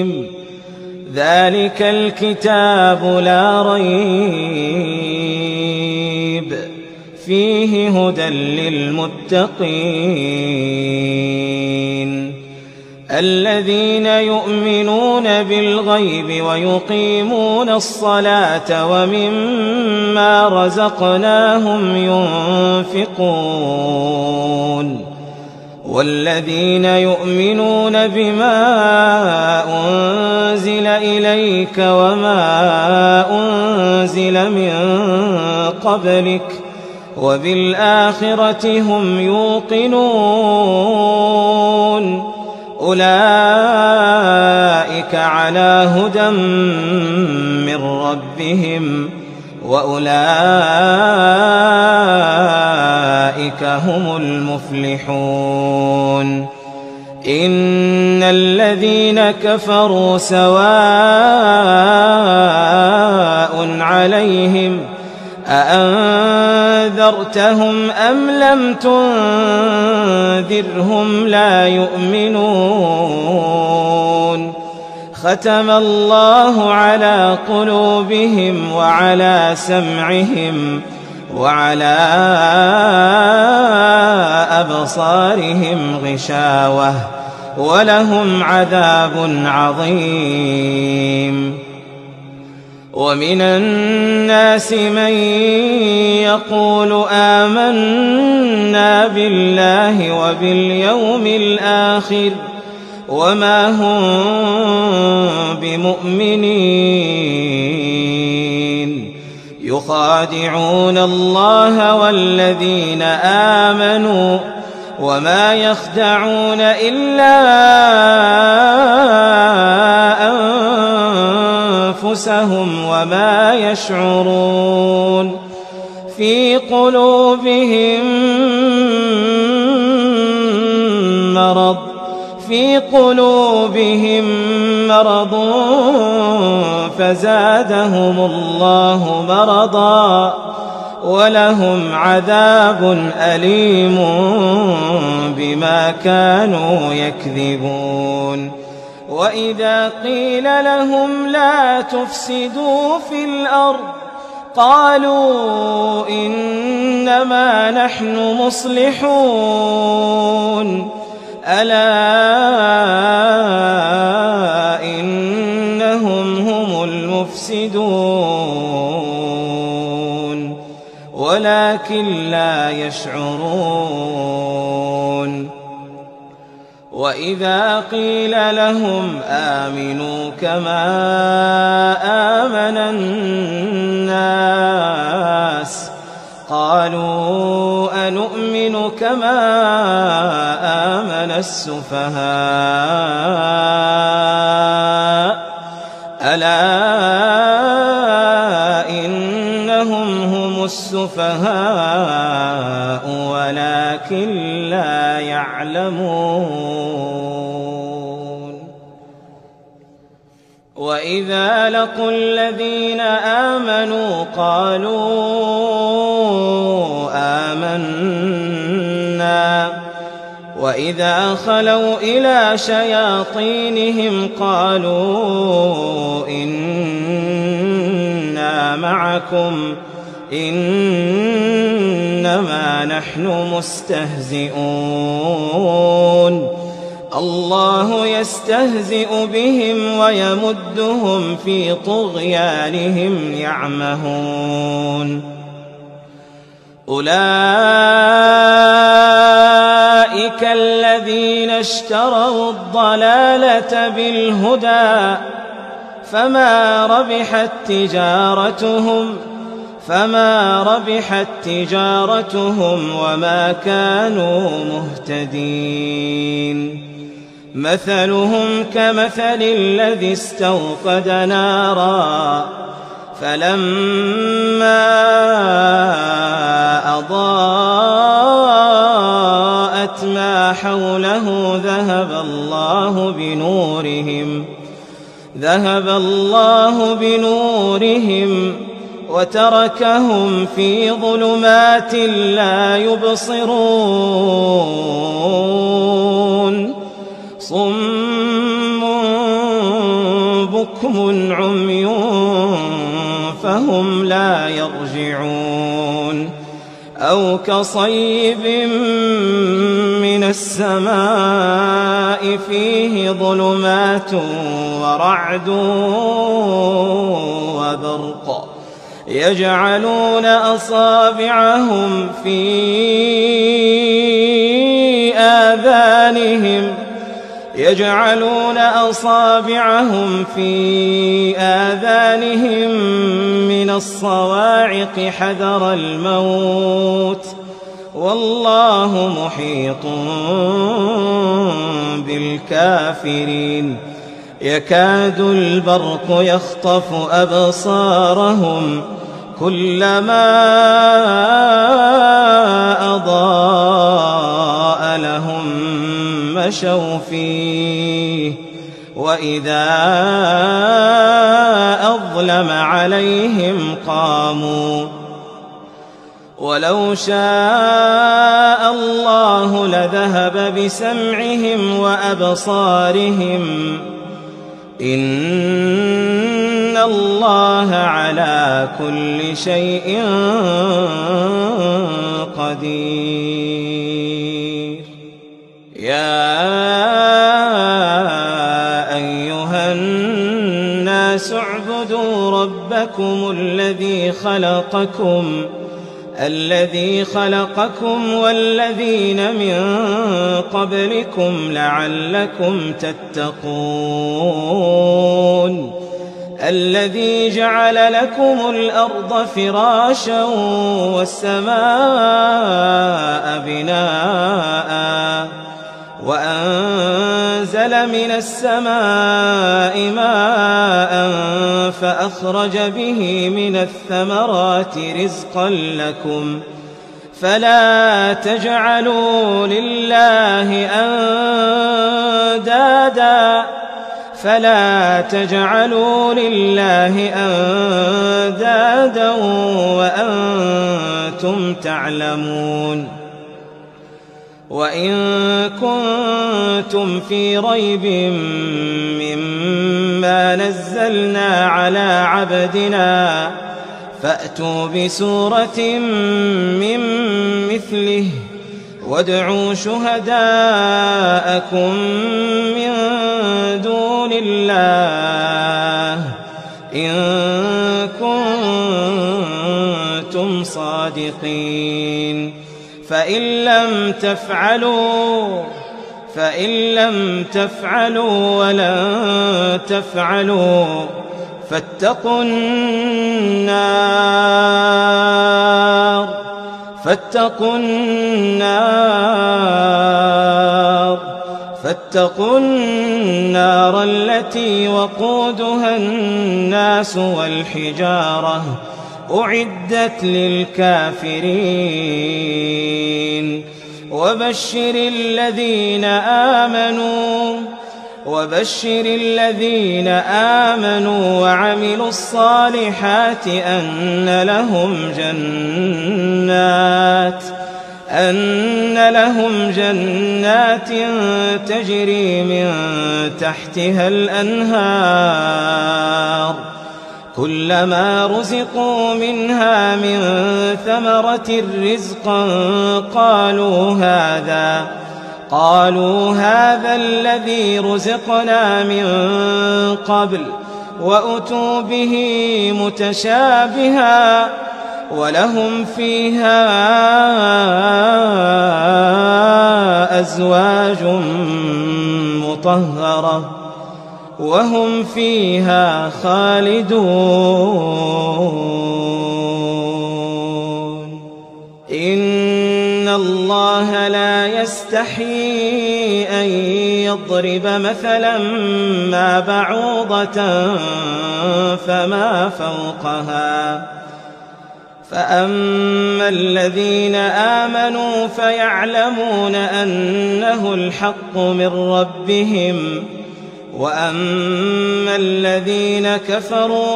ذلك الكتاب لا ريب فيه هدى للمتقين الذين يؤمنون بالغيب ويقيمون الصلاة ومما رزقناهم ينفقون والذين يؤمنون بما أنزل إليك وما أنزل من قبلك وبالآخرة هم يوقنون أولئك على هدى من ربهم وأولئك هم المفلحون إن الذين كفروا سواء عليهم أأنذرتهم أم لم تنذرهم لا يؤمنون ختم الله على قلوبهم وعلى سمعهم وعلى أبصارهم غشاوة ولهم عذاب عظيم ومن الناس من يقول آمنا بالله وباليوم الآخر وما هم بمؤمنين يخادعون الله والذين آمنوا وما يخدعون إلا أنفسهم وما يشعرون في قلوبهم مرض فزادهم الله مرضا ولهم عذاب أليم بما كانوا يكذبون وإذا قيل لهم لا تفسدوا في الأرض قالوا إنما نحن مصلحون ألا إنهم هم المفسدون ولكن لا يشعرون وإذا قيل لهم آمنوا كما آمن الناس قالوا أنؤمن كما آمن السفهاء ألا إنهم هم السفهاء ولكن لا يعلمون وإذا لقوا الذين آمنوا قالوا آمنا وإذا خلوا إلى شياطينهم قالوا إنا معكم إنما نحن مستهزئون الله يستهزئ بهم ويمدهم في طغيانهم يعمهون أولئك الذين اشتروا الضلالة بالهدى فما ربحت تجارتهم وما كانوا مهتدين مثلهم كمثل الذي استوقد نارا فلما أضاءت ما حوله ذهب الله بنورهم وتركهم في ظلمات لا يبصرون صم بكم عمي فهم لا يرجعون أو كصيب من السماء فيه ظلمات ورعد وبرق يجعلون أصابعهم في آذانهم من الصواعق حذر الموت والله محيط بالكافرين يكاد البرق يخطف أبصارهم كلما أضاء لهم مشوا فيه وإذا أظلم عليهم قاموا ولو شاء الله لذهب بسمعهم وأبصارهم إن الله على كل شيء قدير يا أيها الناس اعبدوا ربكم الذي خلقكم والذين من قبلكم لعلكم تتقون الذي جعل لكم الأرض فراشا والسماء بناء وأنزل من السماء ماء فأخرج به من الثمرات رزقا لكم فلا تجعلوا لله أندادا وأنتم تعلمون وإن كنتم في ريب مما نزلنا على عبدنا فأتوا بسورة من مثله وادعوا شهداءكم من دون الله إن كنتم صادقين فإن لم تفعلوا ولن تفعلوا فاتقوا النار التي وقودها الناس والحجارة أعدت للكافرين وبشر الذين آمنوا وعملوا الصالحات أن لهم جنات تجري من تحتها الأنهار كلما رزقوا منها من ثمرة رزقا قالوا هذا الذي رزقنا من قبل وأتوا به متشابها ولهم فيها أزواج مطهرة وهم فيها خالدون إن الله لا يستحيي أن يضرب مثلا ما بعوضة فما فوقها فأما الذين آمنوا فيعلمون أنه الحق من ربهم وأما الذين كفروا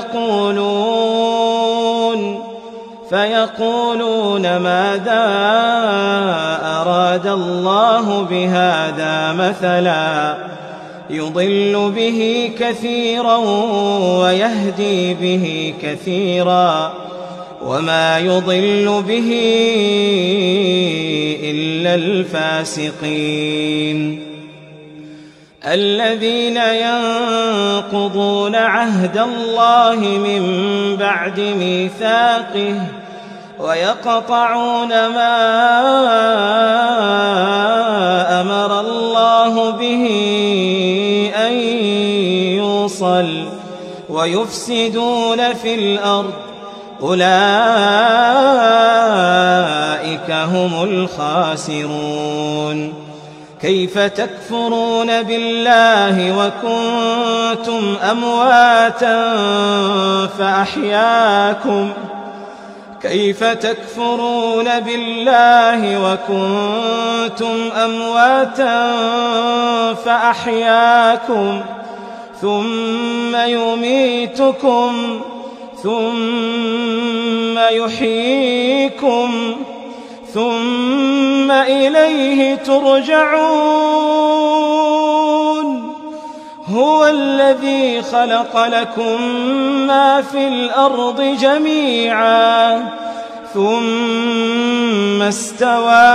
فيقولون ماذا أراد الله بهذا مثلا يضل به كثيرا ويهدي به كثيرا، وما يضل به إلا الفاسقين الذين ينقضون عهد الله من بعد ميثاقه ويقطعون ما أمر الله به أن يوصل ويفسدون في الأرض، أولئك هم الخاسرون. كيف تكفرون بالله وكنتم أمواتا فأحياكم كيف تكفرون بالله وكنتم أمواتا فأحياكم ثم يميتكم ثم يحييكم ثم إليه ترجعون. هو الذي خلق لكم ما في الأرض جميعا ثم استوى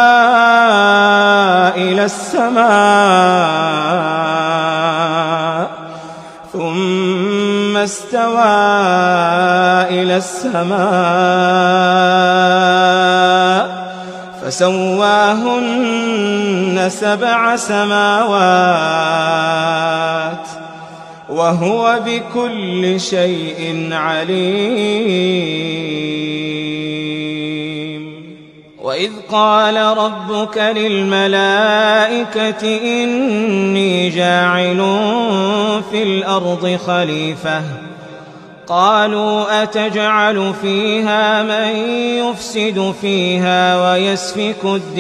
إلى السماء فسواهن 7 سماوات وهو بكل شيء عليم. وإذ قال ربك للملائكة إني جاعل في الأرض خليفة قالوا أتجعل فيها من يفسد فيها ويسفك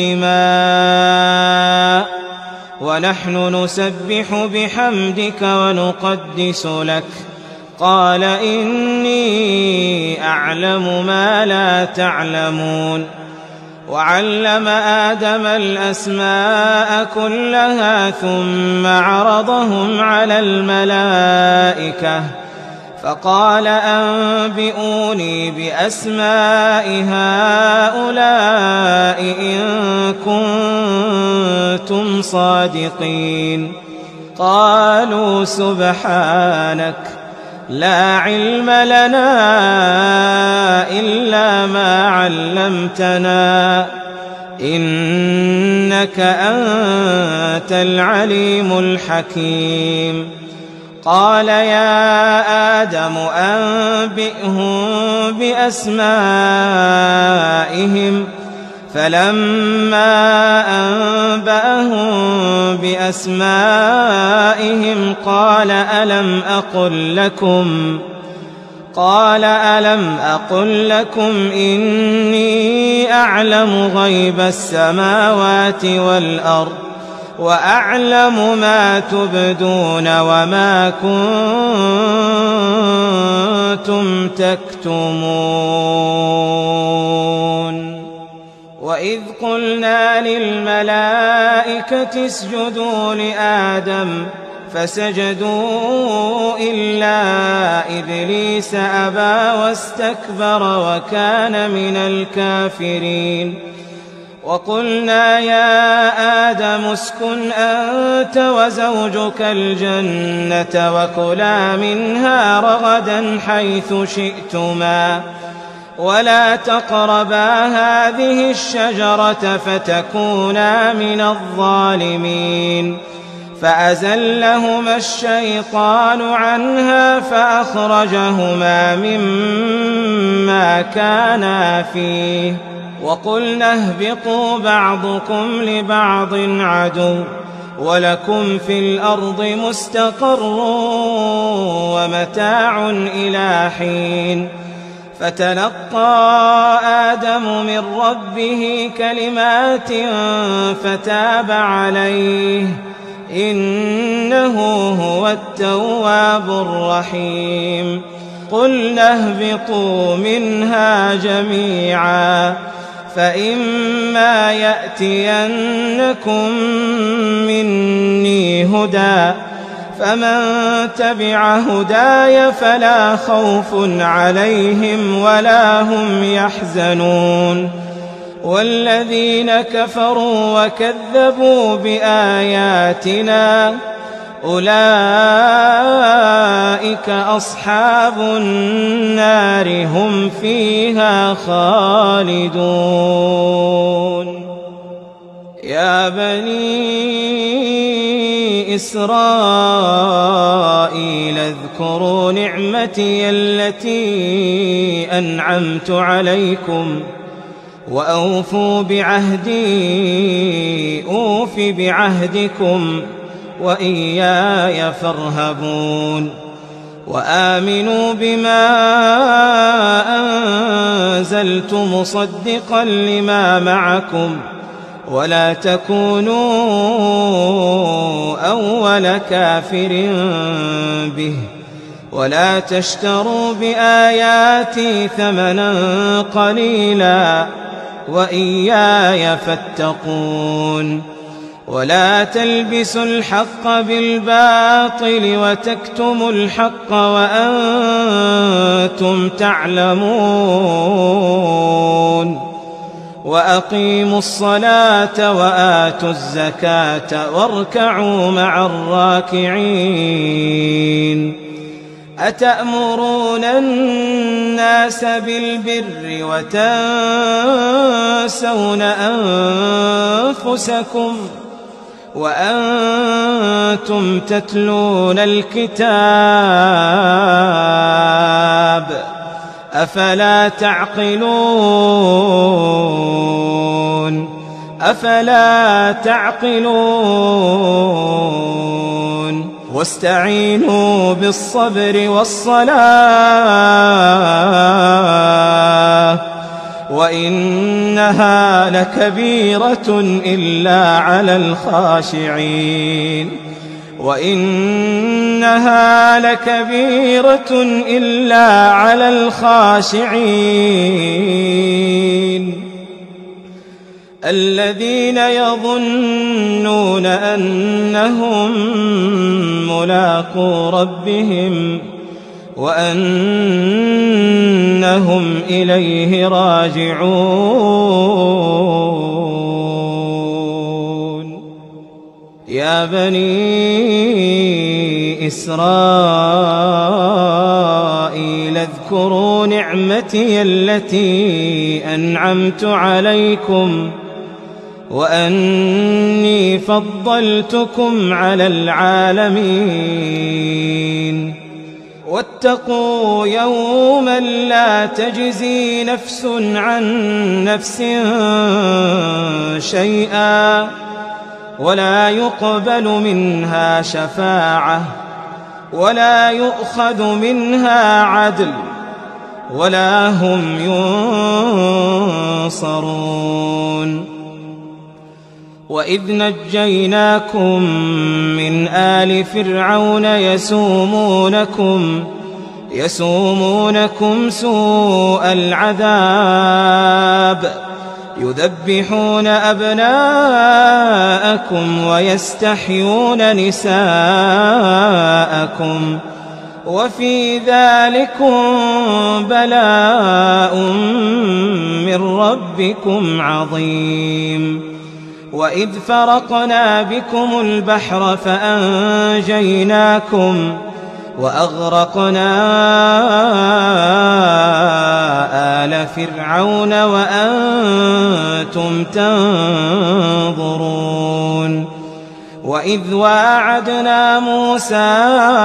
الدماء ونحن نسبح بحمدك ونقدس لك قال إني أعلم ما لا تعلمون. وعلم آدم الأسماء كلها ثم عرضهم على الملائكة فقال أنبئوني بأسماء هؤلاء إن كنتم صادقين. قالوا سبحانك لا علم لنا إلا ما علمتنا إنك أنت العليم الحكيم. قال يا آدم أنبئهم بأسمائهم فلما أنبأهم بأسمائهم قال ألم أقل لكم إني أعلم غيب السماوات والأرض وأعلم ما تبدون وما كنتم تكتمون. وإذ قلنا للملائكة اسجدوا لآدم فسجدوا إلا إبليس أبى واستكبر وكان من الكافرين. وقلنا يا آدم اسكن أنت وزوجك الجنة وكلا منها رغدا حيث شئتما ولا تقربا هذه الشجرة فتكونا من الظالمين. فأزلهما الشيطان عنها فأخرجهما مما كانا فيه وقلنا اهبطوا بعضكم لبعض عدو ولكم في الأرض مستقر ومتاع إلى حين. فتلقى آدم من ربه كلمات فتاب عليه إنه هو التواب الرحيم. قلنا اهبطوا منها جميعا فإما يأتينكم مني هدى فمن تبع هداي فلا خوف عليهم ولا هم يحزنون والذين كفروا وكذبوا بآياتنا أولئك أصحاب النار هم فيها خالدون يا بني إسرائيل اذكروا نعمتي التي أنعمت عليكم وأوفوا بعهدي أوف بعهدكم وإياي فارهبون وآمنوا بما أنزلت مصدقا لما معكم ولا تكونوا أول كافر به ولا تشتروا بآياتي ثمنا قليلا وإياي فاتقون ولا تلبسوا الحق بالباطل وتكتموا الحق وأنتم تعلمون وأقيموا الصلاة وآتوا الزكاة واركعوا مع الراكعين أتأمرون الناس بالبر وتنسون أنفسكم وأنتم تتلون الكتاب أفلا تعقلون واستعينوا بالصبر والصلاة وإنها لكبيرة إلا على الخاشعين الذين يظنون أنهم ملاقو ربهم وأنهم إليه راجعون يا بني إسرائيل اذكروا نعمتي التي أنعمت عليكم وأني فضلتكم على العالمين واتقوا يوما لا تجزي نفس عن نفس شيئا ولا يقبل منها شفاعة ولا يؤخذ منها عدل ولا هم ينصرون وإذ نجيناكم من آل فرعون يسومونكم سوء العذاب يذبحون أبناءكم ويستحيون نساءكم وفي ذلكم بلاء من ربكم عظيم وإذ فرقنا بكم البحر فأنجيناكم وأغرقنا آل فرعون وأنتم تنظرون وإذ واعدنا موسى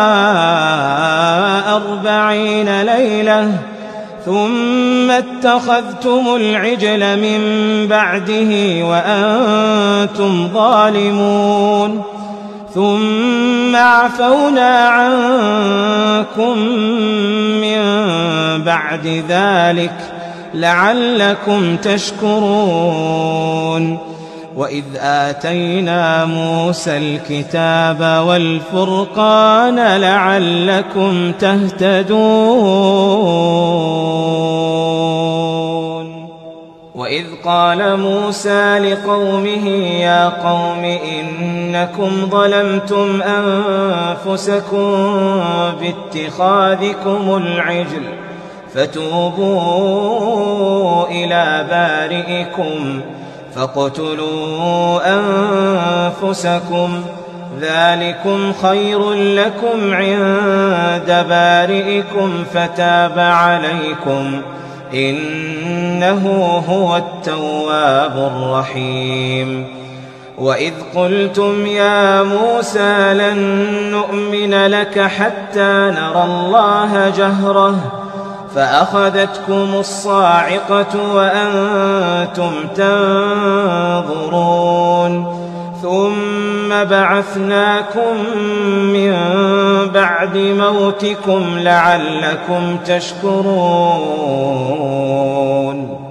40 ليلة ثم اتخذتم العجل من بعده وأنتم ظالمون ثم عفونا عنكم من بعد ذلك لعلكم تشكرون وإذ آتينا موسى الكتاب والفرقان لعلكم تهتدون وإذ قال موسى لقومه يا قوم إنكم ظلمتم أنفسكم باتخاذكم العجل فتوبوا إلى بارئكم فاقتلوا أنفسكم ذلكم خير لكم عند بارئكم فتاب عليكم إنه هو التواب الرحيم وإذ قلتم يا موسى لن نؤمن لك حتى نرى الله جهرة فأخذتكم الصاعقة وأنتم تنظرون ثم بعثناكم من بعد موتكم لعلكم تشكرون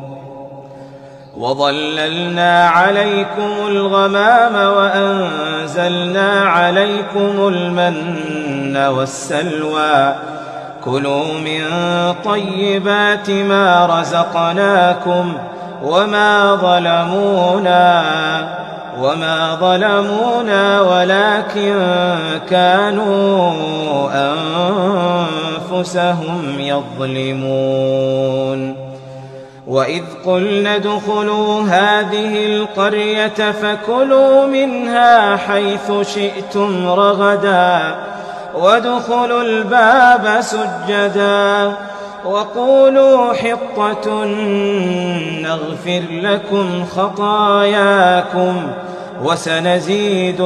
وظللنا عليكم الغمام وأنزلنا عليكم المن والسلوى كلوا من طيبات ما رزقناكم وما ظلمونا ولكن كانوا أنفسهم يظلمون وإذ قلنا ادخلوا هذه القرية فكلوا منها حيث شئتم رغدا وادخلوا الباب سجدا وقولوا حطة نغفر لكم خطاياكم وسنزيد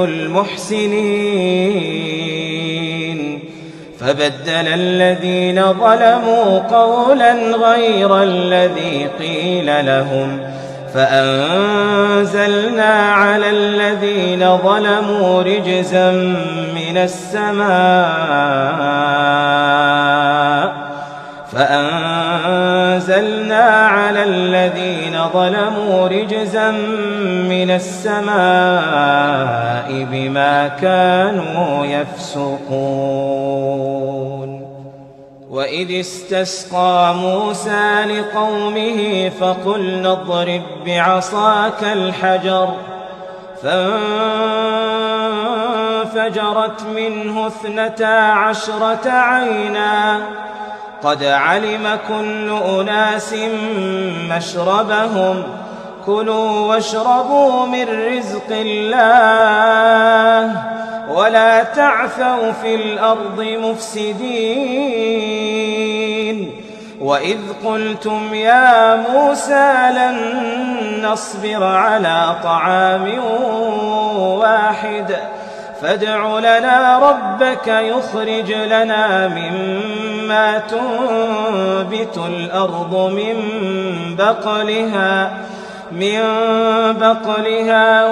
المحسنين فبدل الذين ظلموا قولا غير الذي قيل لهم فأنزلنا على الذين ظلموا رجزا من السماء بما كانوا يفسقون وإذ استسقى موسى لقومه فقلنا اضرب بعصاك الحجر فانفجرت منه 12 عينا قد علم كل أناس مشربهم كلوا واشربوا من رزق الله ولا تعثوا في الأرض مفسدين وإذ قلتم يا موسى لن نصبر على طعام واحد فادع لنا ربك يخرج لنا مما تنبت الأرض من بقلها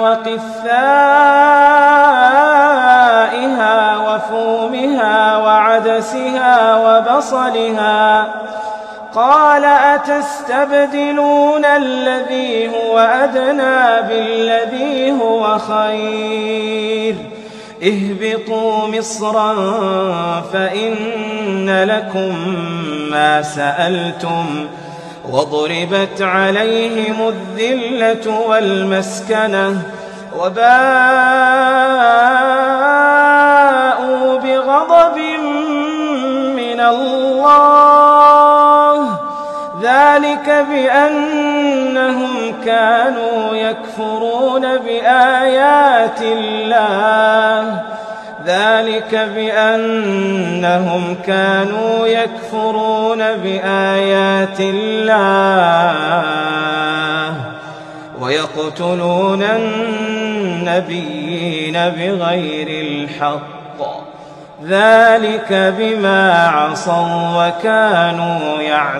وقثائها وفومها وعدسها وبصلها قال أتستبدلون الذي هو أدنى بالذي هو خير اهبطوا مصرا فإن لكم ما سألتم وضربت عليهم الذلة والمسكنة وباءوا بغضب من الله ذلك بأنهم كانوا يكفرون بآيات الله ويقتلون النبيين بغير الحق ذلك بما عصوا وكانوا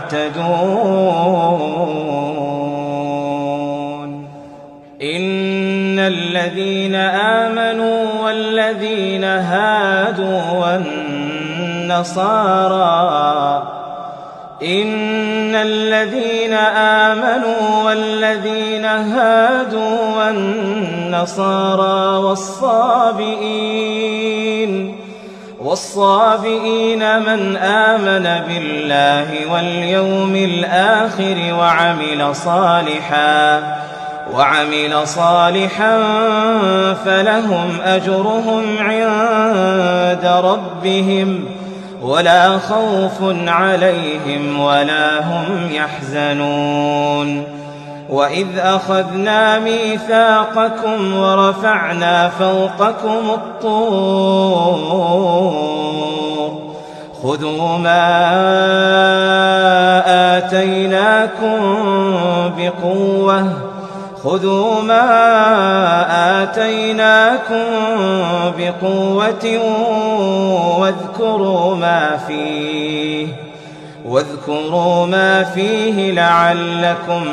يعتدون إن الذين آمنوا والذين هادوا والنصارى والصابئين والصابئين من آمن بالله واليوم الآخر وعمل صالحا فلهم أجرهم عند ربهم ولا خوف عليهم ولا هم يحزنون. وإذ أخذنا ميثاقكم ورفعنا فوقكم الطور خذوا ما آتيناكم بقوة واذكروا ما فيه لعلكم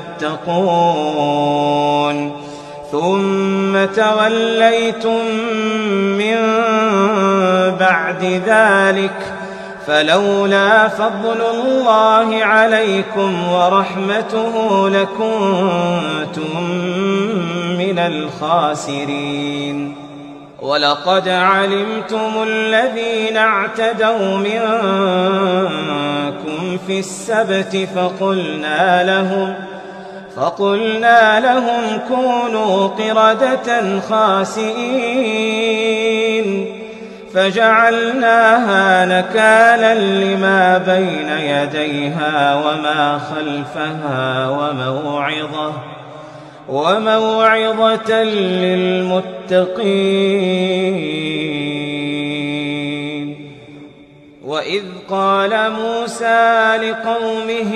تتقون. ثم توليتم من بعد ذلك فلولا فضل الله عليكم ورحمته لكنتم من الخاسرين. ولقد علمتم الذين اعتدوا منكم في السبت فقلنا لهم كونوا قردة خاسئين فجعلناها نكالا لما بين يديها وما خلفها وموعظة للمتقين. وإذ قال موسى لقومه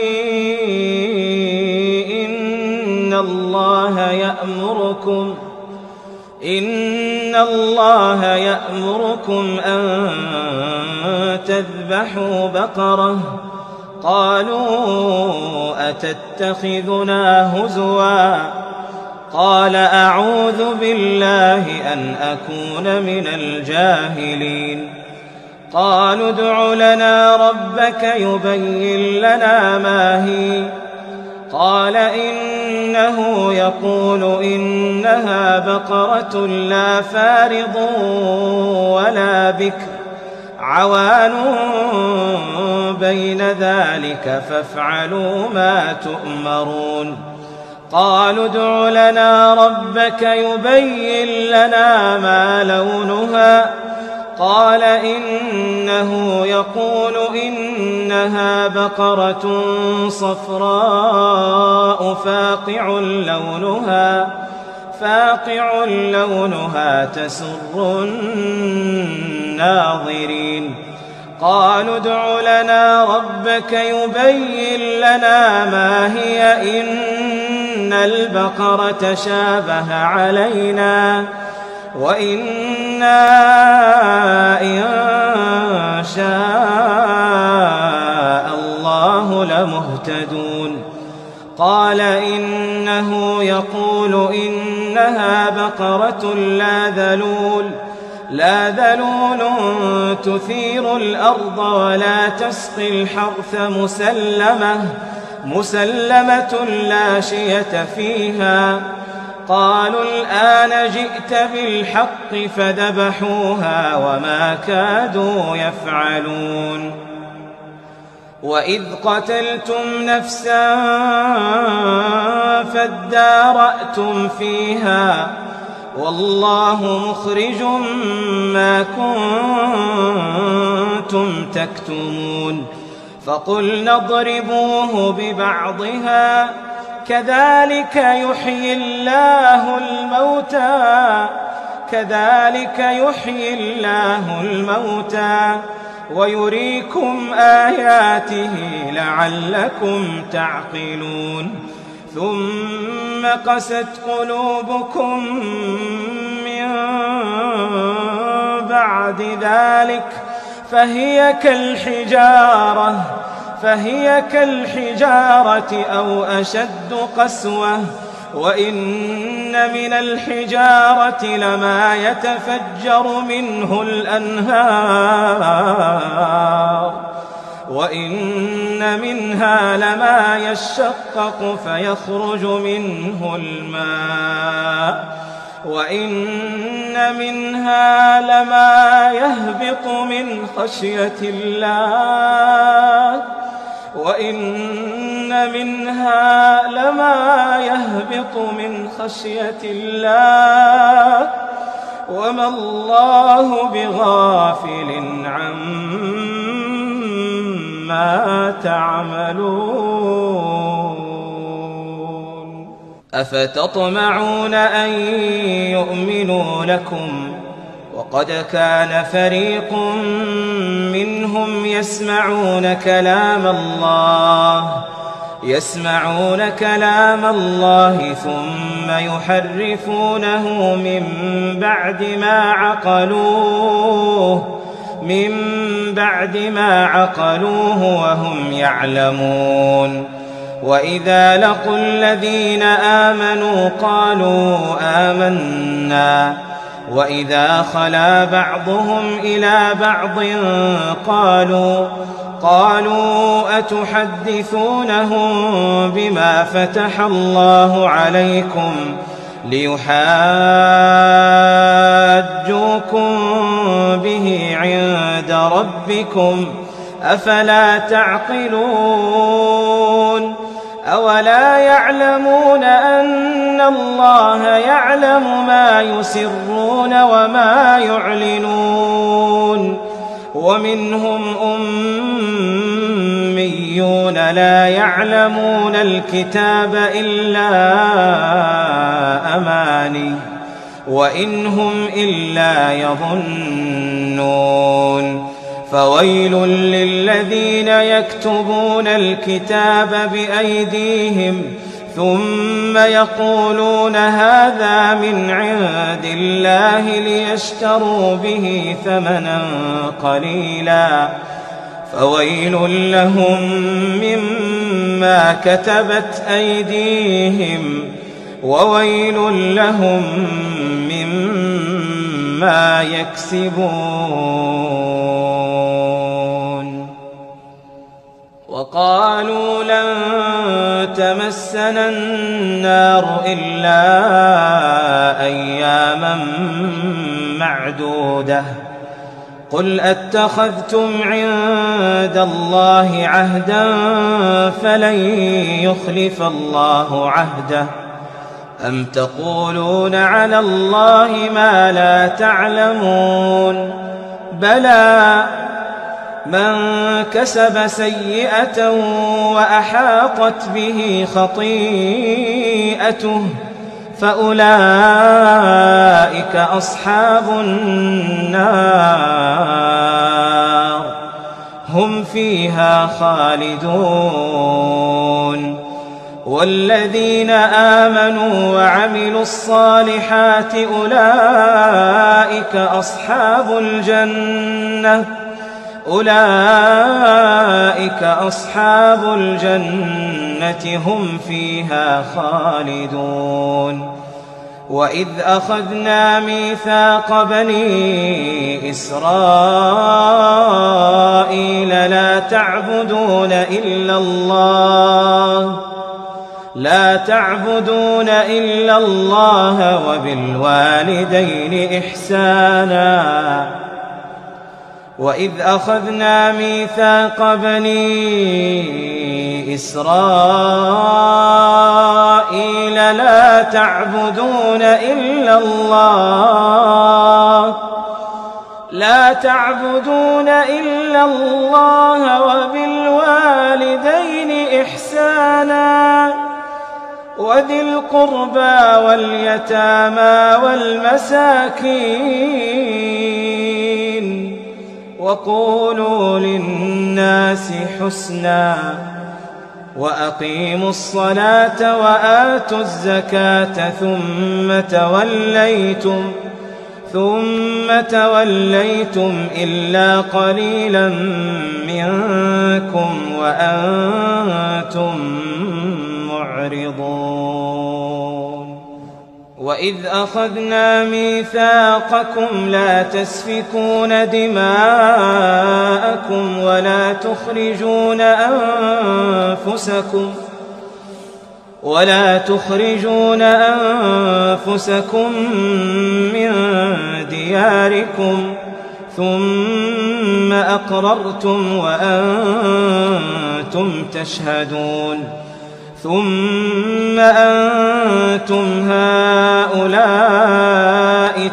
إن الله يأمركم أن تذبحوا بقرة. قالوا أتتخذنا هزوا قال أعوذ بالله أن أكون من الجاهلين. قالوا ادع لنا ربك يبين لنا ما هي. قال إنه يقول إنها بقرة لا فارض ولا بكر عوان بين ذلك فافعلوا ما تؤمرون. قالوا ادع لنا ربك يبين لنا ما لونها. قال إنه يقول إنها بقرة صفراء فاقع لونها تسر الناظرين. قالوا ادع لنا ربك يبين لنا ما هي إن البقرة شابه علينا وإنا إن شاء الله لمهتدون. قال إنه يقول إنها بقرة لا ذلول تثير الأرض ولا تسقي الحرث مسلمة لا شية فيها. قالوا الآن جئت بالحق فذبحوها وما كادوا يفعلون. وإذ قتلتم نفسا فادارأتم فيها والله مخرج ما كنتم تكتمون. فقلنا اضربوه ببعضها كذلك يحيي الله الموتى ويريكم آياته لعلكم تعقلون. ثم قست قلوبكم من بعد ذلك فهي كالحجارة أو أشد قسوة. وإن من الحجارة لما يتفجر منه الأنهار وإن منها لما يشقق فيخرج منه الماء وإن منها لما يهبط من خشية الله وإن منها لما يهبط من خشية الله وما الله بغافل عما تعملون أفتطمعون أن يؤمنوا لكم وقد كان فريق منهم يسمعون كلام الله ثم يحرفونه من بعد ما عقلوه وهم يعلمون وإذا لقوا الذين آمنوا قالوا آمنا وإذا خلا بعضهم إلى بعض قالوا أتحدثونهم بما فتح الله عليكم ليحاجوكم به عند ربكم أفلا تعقلون أولا يعلمون أن الله يعلم ما يسرون وما يعلنون ومنهم أميون لا يعلمون الكتاب إلا أماني وإن هم إلا يظنون فويل للذين يكتبون الكتاب بأيديهم ثم يقولون هذا من عند الله ليشتروا به ثمنا قليلا فويل لهم مما كتبت أيديهم وويل لهم مما يكسبون وقالوا لن تمسنا النار إلا أياما معدودة قل أتخذتم عند الله عهدا فلن يخلف الله عهده أم تقولون على الله ما لا تعلمون بلى من كسب سيئة وأحاطت به خطيئته فأولئك أصحاب النار هم فيها خالدون والذين آمنوا وعملوا الصالحات أولئك أصحاب الجنة هم فيها خالدون وإذ أخذنا ميثاق بني إسرائيل لا تعبدون إلا الله وبالوالدين إحسانا وإذ أخذنا ميثاق بني إسرائيل لا تعبدون إلا الله وبالوالدين إحسانا وذي القربى واليتامى والمساكين وقولوا للناس حسنا وأقيموا الصلاة وآتوا الزكاة ثم توليتم إلا قليلا منكم وأنتم معرضون وإذ أخذنا ميثاقكم لا تسفكون دماءكم ولا تخرجون أنفسكم من دياركم ثم أقررتم وأنتم تشهدون ثم أنتم هؤلاء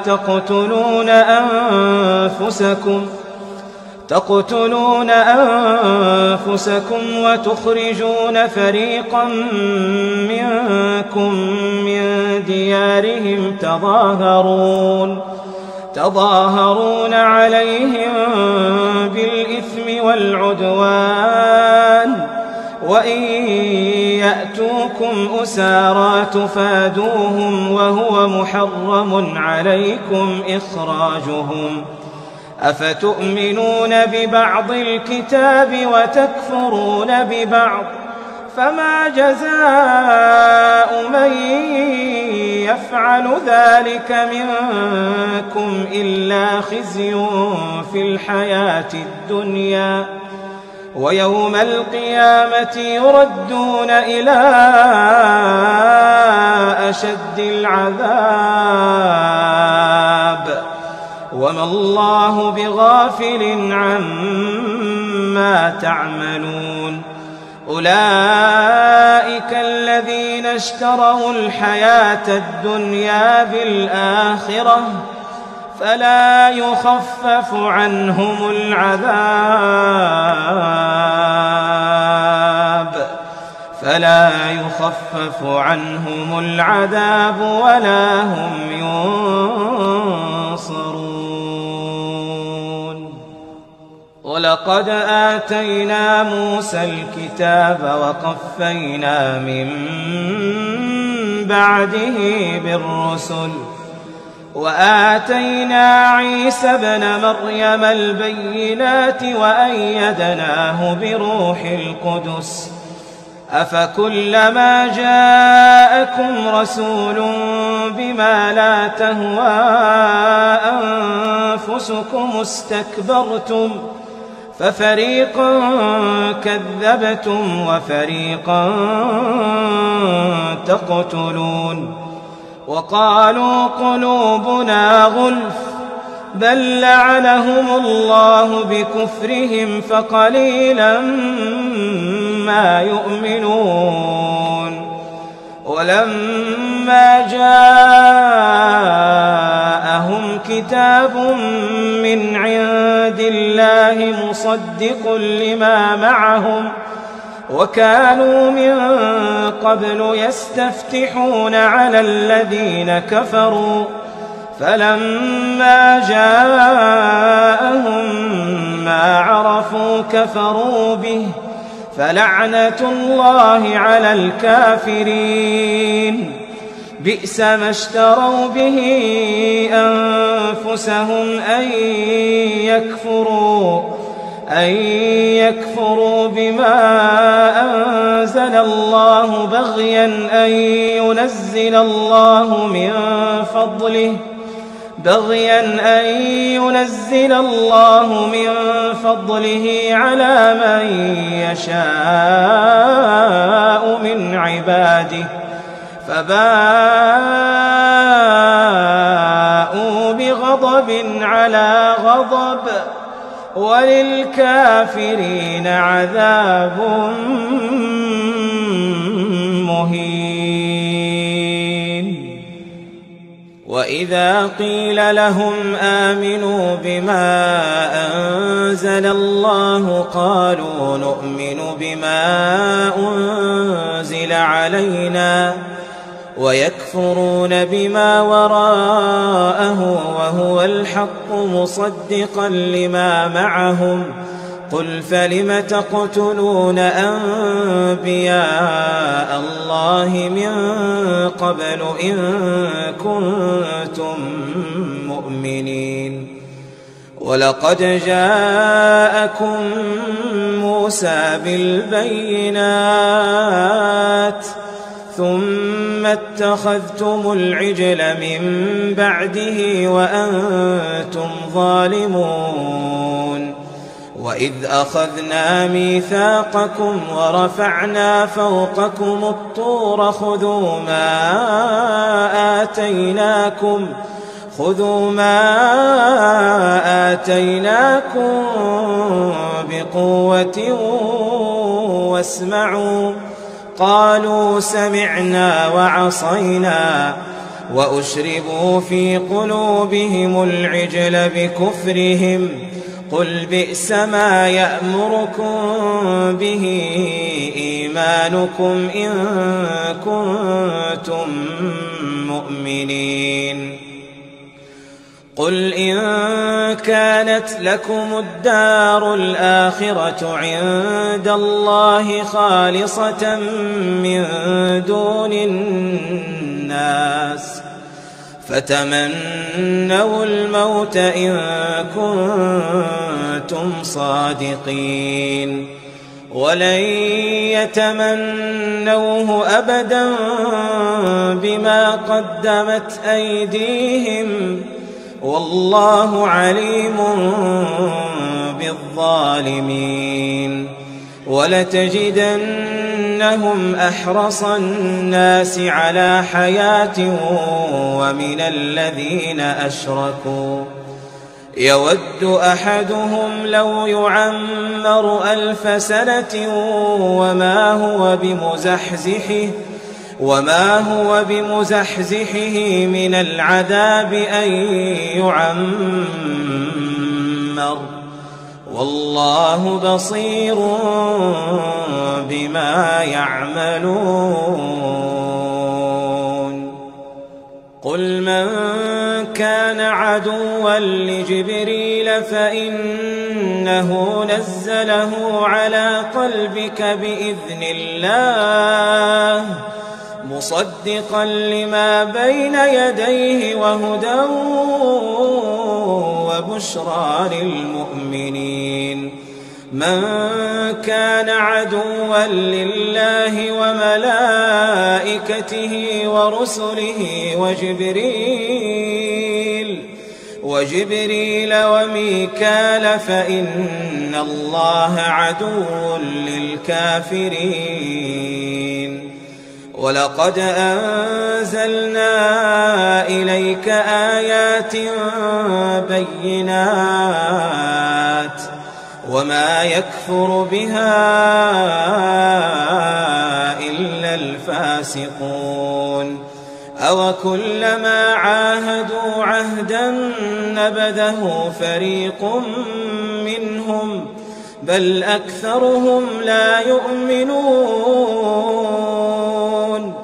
تقتلون أنفسكم وتخرجون فريقا منكم من ديارهم تظاهرون عليهم بالإثم والعدوان وإن يأتوكم أسارى تفادوهم وهو محرم عليكم إخراجهم أفتؤمنون ببعض الكتاب وتكفرون ببعض فما جزاء من يفعل ذلك منكم إلا خزي في الحياة الدنيا ويوم القيامة يردون إلى أشد العذاب وما الله بغافل عما تعملون أولئك الذين اشتروا الحياة الدنيا بالآخرة فلا يخفف عنهم العذاب ولا هم ينصرون ولقد آتينا موسى الكتاب وقفينا من بعده بالرسل وآتينا عيسى ابن مريم البينات وأيدناه بروح القدس أفكلما جاءكم رسول بما لا تهوى أنفسكم استكبرتم ففريقا كذبتم وفريقا تقتلون وقالوا قلوبنا غلف بل لعنهم الله بكفرهم فقليلا ما يؤمنون ولما جاءهم كتاب من عند الله مصدق لما معهم وكانوا من قبل يستفتحون على الذين كفروا فلما جاءهم ما عرفوا كفروا به فلعنة الله على الكافرين بئس ما اشتروا به أنفسهم أن يكفروا بما أنزل الله بغيا أن ينزل الله من فضله على من يشاء من عباده فباءوا بغضب على غضب وللكافرين عذاب مهين وإذا قيل لهم آمنوا بما أنزل الله قالوا نؤمن بما أنزل علينا ويكفرون بما وراءه وهو الحق مصدقا لما معهم قل فلم تقتلون أنبياء الله من قبل إن كنتم مؤمنين ولقد جاءكم موسى بالبينات ثم اتخذتم العجل من بعده وأنتم ظالمون وإذ أخذنا ميثاقكم ورفعنا فوقكم الطور خذوا ما آتيناكم بقوة واسمعوا. قالوا سمعنا وعصينا وأشربوا في قلوبهم العجل بكفرهم. قل بئس ما يأمركم به إيمانكم إن كنتم مؤمنين. قل إن كانت لكم الدار الآخرة عند الله خالصة من دون الناس فتمنوا الموت إن كنتم صادقين ولن يتمنوه أبدا بما قدمت أيديهم والله عليم بالظالمين. ولتجدنهم أحرص الناس على حياة ومن الذين أشركوا يود أحدهم لو يعمر 1000 سنة وما هو بمزحزحه من العذاب أن يعمر والله بصير بما يعملون. قل من كان عدوا لجبريل فإنه نزله على قلبك بإذن الله مصدقا لما بين يديه وهدى وبشرى للمؤمنين. من كان عدوا لله وملائكته ورسله وجبريل وميكال فإن الله عدو للكافرين. ولقد أنزلنا إليك آيات بينات وما يكفر بها إلا الفاسقون. أوكلما عاهدوا عهدا نبذه فريق منهم بل أكثرهم لا يؤمنون.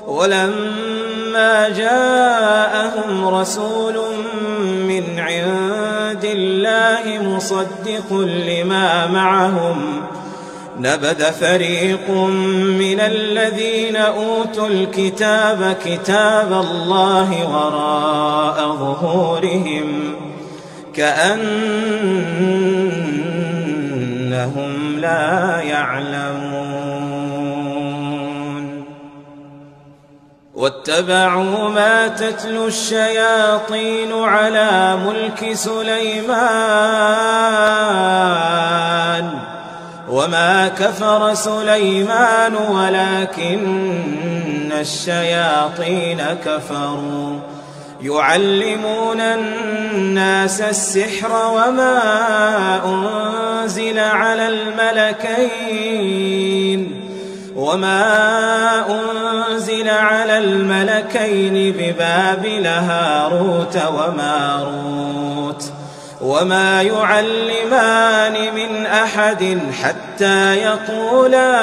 ولما جاءهم رسول من عند الله مصدق لما معهم نبذ فريق من الذين أوتوا الكتاب كتاب الله وراء ظهورهم كأنهم لا يعلمون. واتبعوا ما تتلو الشياطين على ملك سليمان وما كفر سليمان ولكن الشياطين كفروا يعلمون الناس السحر وما أنزل على الملكين ببابل هاروت وماروت وما يعلمان من أحد حتى يقولا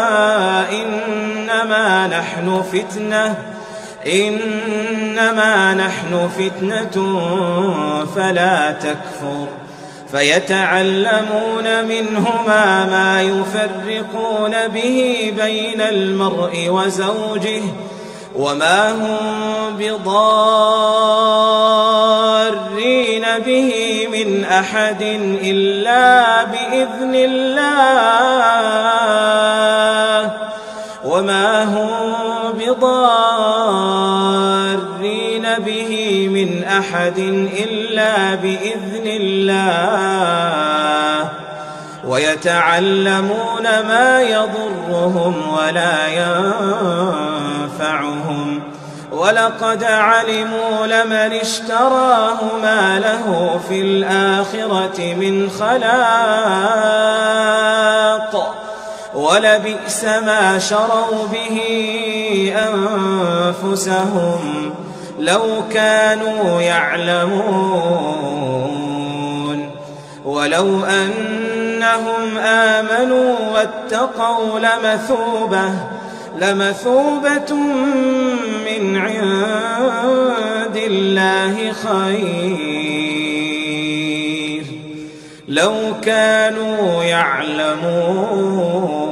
إنما نحن فتنة فلا تكفر. فيتعلمون منهما ما يفرقون به بين المرء وزوجه وما هم بضارين به من أحد إلا بإذن الله وما هم بضارين به من أحد إلا بإذن الله ويتعلمون ما يضرهم ولا ينفعهم ولقد علموا لمن اشتراه ما له في الآخرة من خلاق ولبئس ما شروا به أنفسهم لو كانوا يعلمون ولو أنهم آمنوا واتقوا لمثوبة من عند الله خير لو كانوا يعلمون.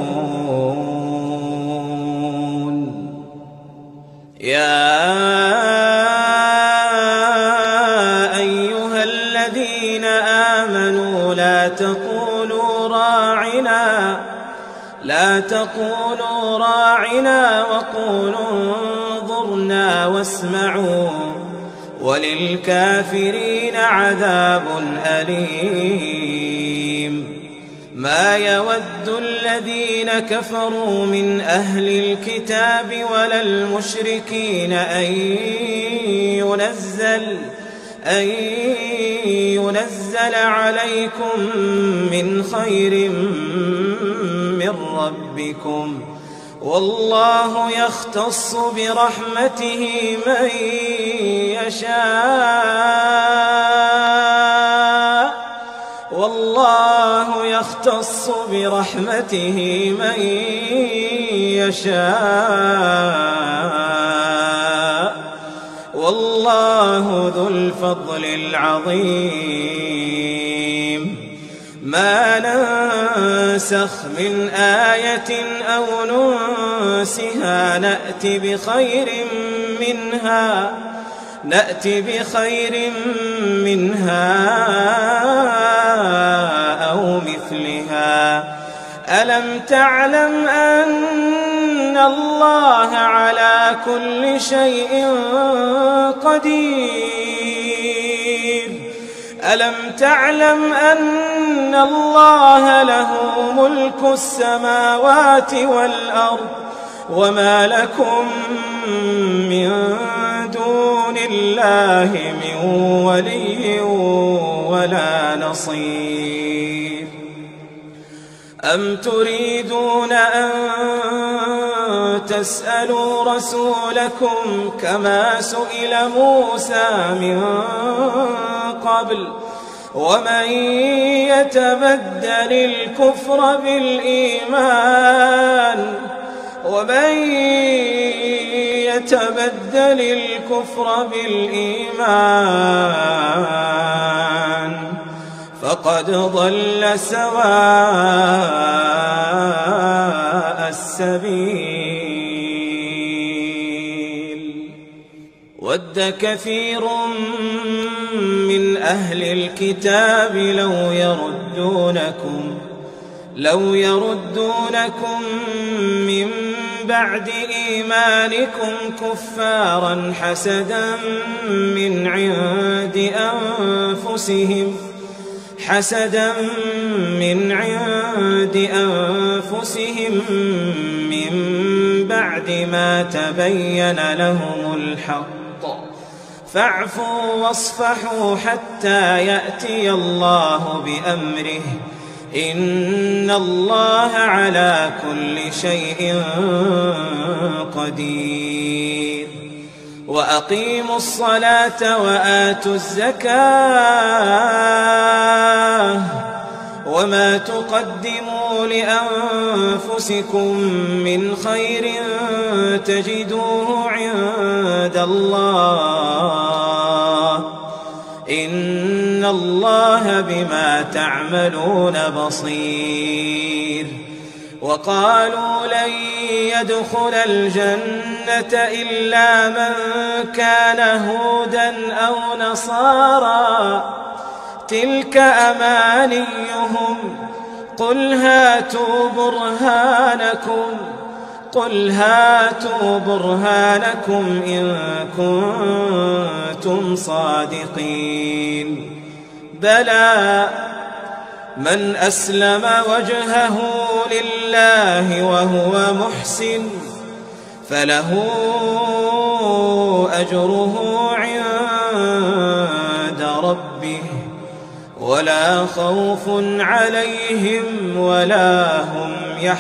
يا أيها الذين آمنوا لا تقولوا راعنا وقولوا انظرنا واسمعوا وللكافرين عذاب أليم. ما يود الذين كفروا من أهل الكتاب ولا المشركين أن ينزل عليكم من خير من ربكم والله يختص برحمته من يشاء والله ذو الفضل العظيم. ما ننسخ من آية أو ننسها نأتي بخير منها أو مثلها. ألم تعلم أن الله على كل شيء قدير؟ ألم تعلم أن الله له ملك السماوات والأرض وما لكم من دون الله من ولي ولا نصير؟ أم تريدون أن تسألوا رسولكم كما سئل موسى من قبل ومن يتبدل الكفر بالإيمان فقد ضل سواء السبيل. ود كثير من أهل الكتاب لو يردونكم من بعد إيمانكم كفارا حسدا من عند أنفسهم من بعد ما تبين لهم الحق فاعفوا واصفحوا حتى يأتي الله بأمره إن الله على كل شيء قدير. وأقيموا الصلاة وآتوا الزكاة وما تقدموا لأنفسكم من خير تجدوه عند الله إن الله بما تعملون بصير. وقالوا لن يدخل الجنة إلا من كان هودا أو نصارى تلك أمانيهم قل هاتوا برهانكم إن كنتم صادقين. بلى من أسلم وجهه لله وهو محسن فله أجره عند ربه ولا خوف عليهم ولا هم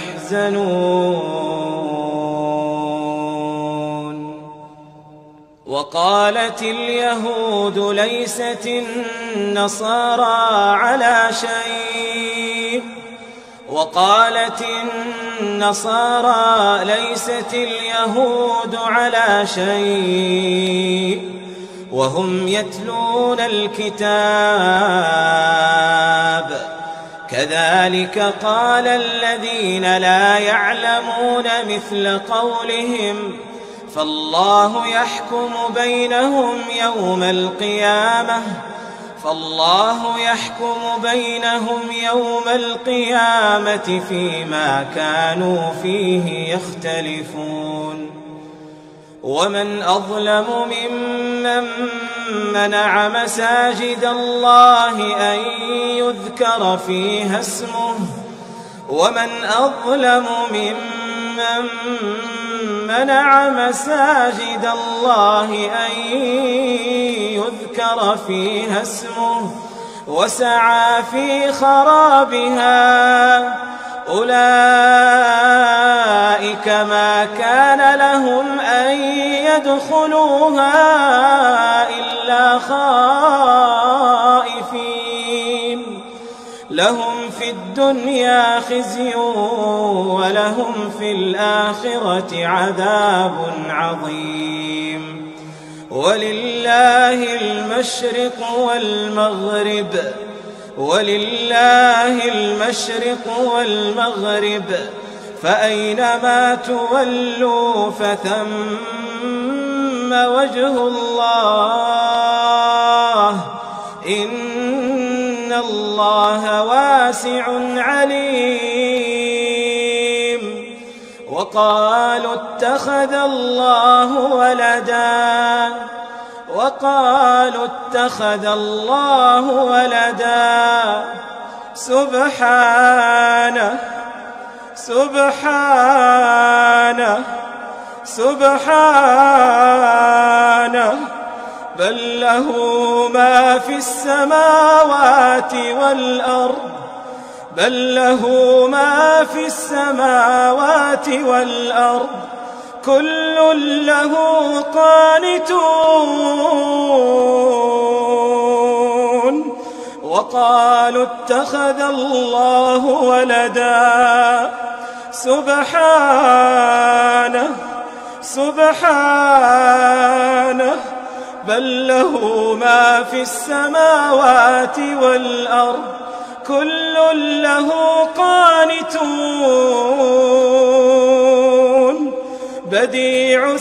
يحزنون. وقالت اليهود ليست النصارى على شيء وقالت النصارى ليست اليهود على شيء وهم يتلون الكتاب كذلك قال الذين لا يعلمون مثل قولهم فالله يحكم بينهم يوم القيامة فيما كانوا فيه يختلفون. ومن أظلم ممن منع مساجد الله أن يذكر فيها اسمه منع مساجد الله أن يذكر فيها اسمه وسعى في خرابها أولئك ما كان لهم أن يدخلوها إلا خائفين لهم في الدنيا خزي ولهم في الآخرة عذاب عظيم. ولله المشرق والمغرب فأينما تولوا فثم وجه الله إن الله واسع عليم. وقالوا اتخذ الله ولدا سبحانه بل له ما في السماوات والأرض كل له قانتون. وقالوا اتخذ الله ولدا سبحانه بل له ما في السماوات والأرض كل له قانتون. بديع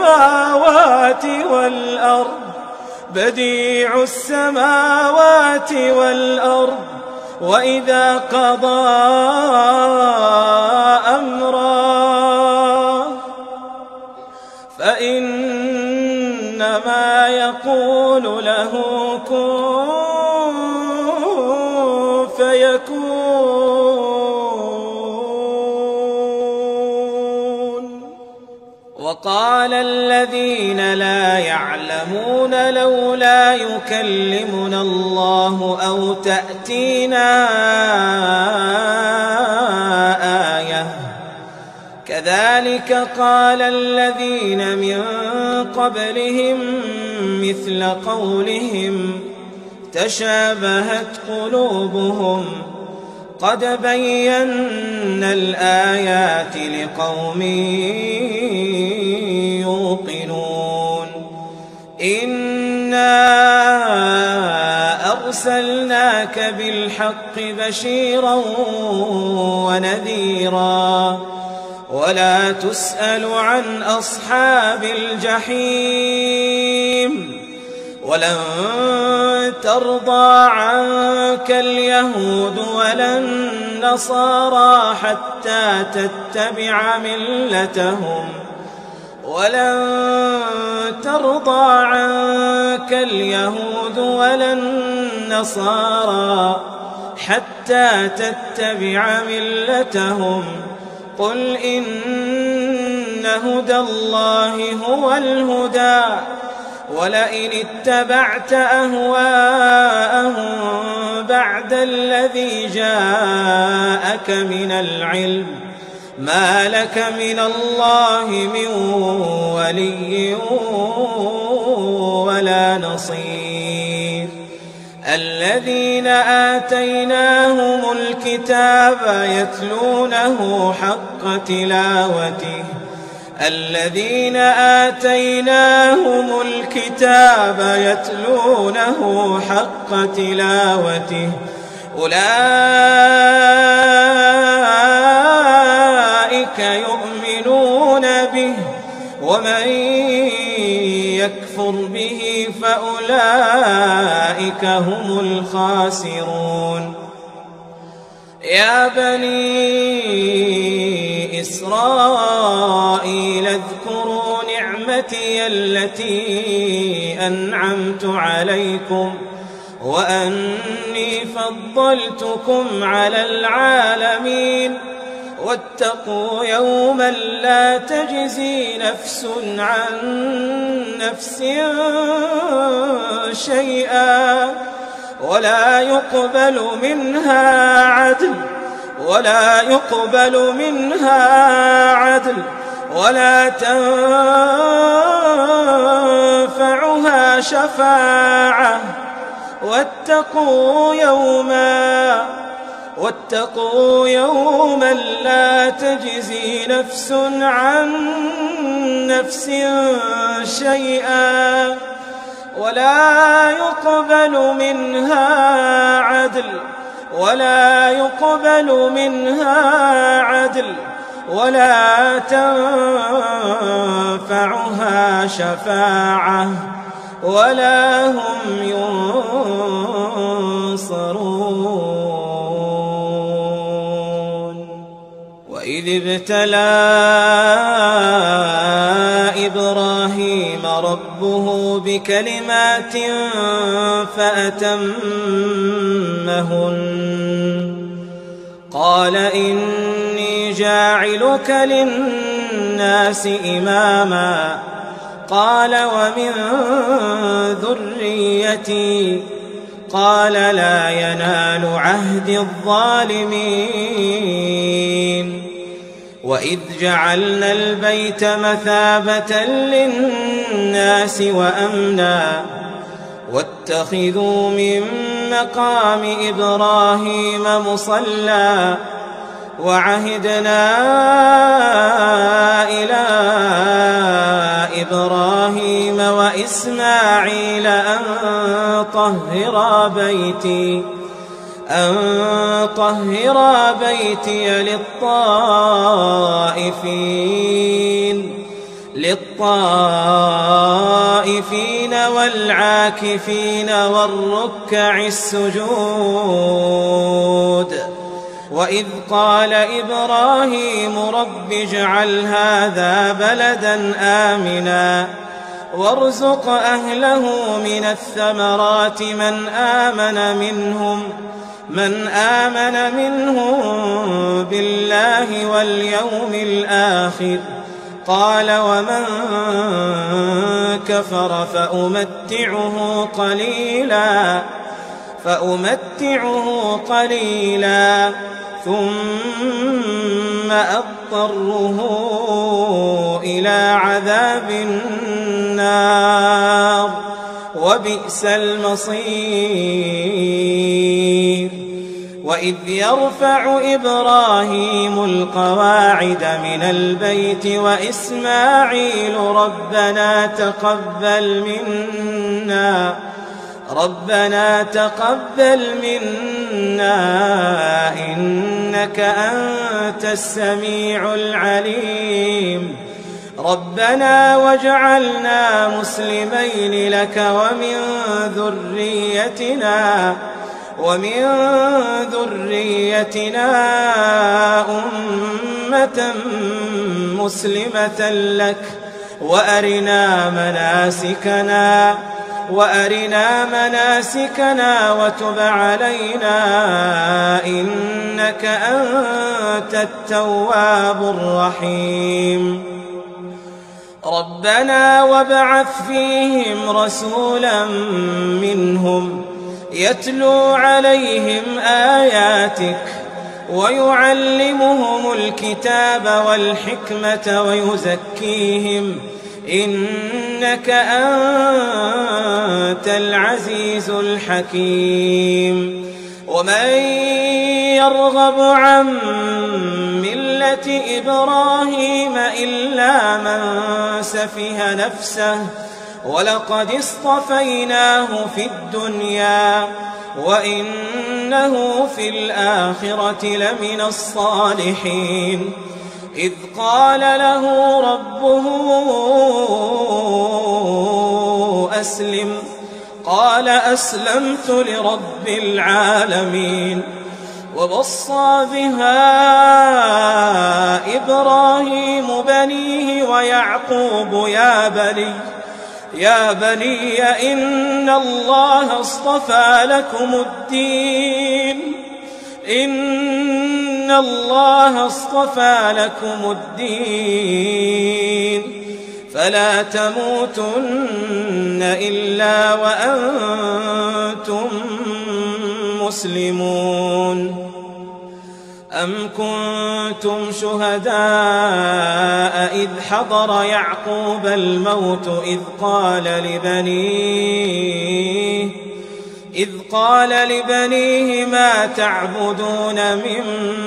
السماوات والأرض وإذا قضى أمرا فإنما يقول له كن فيكون. وقال الذين لا يعلمون لولا يكلمنا الله أو تأتينا آية كذلك قال الذين من قبلهم مثل قولهم تشابهت قلوبهم قد بينا الآيات لقوم يوقنون. إنا أرسلناك بالحق بشيرا ونذيرا ولا تسأل عن أصحاب الجحيم. ولن ترضى عنك اليهود ولا النصارى حتى تتبع ملتهم ولن ترضى عنك اليهود ولا النصارى حتى حتى تتبع ملتهم قل إن هدى الله هو الهدى ولئن اتبعت أهواءهم بعد الذي جاءك من العلم ما لك من الله من ولي ولا نصير الذين آتيناهم الكتاب يتلونه حق تلاوته أولئك يؤمنون به ومن يكفر به فأولئك هم الخاسرون يا بني إسرائيل اذكروا نعمتي التي أنعمت عليكم وأني فضلتكم على العالمين واتقوا يوما لا تجزي نفس عن نفس شيئا ولا يقبل منها عدل ولا تنفعها شفاعة واتقوا يوما لا تجزي نفس عن نفس شيئا ولا يقبل منها عدل ولا تنفعها شفاعة ولا هم ينصرون وإذ ابتلى إبراهيم ربه بكلمات فأتمهن قال إني جاعلك للناس إماما قال ومن ذريتي قال لا ينال عهد الظالمين وإذ جعلنا البيت مثابة للناس وأمنا واتخذوا من مقام إبراهيم مصلى وعهدنا إلى إبراهيم وإسماعيل أن طهرا بيتي للطائفين والعاكفين والركع السجود وإذ قال إبراهيم رب اجعل هذا بلدا آمنا وارزق أهله من الثمرات من آمن منهم بالله واليوم الآخر قال ومن كفر فأمتعه قليلا ثم أضطره إلى عذاب النار وبئس المصير وإذ يرفع إبراهيم القواعد من البيت وإسماعيل ربنا تقبل منا إنك أنت السميع العليم ربنا واجعلنا مسلمين لك ومن ذريتنا أمة مسلمة لك وأرنا مناسكنا وأرنا مناسكنا وتب علينا إنك أنت التواب الرحيم ربنا وابعث فيهم رسولا منهم يتلو عليهم آياتك ويعلمهم الكتاب والحكمة ويزكيهم إنك أنت العزيز الحكيم ومن يرغب عن ملة إبراهيم إلا من سفه نفسه ولقد اصطفيناه في الدنيا وإنه في الآخرة لمن الصالحين إذ قال له ربه أسلم قال أسلمت لرب العالمين ووصى بها إبراهيم بنيه ويعقوب يا بني إن الله اصطفى لكم الدين فلا تموتن إلا وأنتم مسلمون أم كنتم شهداء إذ حضر يعقوب الموت إذ قال لبنيه ما تعبدون من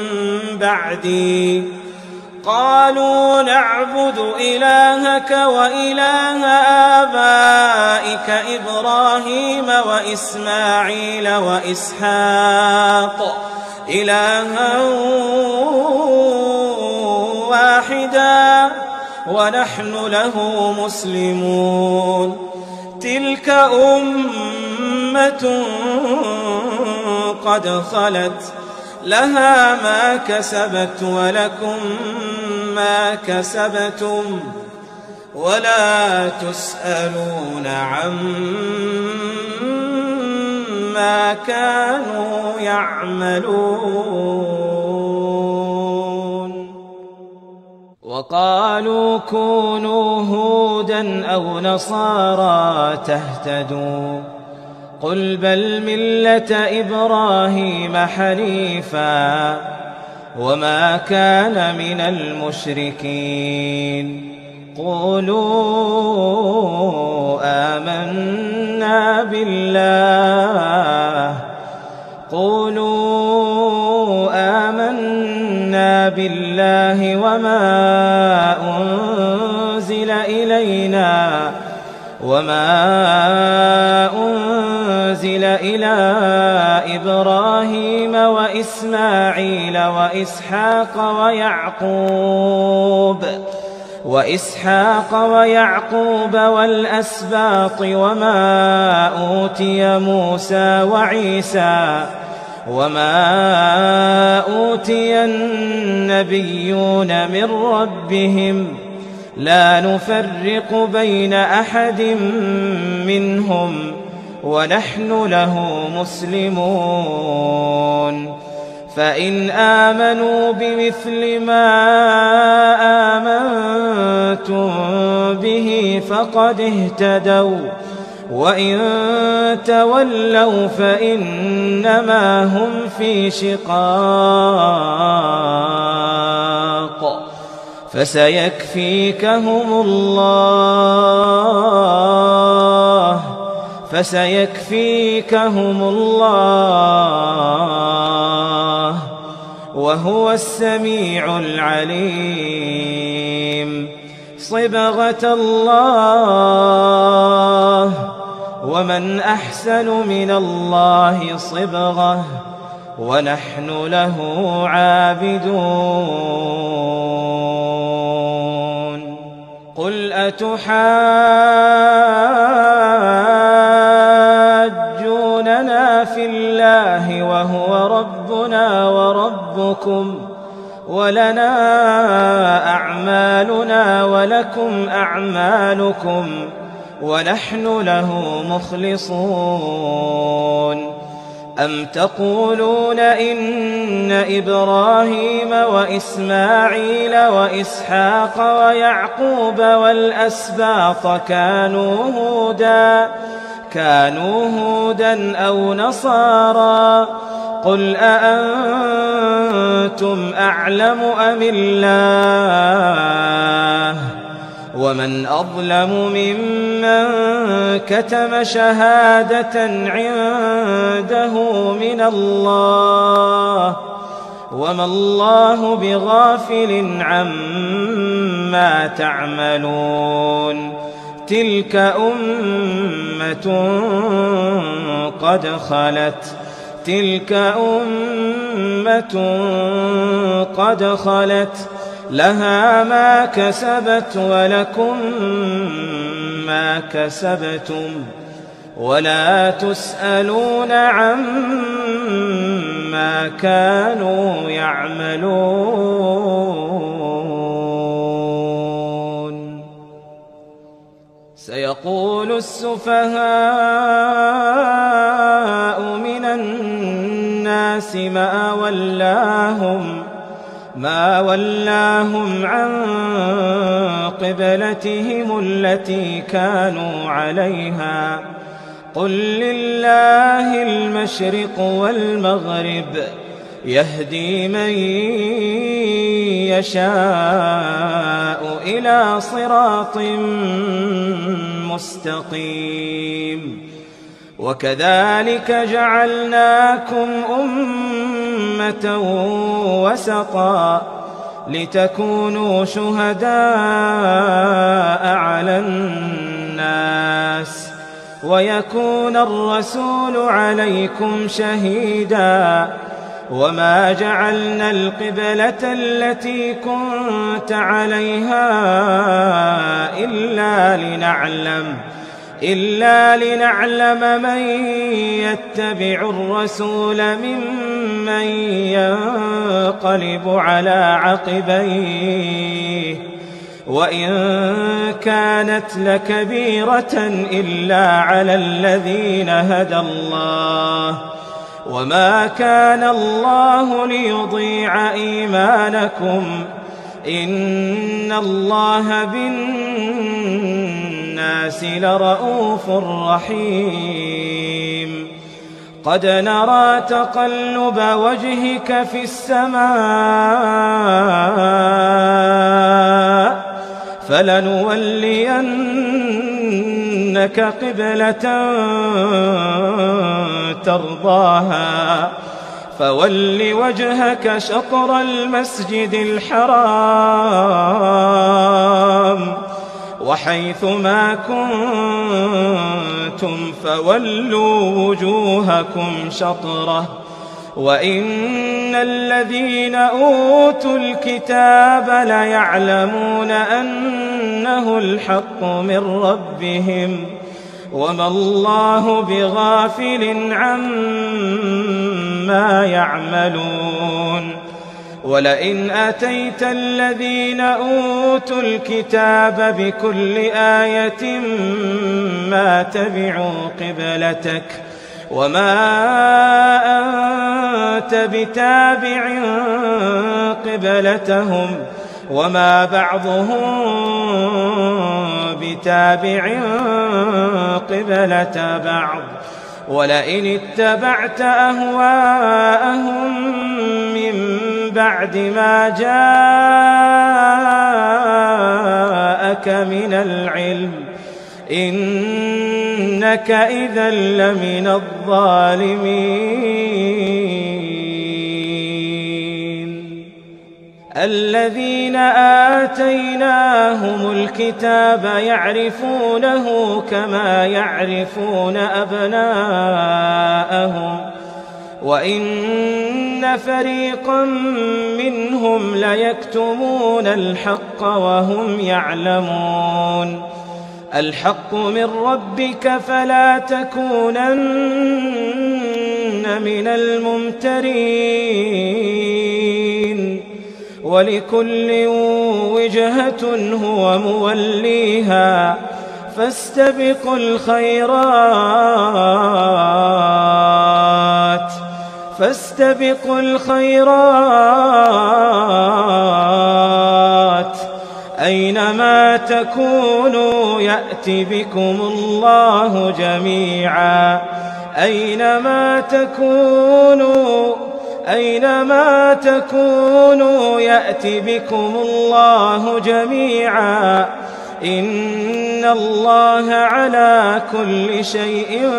بعدي قالوا نعبد إلهك وإله آبائك إبراهيم وإسماعيل وإسحاق إلها واحدا ونحن له مسلمون تلك أمة قد خلت لها ما كسبت ولكم ما كسبتم ولا تسألون عما كانوا يعملون وقالوا كونوا هودا أو نصارى تهتدوا قل بل ملة إبراهيم حنيفا وما كان من المشركين قولوا آمنا بالله وما أنزل إلى إبراهيم وإسماعيل وإسحاق ويعقوب والأسباط وما أوتي موسى وعيسى وما أوتي النبيون من ربهم لا نفرق بين أحد منهم ونحن له مسلمون فإن آمنوا بمثل ما آمنتم به فقد اهتدوا وإن تولوا فإنما هم في شقاق فسيكفيكهم الله وهو السميع العليم صبغة الله ومن أحسن من الله صبغة ونحن له عابدون قل أتحاجوننا في الله وهو ربنا وربكم ولنا أعمالنا ولكم أعمالكم ونحن له مخلصون. أم تقولون إن إبراهيم وإسماعيل وإسحاق ويعقوب والأسباط كانوا هودا أو نصارى؟ قل أأنتم أعلم أم الله؟ ومن أظلم ممن كتم شهادة عنده من الله، وما الله بغافل عما تعملون. تلك أمة قد خلت لها ما كسبت ولكم ما كسبتم ولا تسألون عما كانوا يعملون. سيقول السفهاء من الناس ما ولاهم عن قبلتهم التي كانوا عليها. قل لله المشرق والمغرب يهدي من يشاء إلى صراط مستقيم. وكذلك جعلناكم أمة وسطا لتكونوا شهداء على الناس ويكون الرسول عليكم شهيدا. وما جعلنا القبلة التي كنت عليها إلا لنعلم من يتبع الرسول ممن ينقلب على عقبيه. وإن كانت لكبيرة إلا على الذين هدى الله، وما كان الله ليضيع إيمانكم إن الله بالناس لرؤوف رحيم. قد نرى تقلب وجهك في السماء فلنولينك قبلة ترضاها فول وجهك شطر المسجد الحرام وحيث ما كنتم فولوا وجوهكم شطره. وإن الذين أوتوا الكتاب ليعلمون أنه الحق من ربهم وما الله بغافل عما يعملون. ولئن أتيت الذين أوتوا الكتاب بكل آية ما تبعوا قبلتك وما أنت بتابع قبلتهم وما بعضهم بتابع قبلة بعض. ولئن اتبعت أهواءهم من بعد ما جاءك من العلم إنك إذا لمن الظالمين. الذين آتيناهم الكتاب يعرفونه كما يعرفون أبناءهم وإن فريقا منهم ليكتمون الحق وهم يعلمون. الحق من ربك فلا تكونن من الممترين. ولكل وجهة هو موليها فاستبقوا الخيرات أينما تكونوا يأت بكم الله جميعا أينما تكونوا يأت بكم الله جميعا إن الله على كل شيء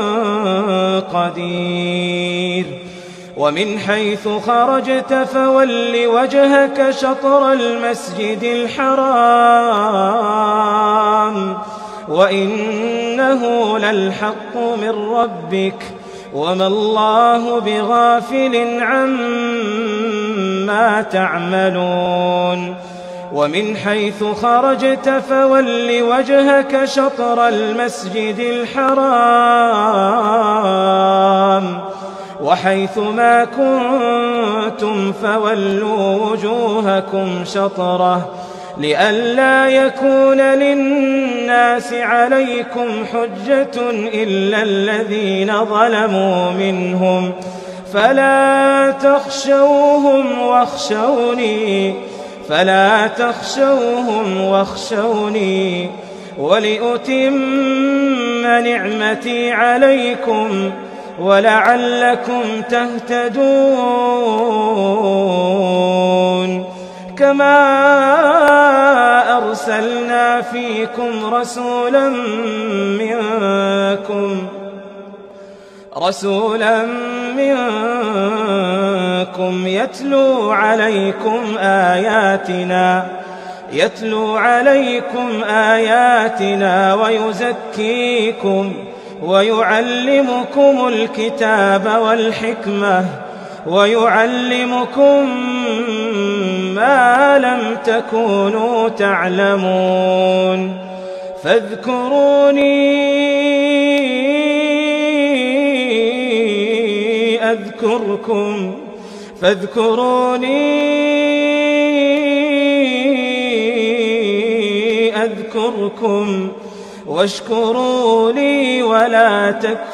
قدير ومن حيث خرجت فول وجهك شطر المسجد الحرام وإنه للحق من ربك وما الله بغافل عما تعملون ومن حيث خرجت فول وجهك شطر المسجد الحرام وحيث ما كنتم فولوا وجوهكم شطره لئلا يكون للناس عليكم حجة إلا الذين ظلموا منهم فلا تخشوهم واخشوني ولأتم نعمتي عليكم ولعلكم تهتدون كما أرسلنا فيكم رسولا منكم يتلو عليكم آياتنا ويزكيكم ويعلمكم الكتاب والحكمة ويعلمكم ما لم تكونوا تعلمون فاذكروني أذكركم واشكروا لي ولا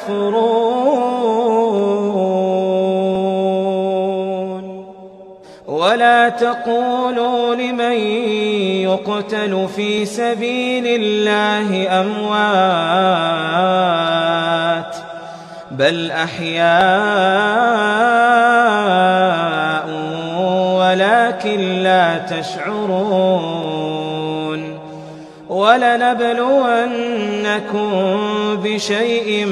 تكفرون ولا تقولوا لمن يقتل في سبيل الله أموات بل أحياء ولكن لا تشعرون ولنبلونكم بشيء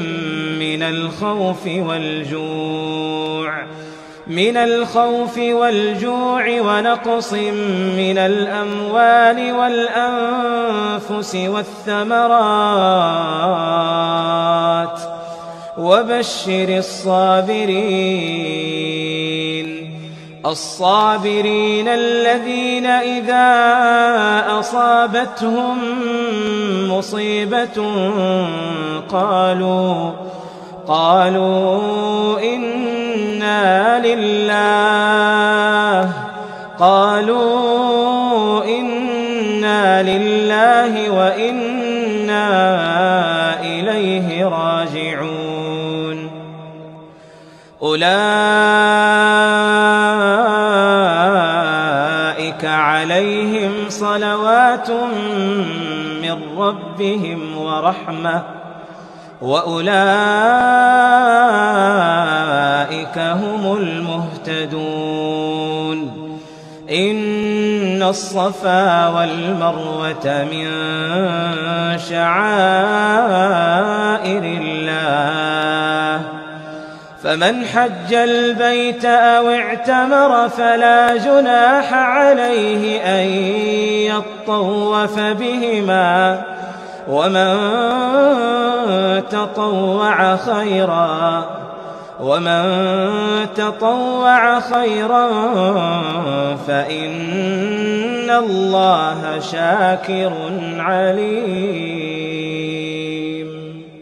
من الخوف والجوع ونقص من الأموال والأنفس والثمرات وبشر الصابرين الذين إذا أصابتهم مصيبة قالوا إنا لله وإنا إليه راجعون أولئك عليهم صلوات من ربهم ورحمة وأولئك هم المهتدون إن الصفا والمروة من شعائر الله فمن حج البيت أو اعتمر فلا جناح عليه أن يطوف بهما ومن تطوع خيرا فإن الله شاكر عليم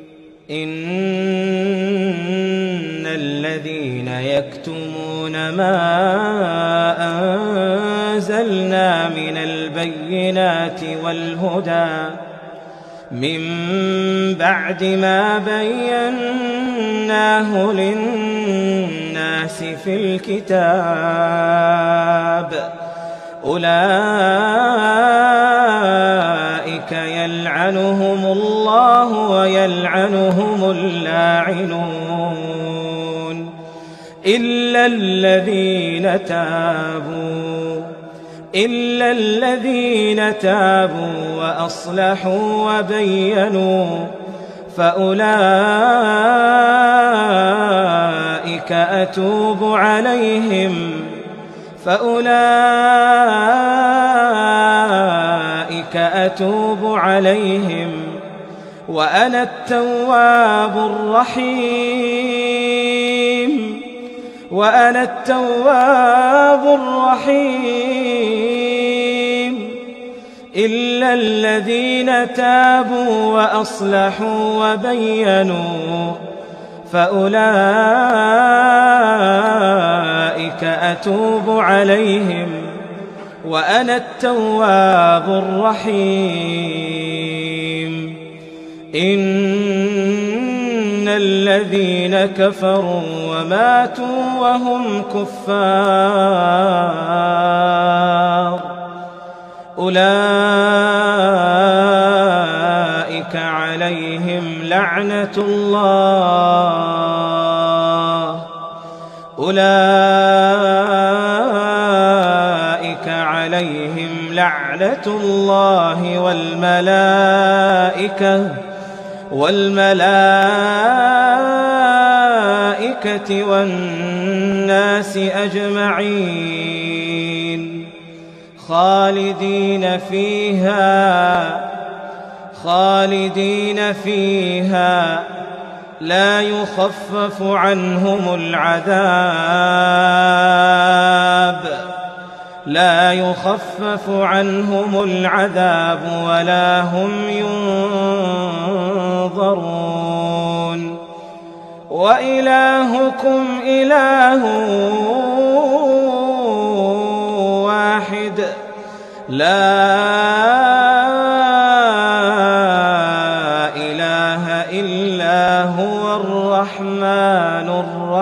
إن الذين يكتمون ما أنزلنا من البينات والهدى من بعد ما بيناه للناس في الكتاب أولئك يلعنهم الله ويلعنهم اللاعنون إلا الذين تابوا وأصلحوا وبينوا فأولئك أتوب عليهم وأنا التواب الرحيم إلا الذين تابوا وأصلحوا وبينوا فأولئك أتوب عليهم وأنا التواب الرحيم إن الذين كفروا وماتوا وهم كفار أولئك عليهم لعنة الله والملائكة والناس أجمعين خالدين فيها لا يخفف عنهم العذاب ولا هم ينظرون وإلهكم إله واحد لا إله إلا هو الرحمن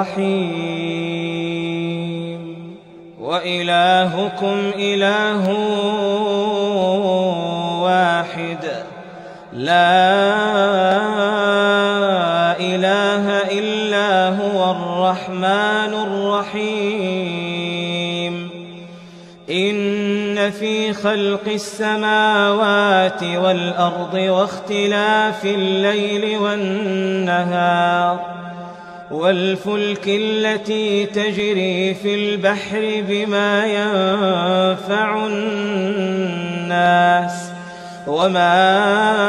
الرحيم وإلهكم إله واحد لا إله إلا هو الرحمن الرحيم إن في خلق السماوات والأرض واختلاف الليل والنهار والفلك التي تجري في البحر بما ينفع الناس وما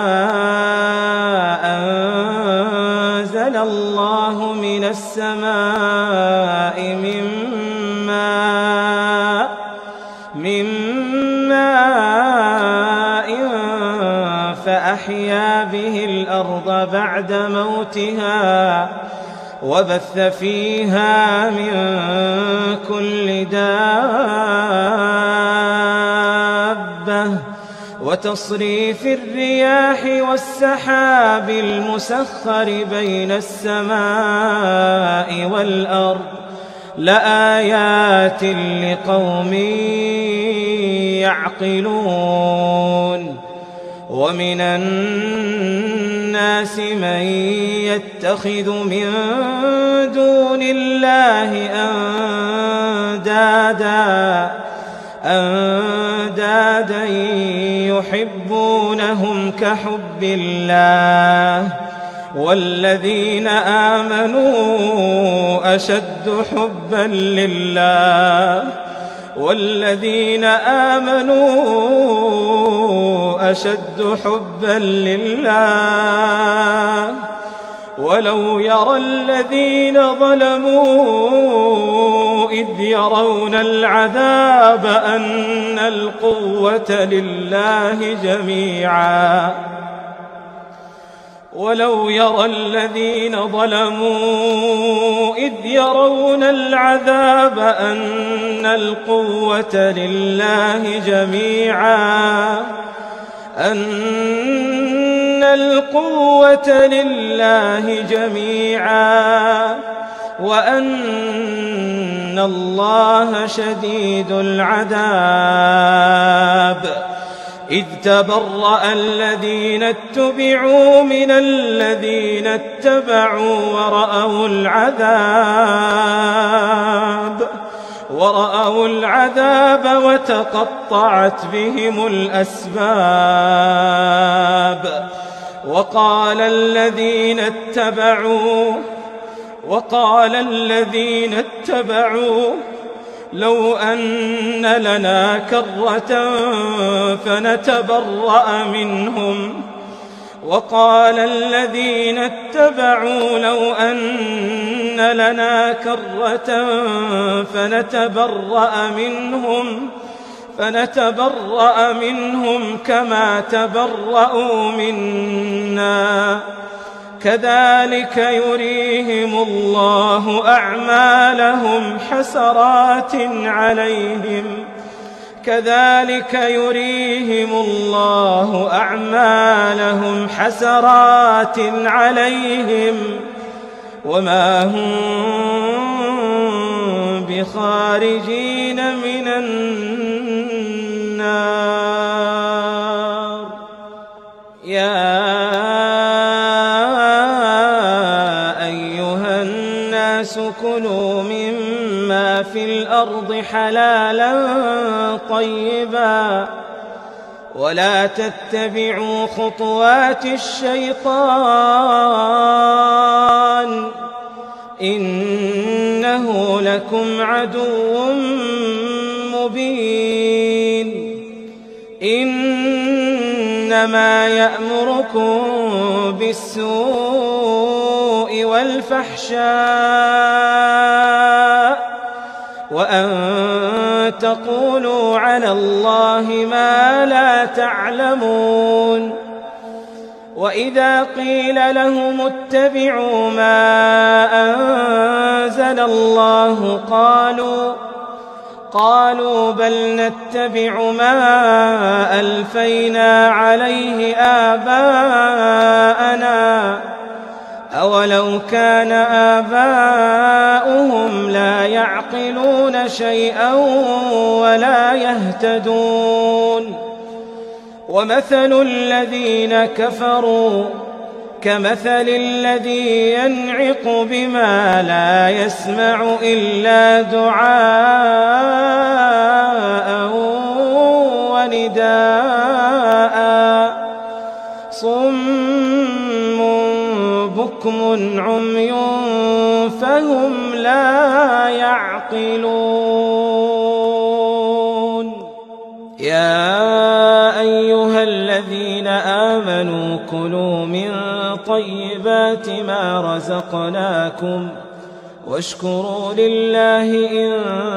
أنزل الله من السماء من ماء فأحيا به الأرض بعد موتها وبث فيها من كل دابة وتصريف الرياح والسحاب المسخر بين السماء والأرض لآيات لقوم يعقلون ومن الناس من يتخذ من دون الله أندادا يحبونهم كحب الله والذين آمنوا أشد حبا لله ولو يرى الذين ظلموا إذ يرون العذاب أن القوة لله جميعا ولو يرى الذين ظلموا إذ يرون العذاب أن القوة لله جميعا أن القوة لله جميعا وأن الله شديد العذاب. إذ تبرأ الذين اتبعوا من الذين اتبعوا ورأوا العذاب وتقطعت بهم الأسباب. وقال الذين اتبعوا لو أن لنا كرة فنتبرأ منهم. وقال الذين اتبعوا لو أن لنا كرة فنتبرأ منهم كما تبرأوا منا كذلك يريهم الله أعمالهم حسرات عليهم وما هم بخارجين من النار. يا أيها الناس كلوا مما في الأرض حلالا طيبا ولا تتبعوا خطوات الشيطان إنه لكم عدو مبين. إنما يأمركم بالسوء والفحشاء وأن تقولوا على الله ما لا تعلمون. وإذا قيل لهم اتبعوا ما أنزل الله قالوا بل نتبع ما ألفينا عليه آباءنا أولو كان آباؤهم لا يعقلون شيئا ولا يهتدون. ومثل الذين كفروا كمثل الذي ينعق بما لا يسمع إلا دعاء ونداء صم بكم عمي فهم لا يعقلون. يا أيها الذين آمنوا كلوا من طيبات ما رزقناكم واشكروا لله إن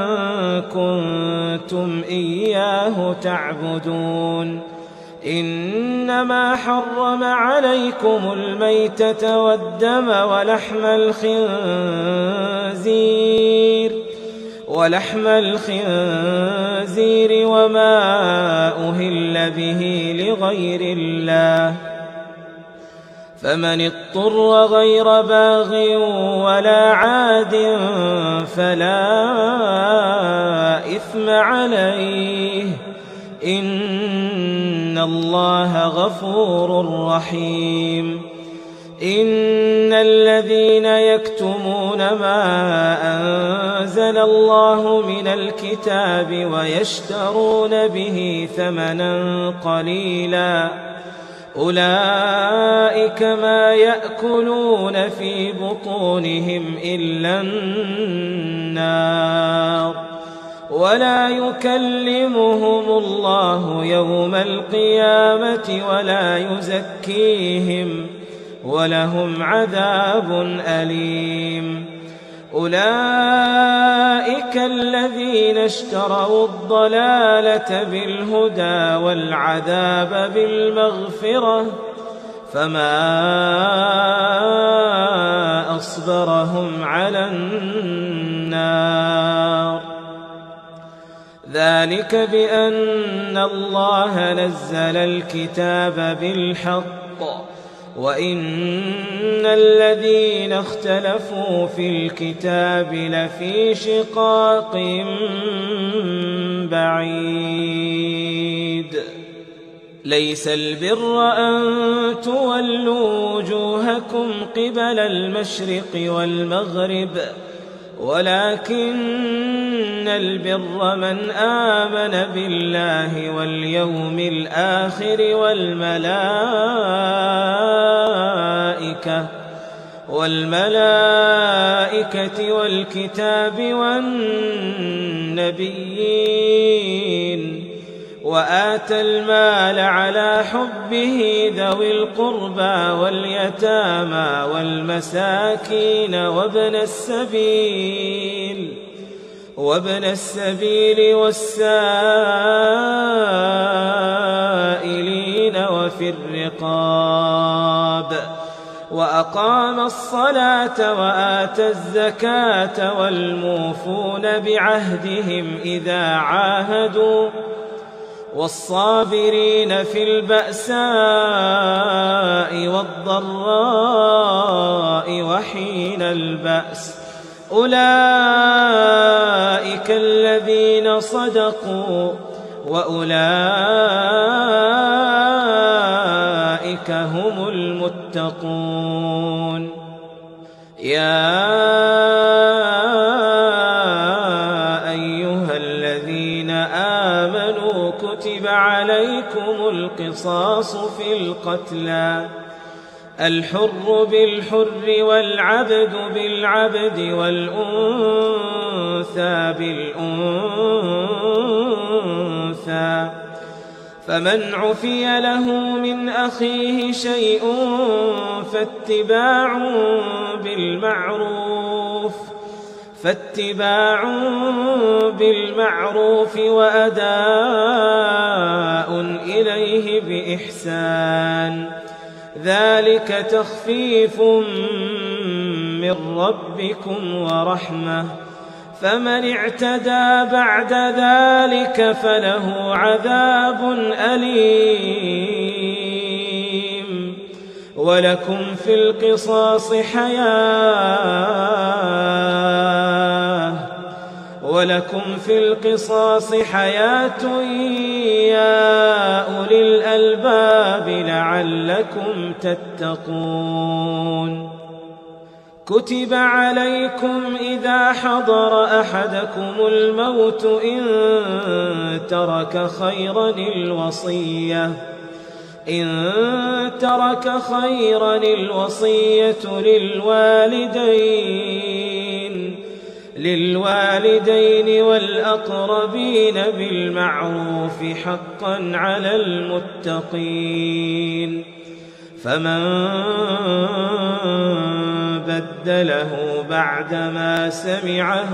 كنتم إياه تعبدون. إنما حرم عليكم الميتة والدم ولحم الخنزير وما أهل به لغير الله فمن اضطر غير باغ ولا عاد فلا إثم عليه إن الله غفور رحيم. إن الذين يكتمون ما أنزل الله من الكتاب ويشترون به ثمنا قليلا أولئك ما يأكلون في بطونهم إلا النار ولا يكلمهم الله يوم القيامة ولا يزكيهم ولهم عذاب أليم. أولئك الذين اشتروا الضلالة بالهدى والعذاب بالمغفرة فما أصبرهم على النار. ذلك بأن الله نزل الكتاب بالحق وإن الذين اختلفوا في الكتاب لفي شقاق بعيد. ليس البر أن تولوا وجوهكم قبل المشرق والمغرب، ولكن البر من آمن بالله واليوم الآخر والملائكة والكتاب والنبيين، وآتى المال على حبه ذوي القربى واليتامى والمساكين وابن السبيل والسائلين وفي الرقاب، وأقام الصلاة وآتى الزكاة والموفون بعهدهم إذا عاهدوا، والصابرين في البأساء والضراء وحين البأس، أولئك الذين صدقوا وأولئك هم المتقون. يا أيها الذين آمنوا كتب عليكم القصاص في القتلى، الحر بالحر والعبد بالعبد والأنثى بالأنثى، فمن عفي له من أخيه شيء فاتباع بالمعروف وأداء إليه بإحسان، ذلك تخفيف من ربكم ورحمة، فمن اعتدى بعد ذلك فله عذاب أليم. ولكم في القصاص حياة يا أولي الألباب لعلكم تتقون. كتب عليكم إذا حضر أحدكم الموت إن ترك خيرا الوصية للوالدين والأقربين بالمعروف حقا على المتقين، فمن بدله بعدما سمعه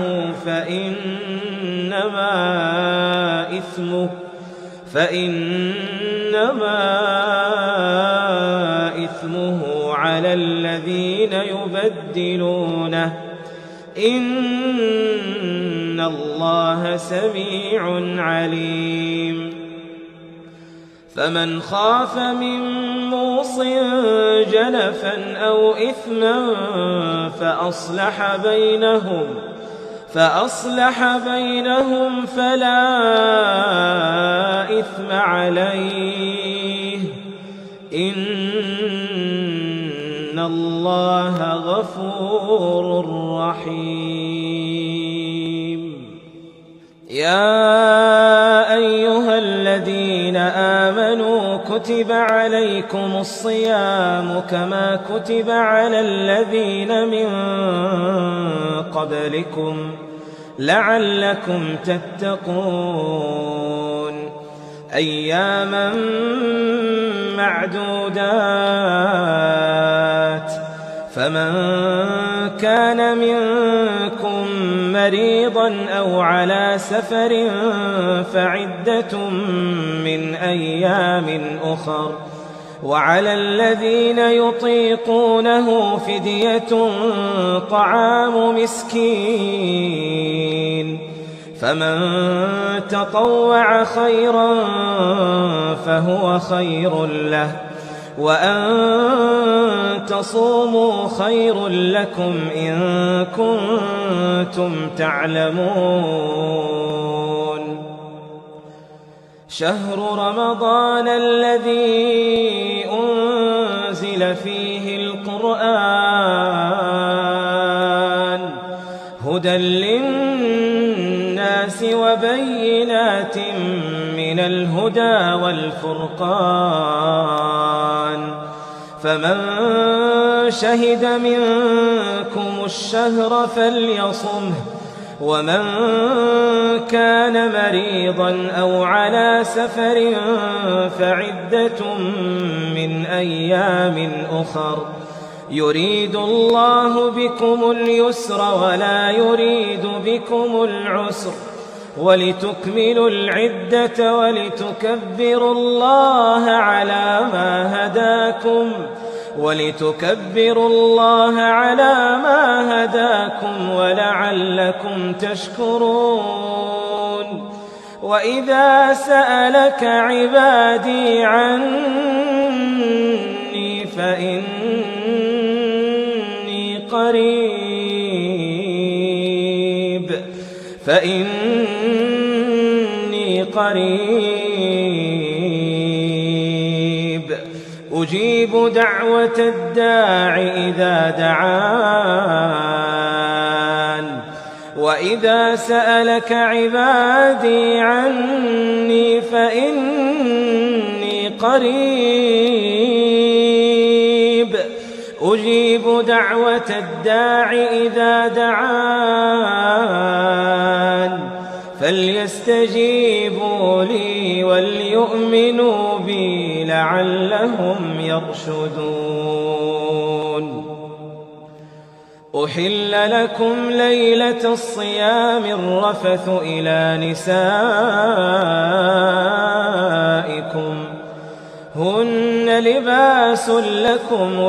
فإنما إثمه على الذين يبدلونه، إن الله سميع عليم. فمن خاف من موص جنفا أو إثما فأصلح بينهم فلا إثم عليه، إن الله غفور رحيم. يا أيها الذين آمنوا كتب عليكم الصيام كما كتب على الذين من قبلكم لعلكم تتقون، أياما معدودات، فمن كان منكم مريضا أو على سفر فعدة من أيام أخر، وعلى الذين يطيقونه فدية طعام مسكين، فمن تطوع خيرا فهو خير له، وأن تصوموا خير لكم إن كنتم تعلمون. شهر رمضان الذي أنزل فيه القرآن هدى للناس وبينات من الهدى والفرقان، فمن شهد منكم الشهر فليصمه، ومن كان مريضا أو على سفر فعدة من أيام أخر، يريد الله بكم اليسر ولا يريد بكم العسر، ولتكملوا العدة ولتكبروا الله على ما هداكم ولعلكم تشكرون. وإذا سألك عبادي عني فإني قريب أجيب دعوة الداع إذا دعان. وإذا سألك عبادي عني فإني قريب أجيب دعوة الداع إذا دعان، فليستجيبوا لي وليؤمنوا بي لعلهم يرشدون. أحل لكم ليلة الصيام الرفث إلى نسائكم هن لباس لكم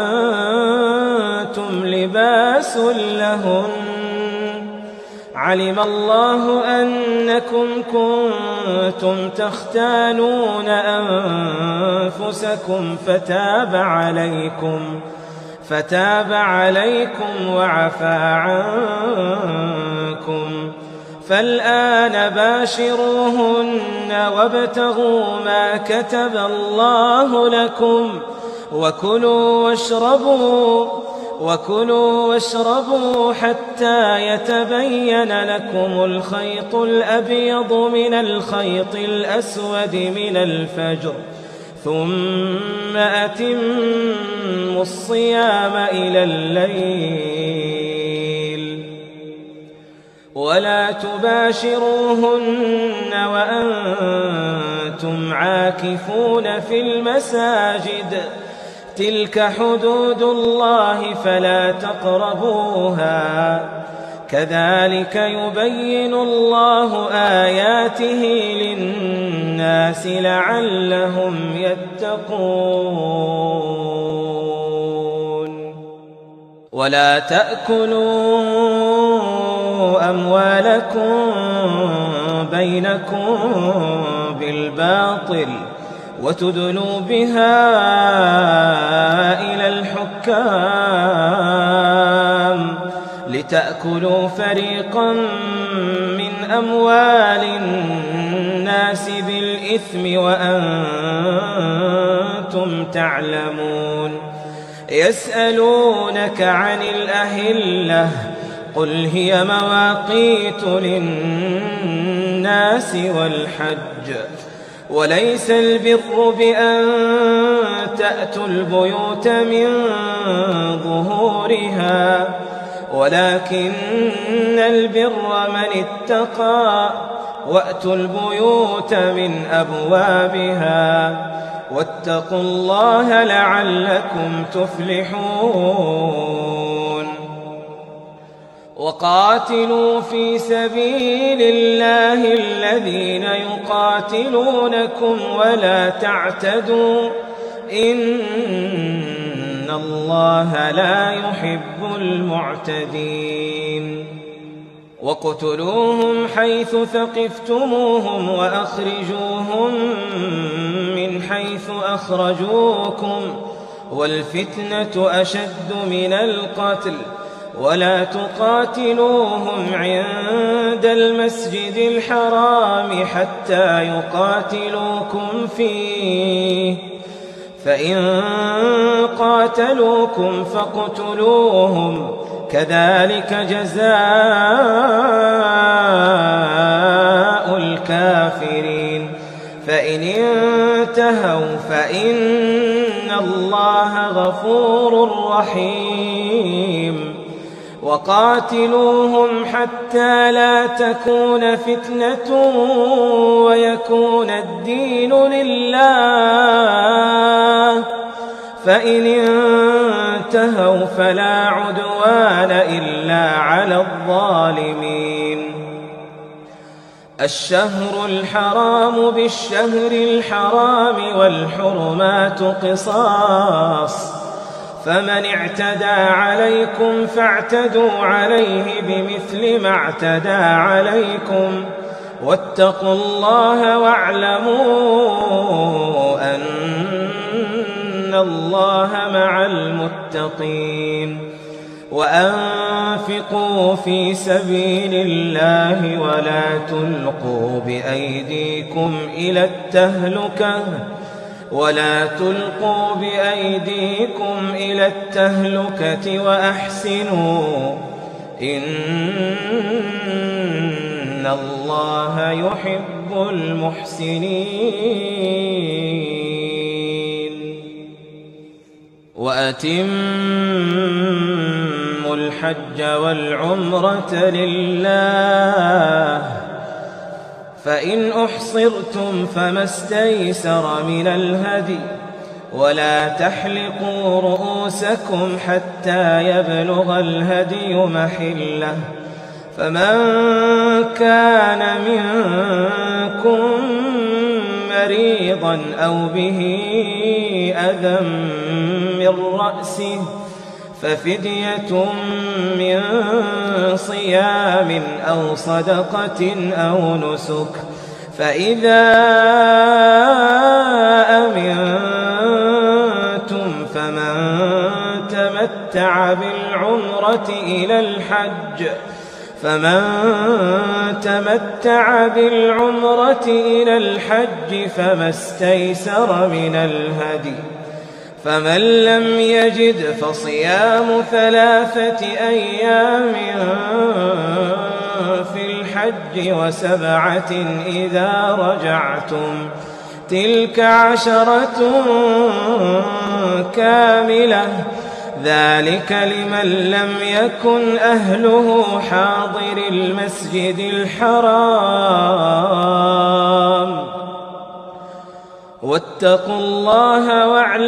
وأنتم لباس لهن، علم الله أنكم كنتم تختانون أنفسكم فتاب عليكم وعفى عنكم، فالآن باشروهن وابتغوا ما كتب الله لكم وكلوا واشربوا حتى يتبين لكم الخيط الأبيض من الخيط الأسود من الفجر، ثم أتموا الصيام إلى الليل، ولا تباشروهن وأنتم عاكفون في المساجد، تلك حدود الله فلا تقربوها، كذلك يبين الله آياته للناس لعلهم يتقون. ولا تأكلوا أموالكم بينكم بالباطل وتدلوا بها إلى الحكام لتأكلوا فريقا من أموال الناس بالإثم وأنتم تعلمون. يسألونك عن الأهلة قل هي مواقيت للناس والحج، وليس البر بأن تأتوا البيوت من ظهورها، ولكن البر من اتقى، وأتوا البيوت من أبوابها، واتقوا الله لعلكم تفلحون. وقاتلوا في سبيل الله الذين يقاتلونكم ولا تعتدوا، إن الله لا يحب المعتدين. وقتلوهم حيث ثقفتموهم وأخرجوهم من حيث أخرجوكم والفتنة أشد من القتل ولا تقاتلوهم عند المسجد الحرام حتى يقاتلوكم فيه فإن قاتلوكم فاقتلوهم كذلك جزاء الكافرين فإن انتهوا فإن الله غفور رحيم وقاتلوهم حتى لا تكون فتنة ويكون الدين لله فإن انتهوا فلا عدوان إلا على الظالمين الشهر الحرام بالشهر الحرام والحرمات قصاص فمن اعتدى عليكم فاعتدوا عليه بمثل ما اعتدى عليكم واتقوا الله واعلموا أن الله مع المتقين وأنفقوا في سبيل الله ولا تلقوا بأيديكم إلى التهلكة وأحسنوا إن الله يحب المحسنين وأتموا الحج والعمرة لله فإن أحصرتم فما استيسر من الهدي ولا تحلقوا رؤوسكم حتى يبلغ الهدي محله فمن كان منكم مريضا أو به أذى من رأسه ففدية من صيام أو صدقة أو نسك فإذا أمنتم فمن تمتع بالعمرة إلى الحج فما استيسر من الهدي فمن لم يجد فصيام 3 أيام في الحج و7 إذا رجعتم تلك 10 كاملة ذلك لمن لم يكن أهله حاضر المسجد الحرام واتقوا الله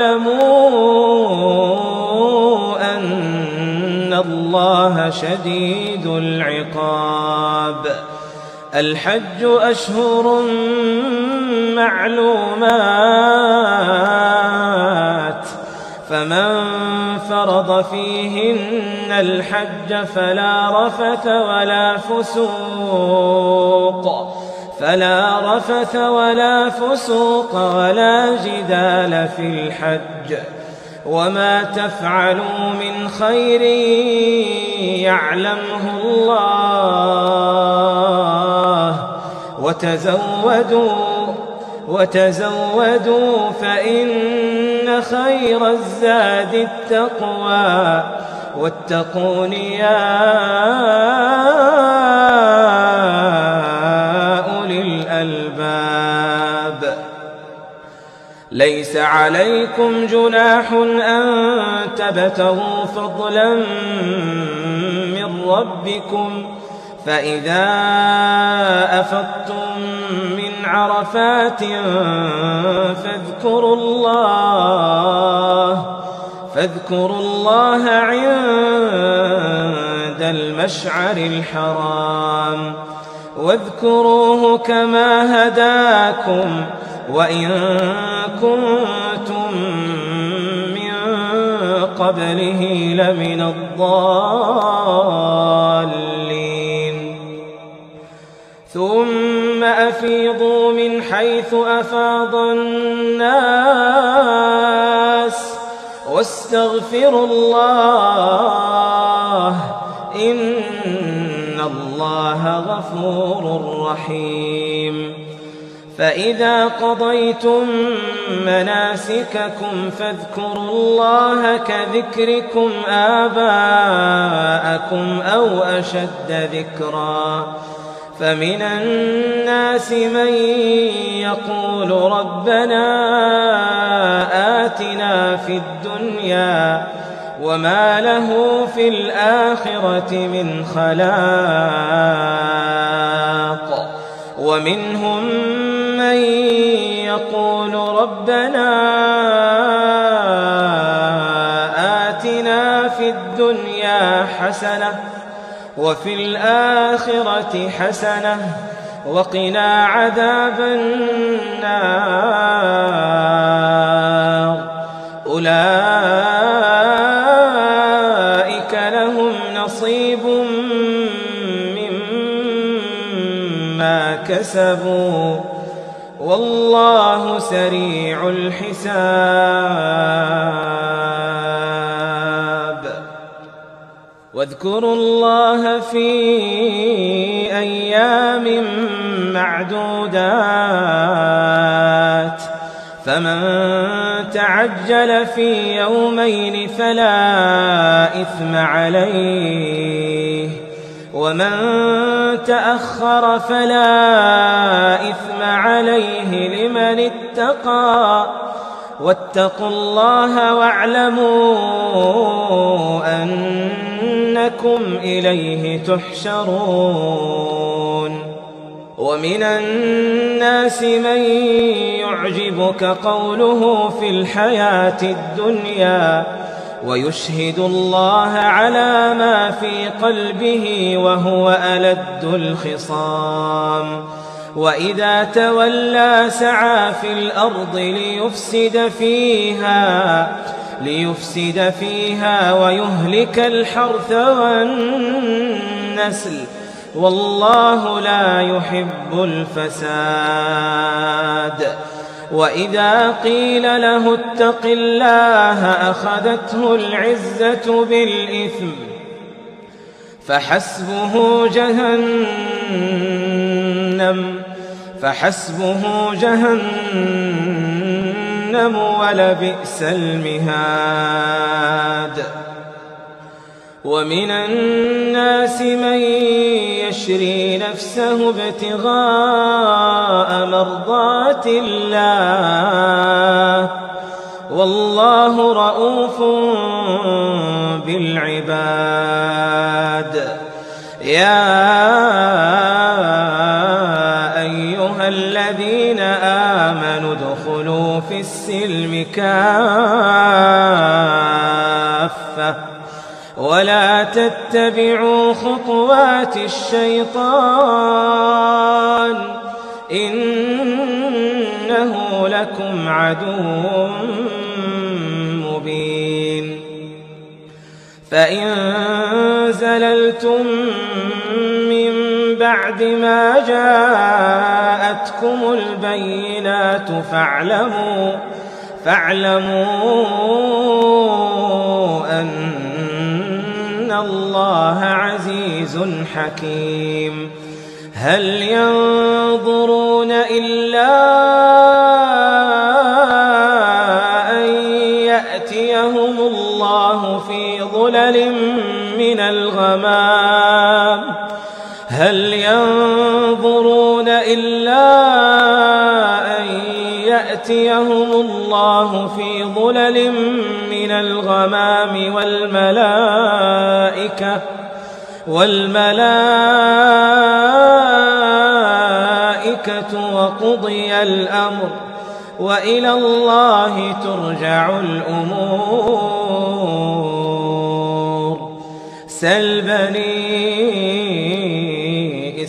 واعلموا أن الله شديد العقاب الحج أشهر معلومات فمن فرض فيهن الحج فلا رفث ولا فسوق ولا جدال في الحج وما تفعلوا من خير يعلمه الله وتزودوا فإن خير الزاد التقوى واتقون يا أولي الألباب ليس عليكم جناح أن تبتغوا فضلا من ربكم فإذا أفضتم من عرفات فاذكروا الله عند المشعر الحرام واذكروه كما هداكم وإن كنتم من قبله لمن الضالين ثم أفيدوا أفيضوا من حيث أفاض الناس واستغفروا الله إن الله غفور رحيم. فإذا قضيتم مناسككم فاذكروا الله كذكركم آباءكم أو أشد ذكرا. فمن الناس من يقول ربنا آتنا في الدنيا وما له في الآخرة من خلاق. ومنهم من يقول ربنا آتنا في الدنيا حسنة وفي الآخرة حسنة وقنا عذاب النار. أولئك لهم نصيب مما كسبوا والله سريع الحساب. واذكروا الله في أيام معدودات فمن تعجل في يومين فلا إثم عليه ومن تأخر فلا إثم عليه لمن اتقى. واتقوا الله واعلموا أنكم إليه تحشرون. ومن الناس من يعجبك قوله في الحياة الدنيا ويشهد الله على ما في قلبه وهو ألد الخصام. وإذا تولى سعى في الأرض ليفسد فيها ويهلك الحرث والنسل والله لا يحب الفساد. وإذا قيل له اتق الله أخذته العزة بالإثم فحسبه جهنم ولبئس المهاد. ومن الناس من يشري نفسه ابتغاء مرضات الله والله رؤوف بالعباد. يا أيها الذين آمنوا ادخلوا في السلم كافة ولا تتبعوا خطوات الشيطان إنه لكم عدو مبين. فإن زللتم من بعد ما جاءتكم البينات فاعلموا أن الله عزيز حكيم. هل ينظرون إلا أن يأتيهم الله في ظلل من الغمام هل ينظرون إلا أن يأتيهم الله في ظلل من الغمام والملائكة وقضي الأمر وإلى الله ترجع الأمور. سل بني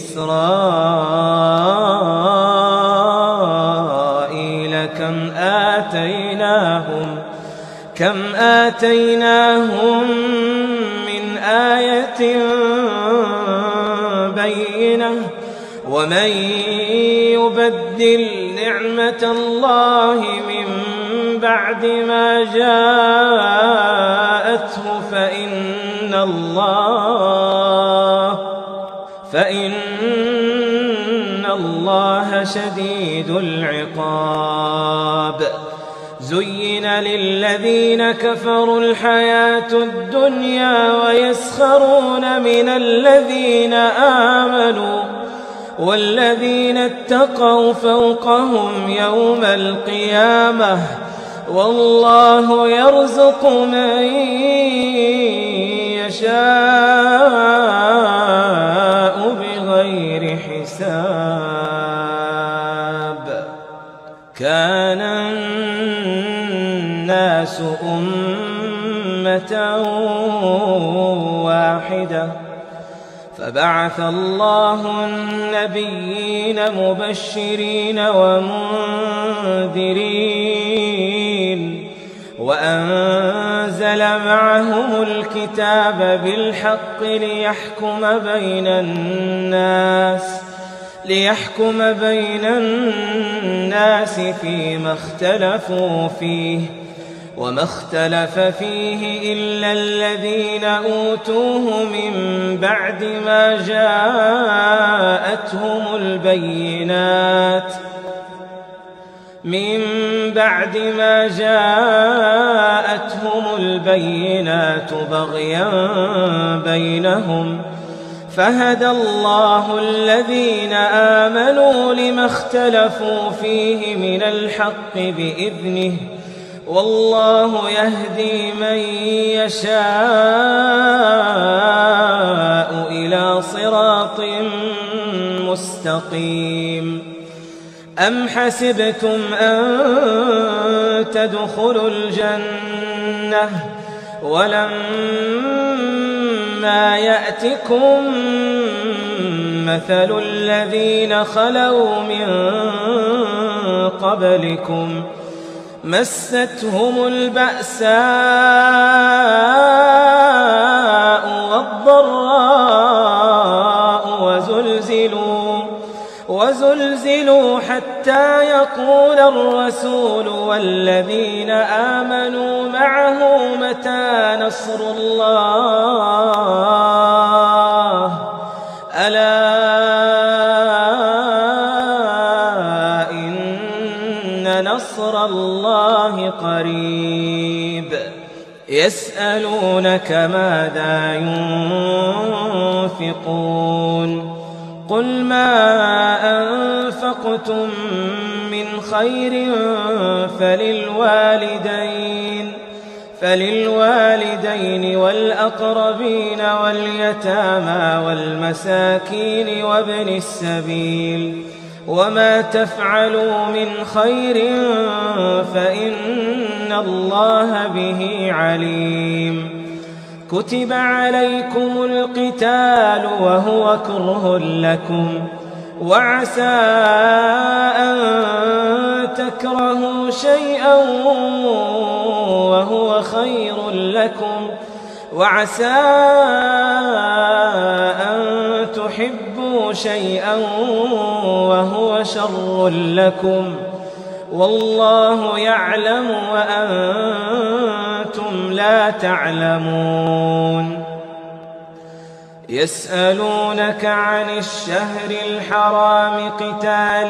إسرائيل كم آتيناهم من آية بينة ومن يبدل نعمة الله من بعد ما جاءته فإن الله شديد العقاب. زين للذين كفروا الحياة الدنيا ويسخرون من الذين آمنوا والذين اتقوا فوقهم يوم القيامة والله يرزق من يشاء بغير حساب. كان الناس أمة واحدة فبعث الله النبيين مبشرين ومنذرين وأنزل معهم الكتاب بالحق ليحكم بين الناس فيما اختلفوا فيه وما اختلف فيه إلا الذين أوتوه من بعد ما جاءتهم البينات بغيا بينهم فهدى الله الذين آمنوا لما اختلفوا فيه من الحق بإذنه والله يهدي من يشاء إلى صراط مستقيم. أم حسبتم أن تدخلوا الجنة ولما يأتكم مثل الذين خلوا من قبلكم مستهم البأساء والضراء وزلزلوا حتى يقول الرسول والذين آمنوا معه متى نصر الله ألا إن نصر الله قريب. يسألونك ماذا ينفقون قل ما أنفقتم من خير فللوالدين والأقربين واليتامى والمساكين وابن السبيل وما تفعلوا من خير فإن الله به عليم. كتب عليكم القتال وهو كره لكم وعسى أن تكرهوا شيئا وهو خير لكم وعسى أن تحبوا شيئا وهو شر لكم والله يعلم وأنتم لا تعلمون. يسألونك عن الشهر الحرام قتال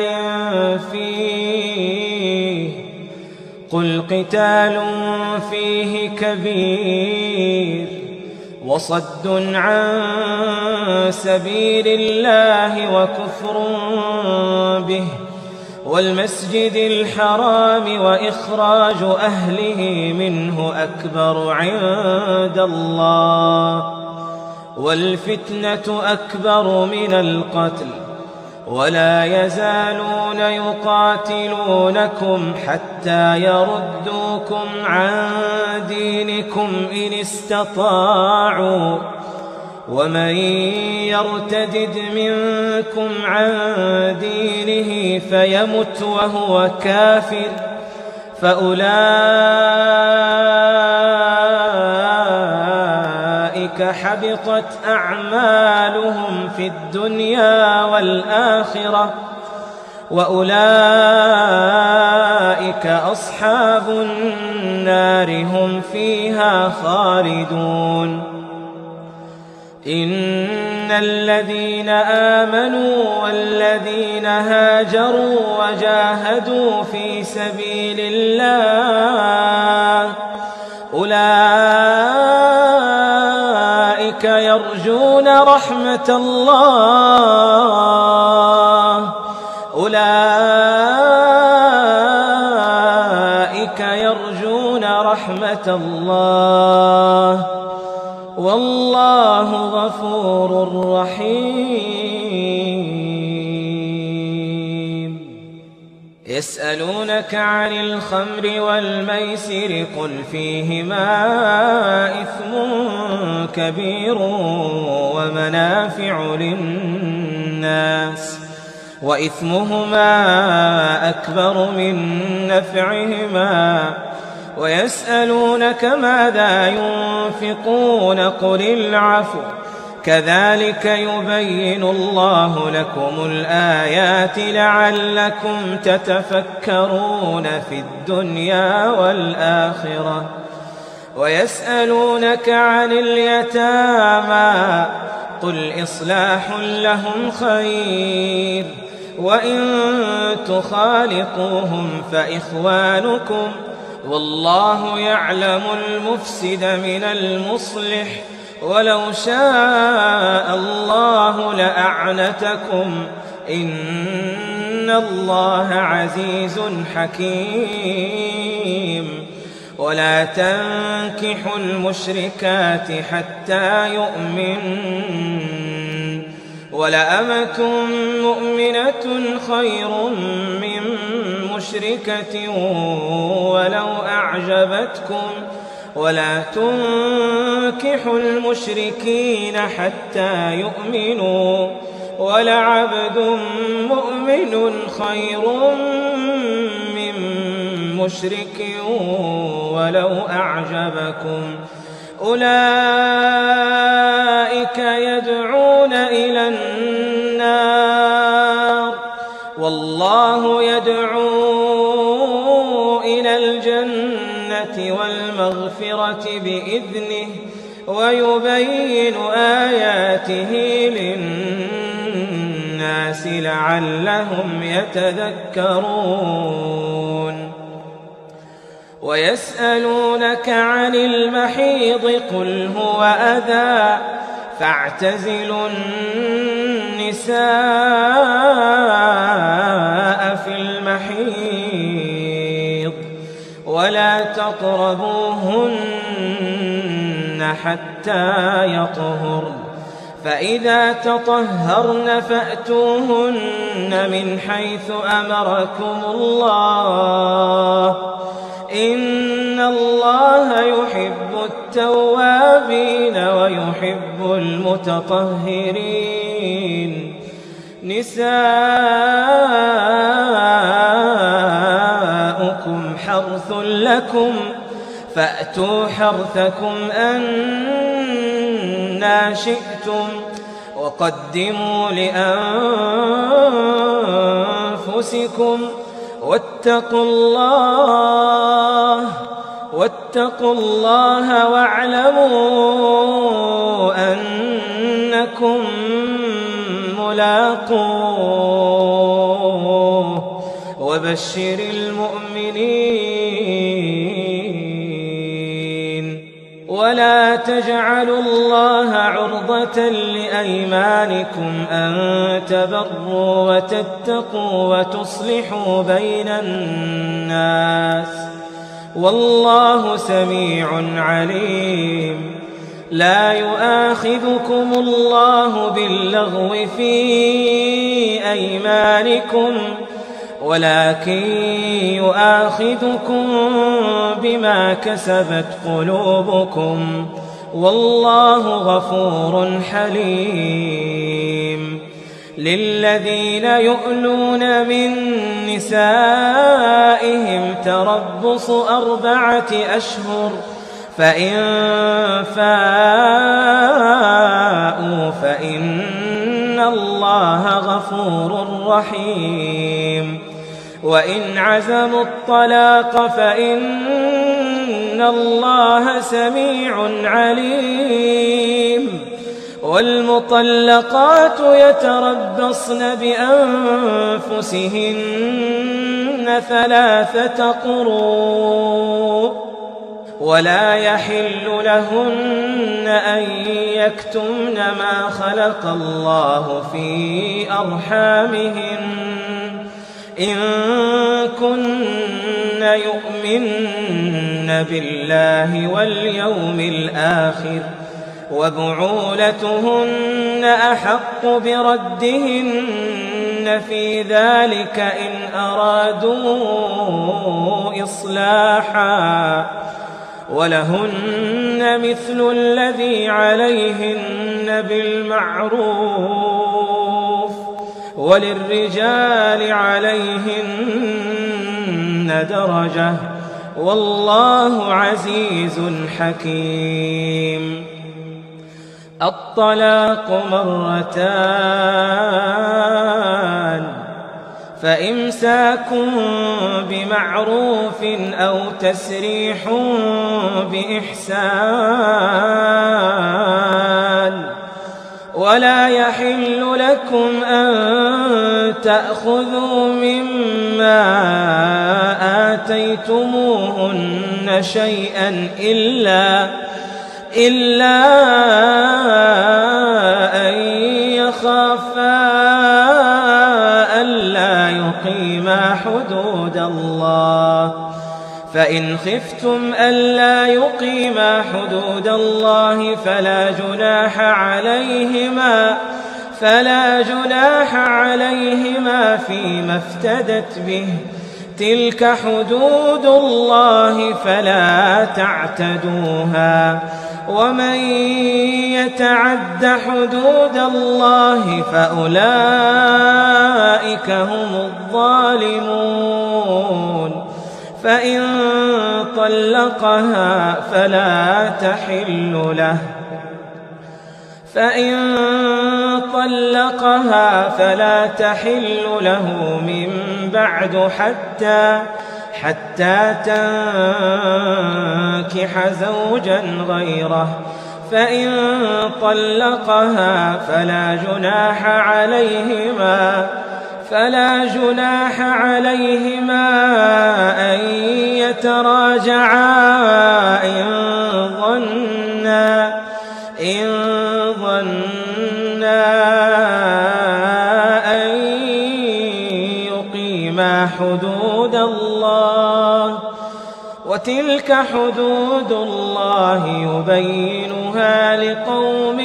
فيه قل قتال فيه كبير وصد عن سبيل الله وكفر به والمسجد الحرام وإخراج أهله منه أكبر عند الله والفتنة أكبر من القتل ولا يزالون يقاتلونكم حتى يردوكم عن دينكم إن استطاعوا ومن يرتدد منكم عن دينه فيمت وهو كافر فأولئك حبطت أعمالهم في الدنيا والآخرة وأولئك أصحاب النار هم فيها خالدون. إن الذين آمنوا والذين هاجروا وجاهدوا في سبيل الله أولئك يرجون رحمة الله والله غفور رحيم. يسألونك عن الخمر والميسر قل فيهما إثم كبير ومنافع للناس وإثمهما أكبر من نفعهما ويسألونك ماذا ينفقون قل العفو كذلك يبين الله لكم الآيات لعلكم تتفكرون في الدنيا والآخرة. ويسألونك عن اليتامى قل إصلاح لهم خير وإن تخالطوهم فإخوانكم والله يعلم المفسد من المصلح ولو شاء الله لأعنتكم إن الله عزيز حكيم. ولا تنكحوا المشركات حتى يؤمنن ولأمة مؤمنة خير من مشركة ولو أعجبتكم ولا تنكحوا المشركين حتى يؤمنوا ولعبد مؤمن خير من مشرك ولو أعجبكم أولئك يدعون إلى النار والله يدعو إلى الجنة والمغفرة بإذنه ويبين آياته للناس لعلهم يتذكرون. ويسألونك عن المحيض قل هو أذى فاعتزلوا النساء في المحيض ولا تقربوهن حتى يطهرن فإذا تطهرن فأتوهن من حيث أمركم الله إن الله يحب التوابين ويحب المتطهرين. نساؤكم حرث لكم فأتوا حرثكم أنى شئتم وقدموا لأنفسكم واتقوا الله واعلموا أنكم ملاقوه وبشر المؤمنين. ولا تجعلوا الله عرضة لأيمانكم أن تبروا وتتقوا وتصلحوا بين الناس والله سميع عليم. لا يؤاخذكم الله باللغو في أيمانكم ولكن يؤاخذكم بما كسبت قلوبكم والله غفور حليم. للذين يؤلون من نسائهم تربص 4 أشهر فإن فاءوا فإن الله غفور رحيم. وإن عزموا الطلاق فإن الله سميع عليم والمطلقات يتربصن بأنفسهن 3 قروء ولا يحل لهن أن يكتمن ما خلق الله في أرحامهن إن كن يؤمن بالله واليوم الآخر وبعولتهن أحق بردهن في ذلك إن أرادوا إصلاحا ولهن مثل الذي عليهن بالمعروف وللرجال عليهن درجة والله عزيز حكيم. الطلاق 2 فإمساك بمعروف أو تسريح بإحسان ولا يحل لكم أن تأخذوا مما آتيتموهن شيئا إلا أن يخافا ألا يقيما حدود الله فإن خفتم ألا يقيما حدود الله فلا جناح عليهما فيما افتدت به تلك حدود الله فلا تعتدوها ومن يتعد حدود الله فأولئك هم الظالمون. فإن طلقها فلا تحل له من بعد حتى تنكح زوجا غيره فإن طلقها فلا جناح عليهما أن يتراجعا إن ظنا أن يقيما حدود الله وتلك حدود الله يبينها لقوم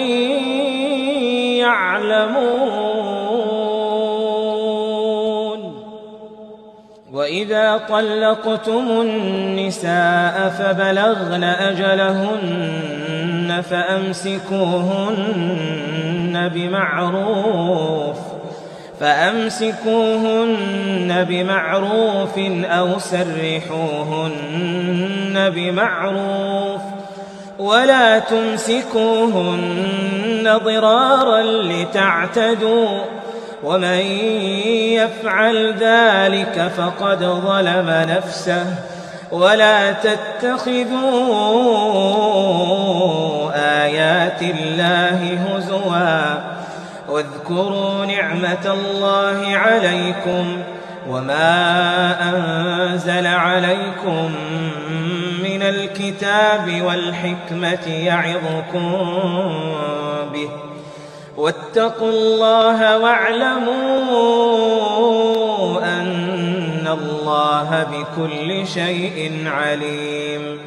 يعلمون. وإذا طلقتم النساء فبلغن أجلهن فأمسكوهن بمعروف أو سرحوهن بمعروف ولا تمسكوهن ضرارا لتعتدوا ومن يفعل ذلك فقد ظلم نفسه ولا تتخذوا آيات الله هزوا واذكروا نعمة الله عليكم وما أنزل عليكم من الكتاب والحكمة يعظكم به واتقوا الله واعلموا أن الله بكل شيء عليم.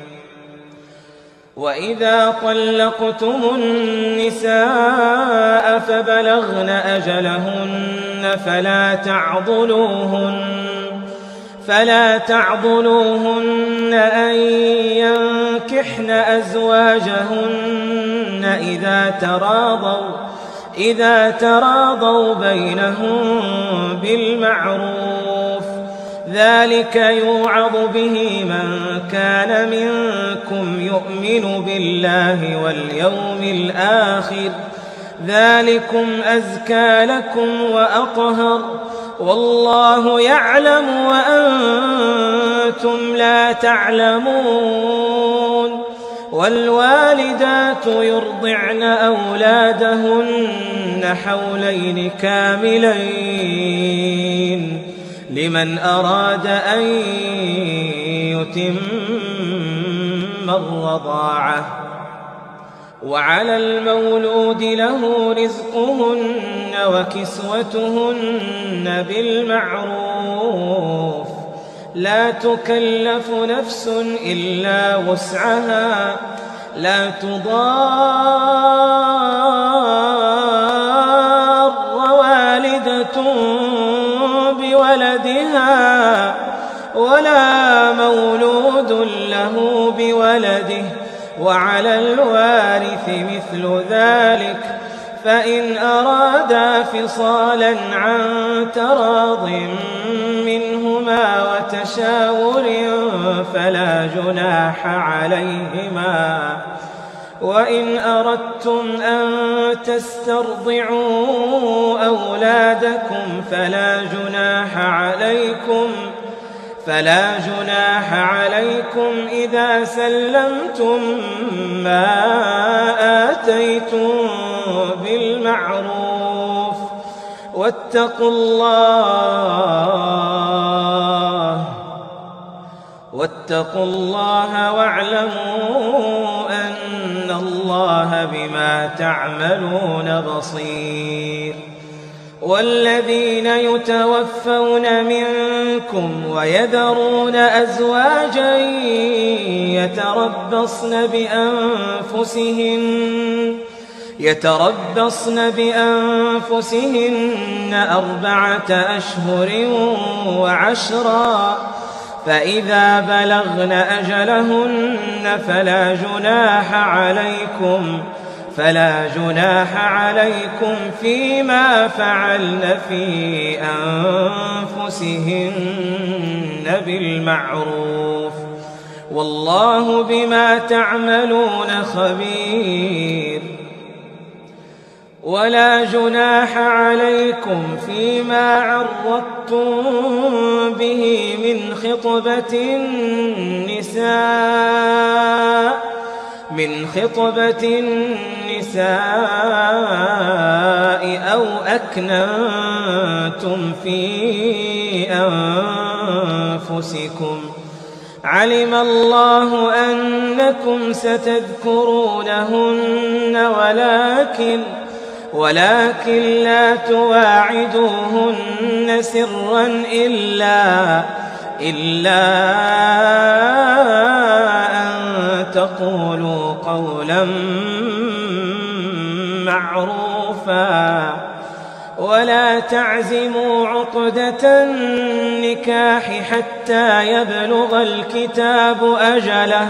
وإذا طلقتم النساء فبلغن أجلهن فلا تعضلوهن أن ينكحن أزواجهن إذا تراضوا بينهم بالمعروف ذلك يوعظ به من كان منكم يؤمن بالله واليوم الآخر ذلكم أزكى لكم وأطهر والله يعلم وأنتم لا تعلمون. والوالدات يرضعن أولادهن حولين كاملين لمن أراد أن يتم الرضاعة. وعلى المولود له رزقهن وكسوتهن بالمعروف لا تكلف نفس إلا وسعها لا تضار والدة بولدها ولا مولود له بولده وعلى الوارث مثل ذلك فإن أرادا فصالا عن تراض منهما وتشاور فلا جناح عليهما. وإن أردتم أن تسترضعوا أولادكم فلا جناح عليكم إذا سلمتم ما آتيتم بالمعروف. واتقوا الله واعلموا أن الله بما تعملون بصير. والذين يتوفون منكم ويذرون أزواجا يتربصن بأنفسهن 4 أشهر و10 فإذا بلغن أجلهن فلا جناح عليكم فيما فعلن في أنفسهن بالمعروف والله بما تعملون خبير. ولا جناح عليكم فيما عرضتم به من خطبة النساء أو أكننتم في أنفسكم علم الله أنكم ستذكرونهن ولكن لا تواعدوهن سرا إلا أن تقولوا قولا معروفا. ولا تعزموا عقدة النكاح حتى يبلغ الكتاب أجله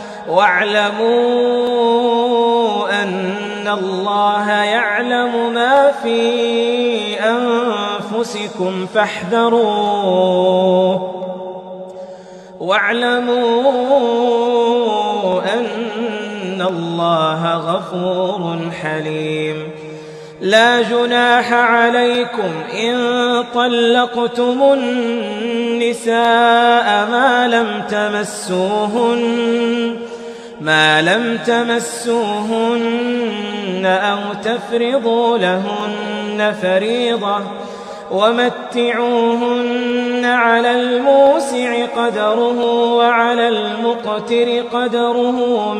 واعلموا أن الله يعلم ما في أنفسكم فاحذروه واعلموا أن الله غفور حليم. لا جناح عليكم إن طلقتم النساء ما لم تمسوهن أو تفرضوا لهن فريضة ومتعوهن على الموسع قدره وعلى المقتر قدره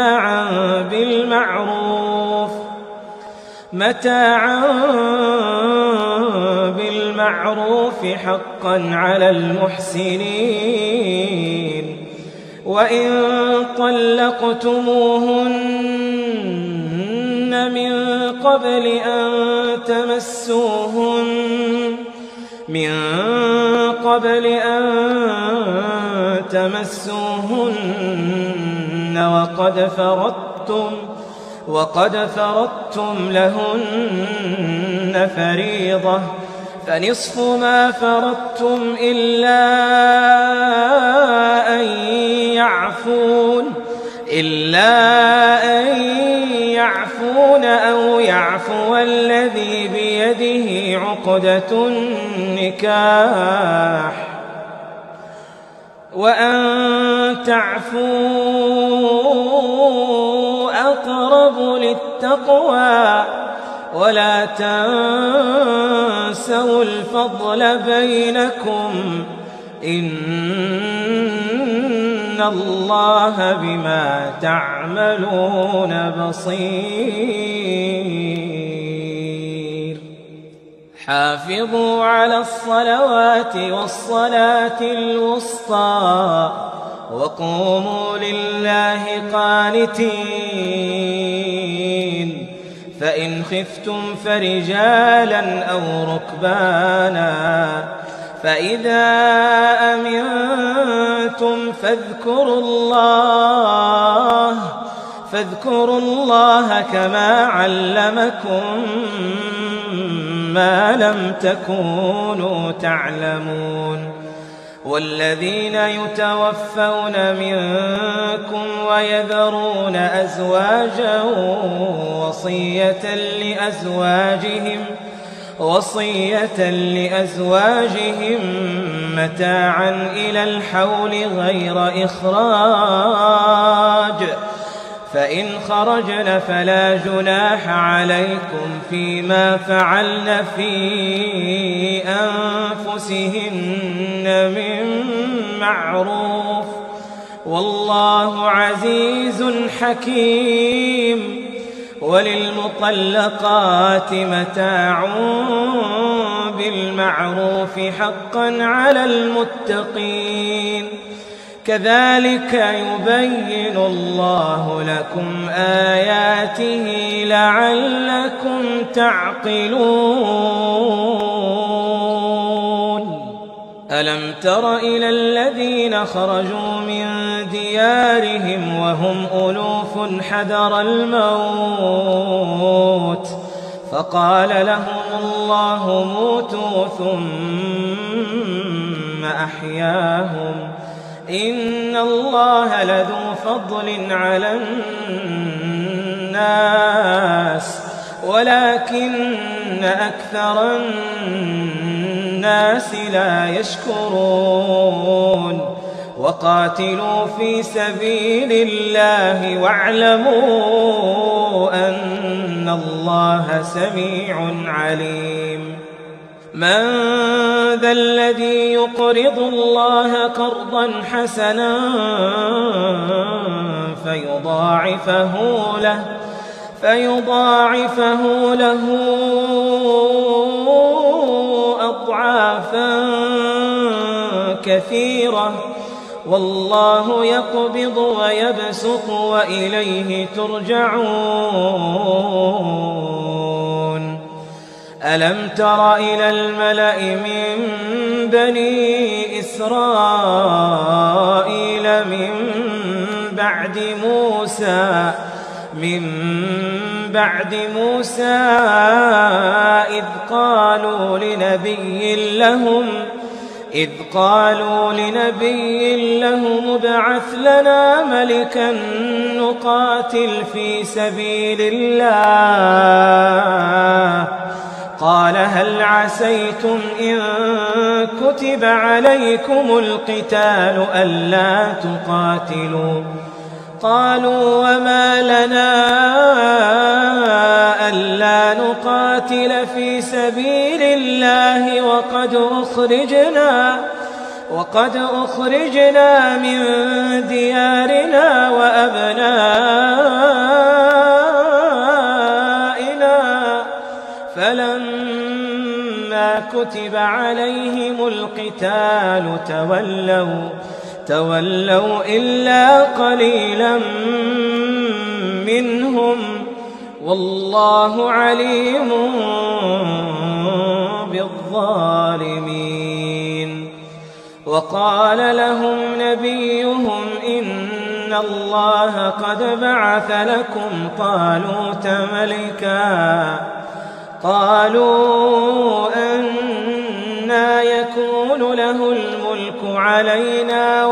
متاعا بالمعروف حقا على المحسنين. وإن طلقتموهن من قبل أن تمسوهن وقد فرضتم لهن فريضة فنصف ما فرضتم إلا أن يعفون أو يعفو الذي بيده عقدة النكاح وأن تعفوا أقرب للتقوى ولا تنسوا الفضل بينكم إن الله بما تعملون بصير. حافظوا على الصلوات والصلاة الوسطى وقوموا لله قانتين. فإن خفتم فرجالا أو ركبانا فإذا أمنتم فاذكروا الله كما علمكم ما لم تكونوا تعلمون. والذين يتوفون منكم ويذرون أزواجا وصية لأزواجهم متاعا إلى الحول غير إخراج فإن خرجن فلا جناح عليكم فيما فعلن في أنفسهن من معروف والله عزيز حكيم. وللمطلقات متاع بالمعروف حقا على المتقين. كذلك يبين الله لكم آياته لعلكم تعقلون. ألم تر إلى الذين خرجوا من ديارهم وهم ألوف حذر الموت فقال لهم الله موتوا ثم أحياهم إن الله لذو فضل على الناس ولكن أكثر الناس لا يشكرون. وقاتلوا في سبيل الله واعلموا أن الله سميع عليم. من ذا الذي يقرض الله قرضا حسنا فيضاعفه له أضعافا كثيرة والله يقبض ويبسط وإليه ترجعون. ألم تر إلى الملأ من بني إسرائيل من بعد موسى إذ قالوا لنبي لهم ابعث لنا ملكا نقاتل في سبيل الله قال هل عسيتم إن كتب عليكم القتال ألا تقاتلوا قالوا وما لنا ألا نقاتل في سبيل الله وقد أخرجنا من ديارنا وأبنائنا فلما كتب عليهم القتال تولوا إلا قليلا منهم والله عليم بالظالمين. وقال لهم نبيهم إن الله قد بعث لكم طالوت ملكا قالوا أنى يكون له الملك علينا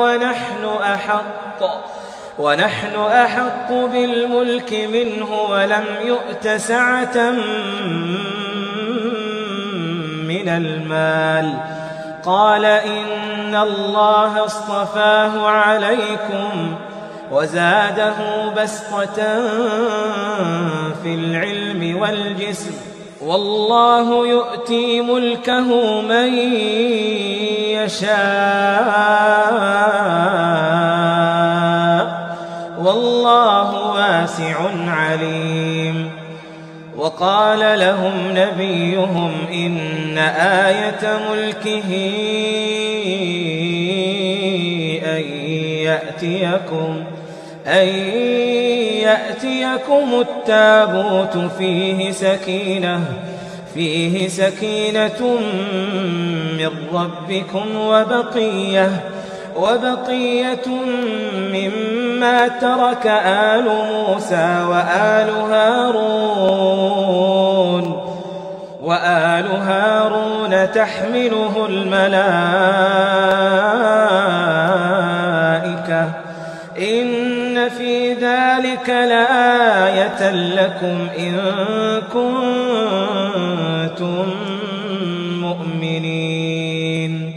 ونحن أحق بالملك منه ولم يؤت سعة من من المال. قال إن الله اصطفاه عليكم وزاده بسطة في العلم والجسم، والله يؤتي ملكه من يشاء والله واسع عليم. وقال لهم نبيهم إن آية ملكه أن يأتيكم التابوت فيه سكينة من ربكم وبقية مما ترك آل موسى وآل هارون تحمله الملائكة إن في ذلك لآية لكم إن كنتم مؤمنين.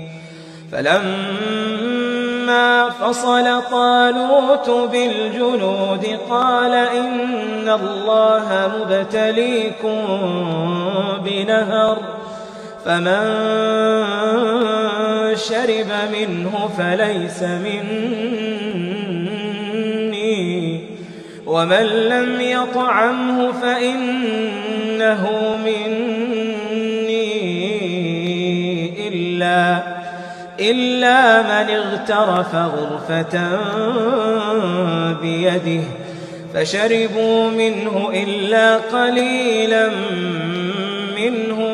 فلما فصل طالوت بالجنود قال إن الله مبتليكم بنهر، فمن شرب منه فليس مني، ومن لم يطعمه فإنه مني إلا من اغترف غرفة بيده، فشربوا منه إلا قليلا منهم.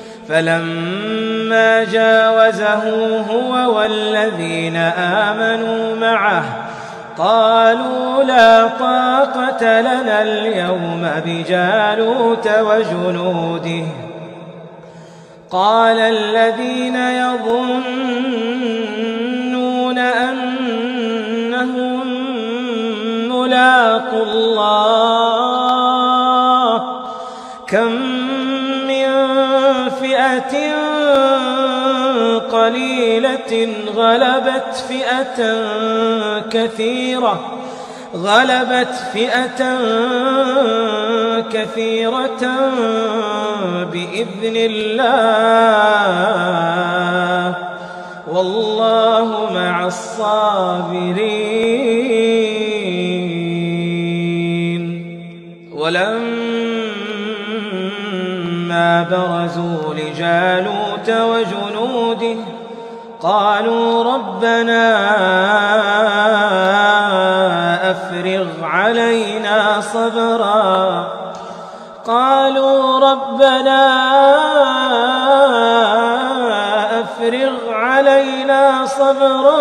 فلما جاوزه هو والذين آمنوا معه قالوا لا طاقة لنا اليوم بجالوت وجنوده. قال الذين يظنون أنهم ملاقو الله كم من فئة قليلة غلبت فئة كثيرة بإذن الله والله مع الصابرين. ولما برزوا لجالوت وجنوده قالوا ربنا أفرغ علينا صبرا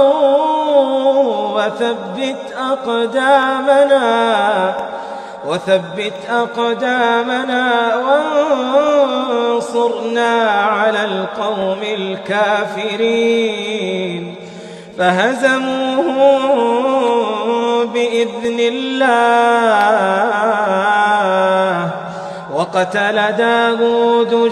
وثبت أقدامنا وانصرنا على القوم الكافرين. فهزموهم بإذن الله وقتل داود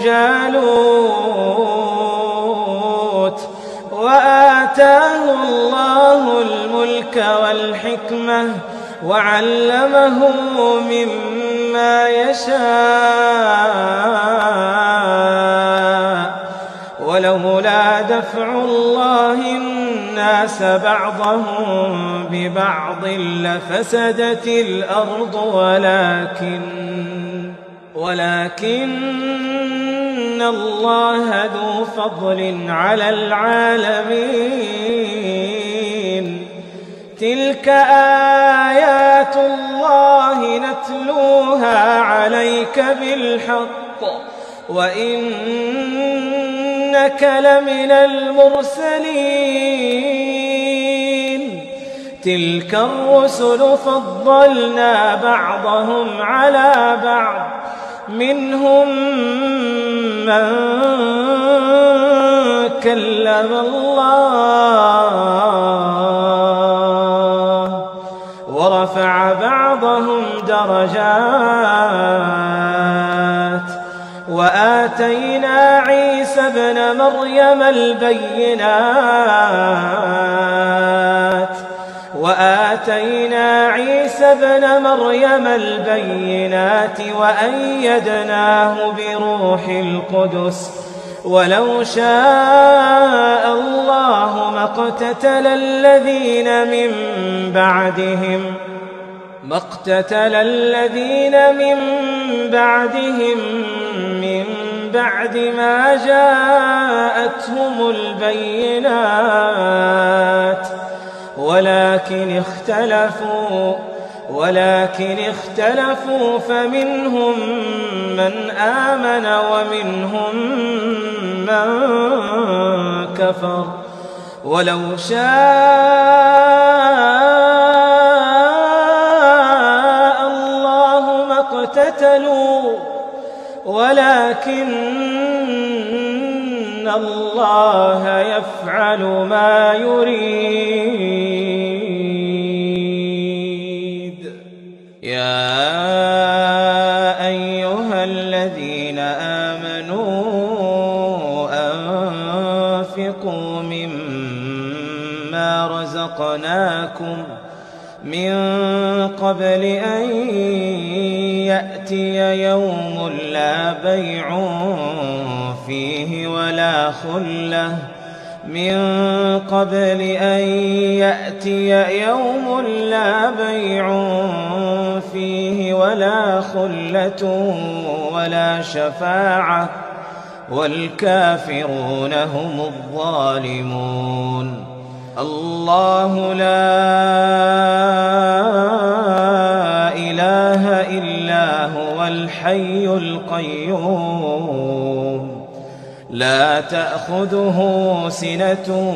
جالوت وآتاه الله الملك والحكمة وعلمه مما يشاء. ولولا دفع الله الناس بعضهم ببعض لفسدت الأرض ولكن الله ذو فضل على العالمين. تلك آيات الله نتلوها عليك بالحق وإنك لمن المرسلين. تلك الرسل فضلنا بعضهم على بعض منهم من كلم الله ورفع بعضهم درجات وآتينا عيسى عيسى ابن مريم البينات وأيدناه بروح القدس ولو شاء الله ما اقتتل الذين من بعدهم من بعد ما جاءتهم البينات ولكن اختلفوا فمنهم من آمن ومنهم من كفر ولو شاء الله ما اقتتلوا ولكن الله يفعل ما يريد. يا أيها الذين آمنوا أنفقوا مما رزقناكم من قبل أن يأتي يوم لا بيع فيه ولا خلة ولا شفاعة والكافرون هم الظالمون. الله لا إله إلا هو الحي القيوم لا تأخذه سنة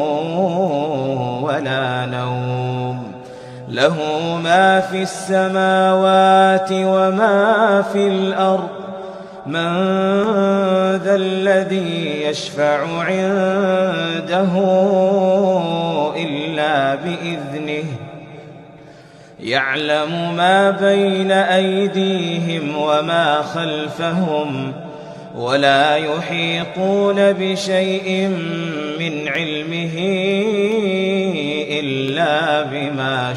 ولا نوم له ما في السماوات وما في الأرض من ذا الذي يشفع عنده إلا بإذنه يعلم ما بين أيديهم وما خلفهم ولا يحيطون بشيء من علمه إلا بما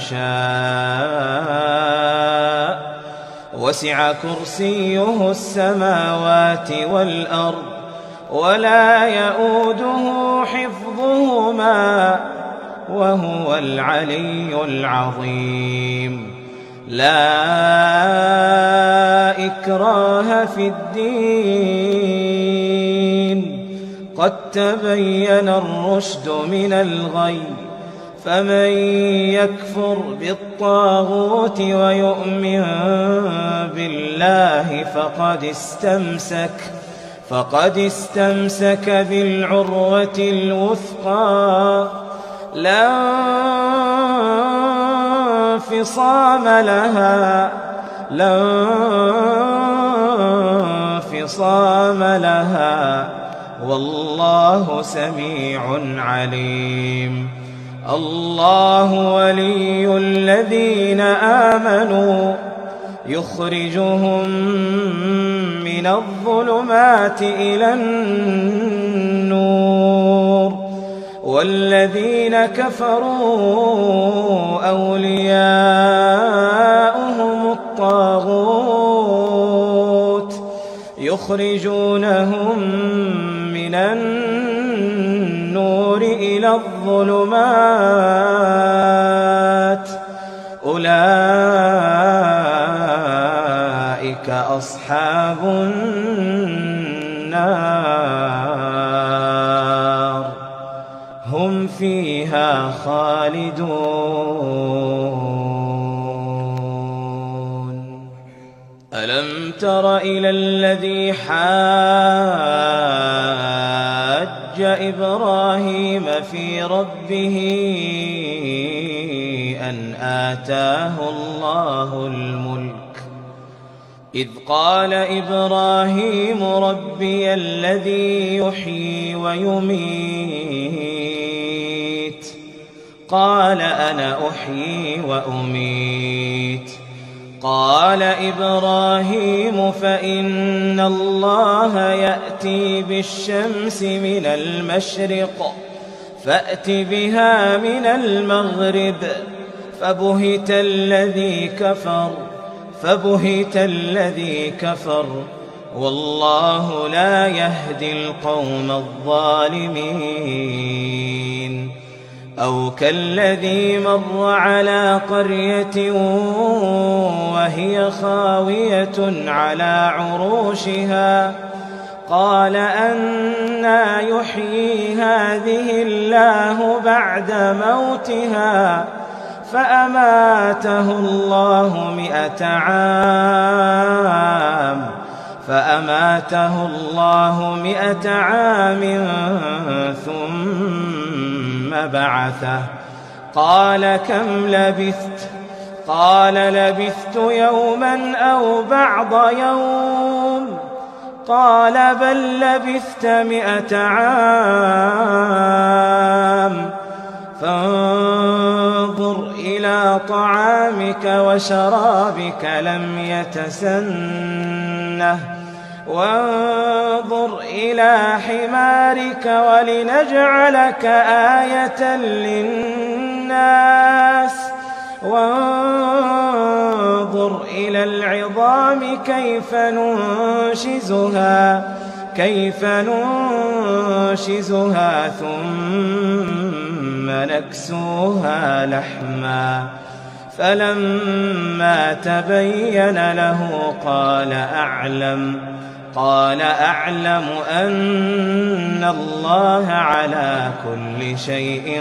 شاء وسع كرسيه السماوات والأرض ولا يؤوده حفظهما وهو العلي العظيم. لا إكراه في الدين قد تبين الرشد من الغي فمن يكفر بالطاغوت ويؤمن بالله فقد استمسك بالعروة الوثقى لا انفصام لها والله سميع عليم. الله ولي الذين آمنوا يخرجهم من الظلمات إلى النور والذين كفروا أولياؤهم الطاغوت يخرجونهم من النور إلى الظلمات أولئك أصحاب النار هم فيها خالدون. ألم تر إلى الذي حاج إبراهيم في ربه أن آتاه الله الملك إذ قال إبراهيم ربي الذي يحيي ويميت قال أنا أحيي وأميت قال إبراهيم فإن الله يأتي بالشمس من المشرق فأت بها من المغرب فبهت الذي كفر والله لا يهدي القوم الظالمين. أو كالذي مر على قرية وهي خاوية على عروشها قال أنى يحيي هذه الله بعد موتها فأماته الله 100 عام ثم بعثه قال كم لبثت؟ قال لبثت يوما أو بعض يوم قال بل لبثت 100 عام فانظر إلى طعامك وشرابك لم يتسنه وانظر إلى حمارك ولنجعلك آية للناس وانظر إلى العظام كيف ننشزها ثم نكسوها لحما فلما تبين له قال أعلم أن الله على كل شيء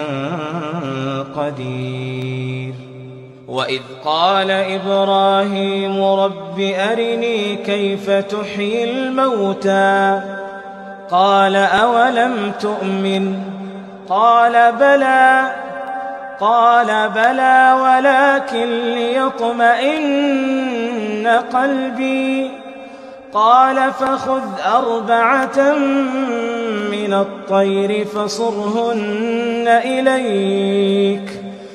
قدير. وإذ قال إبراهيم رب أرني كيف تحيي الموتى قال أولم تؤمن قال بلى ولكن ليطمئن قلبي قال فخذ 4 من الطير فصرهن إليك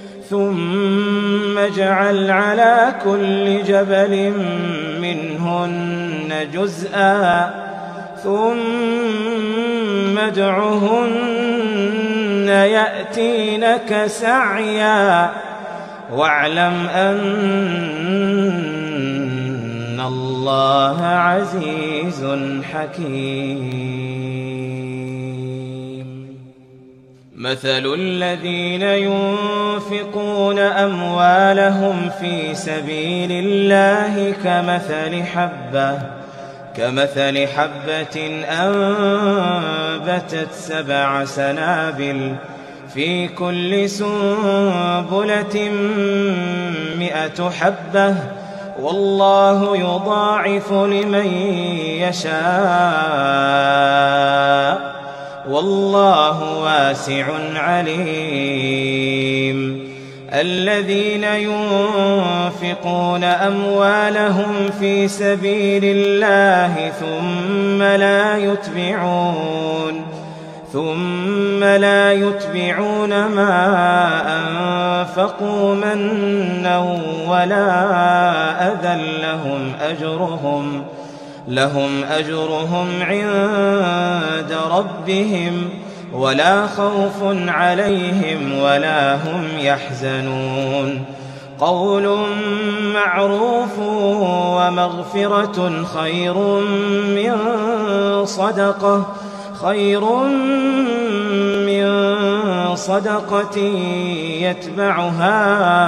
ثم اجعل على كل جبل منهن جزءا ثم ادعهن يأتينك سعيا واعلم أن الله عزيز حكيم. مثل الذين ينفقون أموالهم في سبيل الله كمثل حبة أنبتت 7 سنابل في كل سنبلة 100 حبة والله يضاعف لمن يشاء والله واسع عليم. الذين ينفقون أموالهم في سبيل الله ثم لا يتبعون ما أنفقوا منا ولا أذى لهم أجرهم عند ربهم ولا خوف عليهم ولا هم يحزنون. قول معروف ومغفرة خير من صدقة يتبعها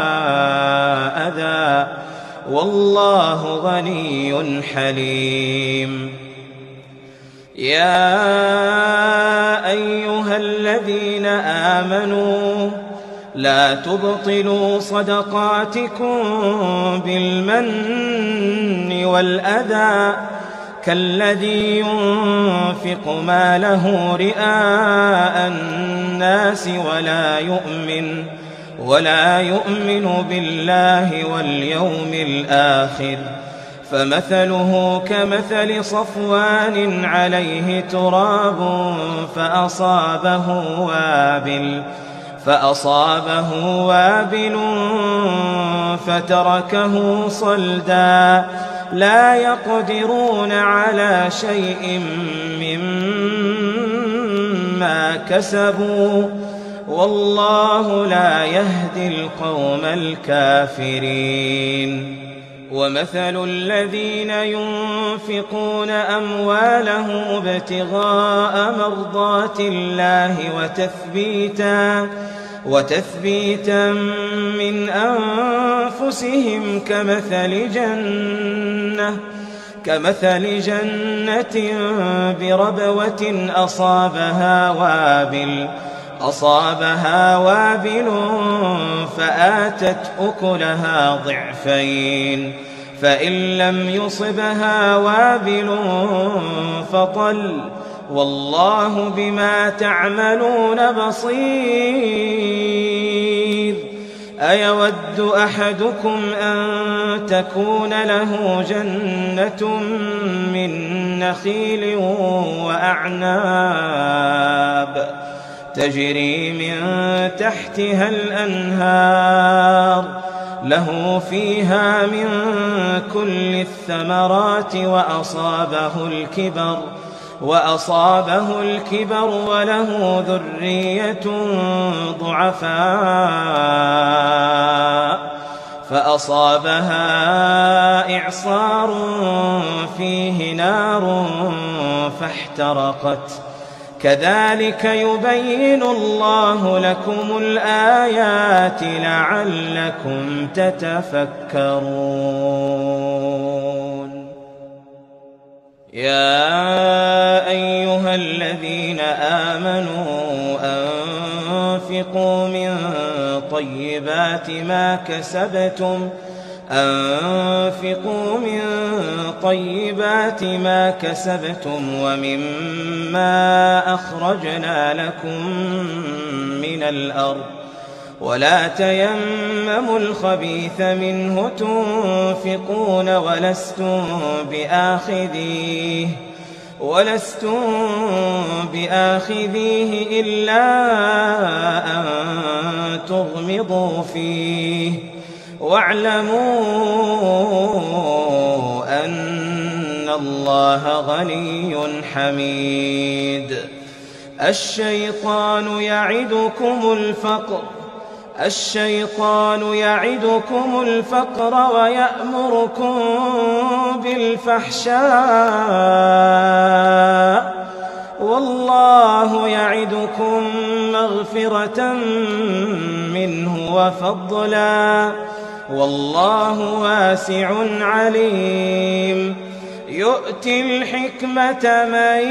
أذى والله غني حليم. يا أيها الذين آمنوا لا تبطلوا صدقاتكم بالمن والأذى كالذي ينفق ماله رئاء الناس ولا يؤمن بالله واليوم الآخر فمثله كمثل صفوان عليه تراب فأصابه وابل فتركه صلدا لا يقدرون على شيء مما كسبوا والله لا يهدي القوم الكافرين. ومثل الذين ينفقون أموالهم ابتغاء مرضات الله وتثبيتا من أنفسهم كمثل جنة بربوة أصابها وابل فآتت أكلها ضعفين فإن لم يصبها وابل فطل والله بما تعملون بصير. أيود أحدكم أن تكون له جنة من نخيل وأعناب تجري من تحتها الأنهار له فيها من كل الثمرات وأصابه الكبر وله ذرية ضعفاء فأصابها إعصار فيه نار فاحترقت كذلك يبين الله لكم الآيات لعلكم تتفكرون. يا أيها الذين آمنوا أنفقوا من طيبات ما كسبتم ومما أخرجنا لكم من الأرض ولا تيمموا الخبيث منه تنفقون ولستم بآخذيه إلا أن تغمضوا فيه واعلموا أن الله غني حميد. الشيطان يعدكم الفقر ويأمركم بالفحشاء والله يعدكم مغفرة منه وفضلا والله واسع عليم. يؤتي الحكمة من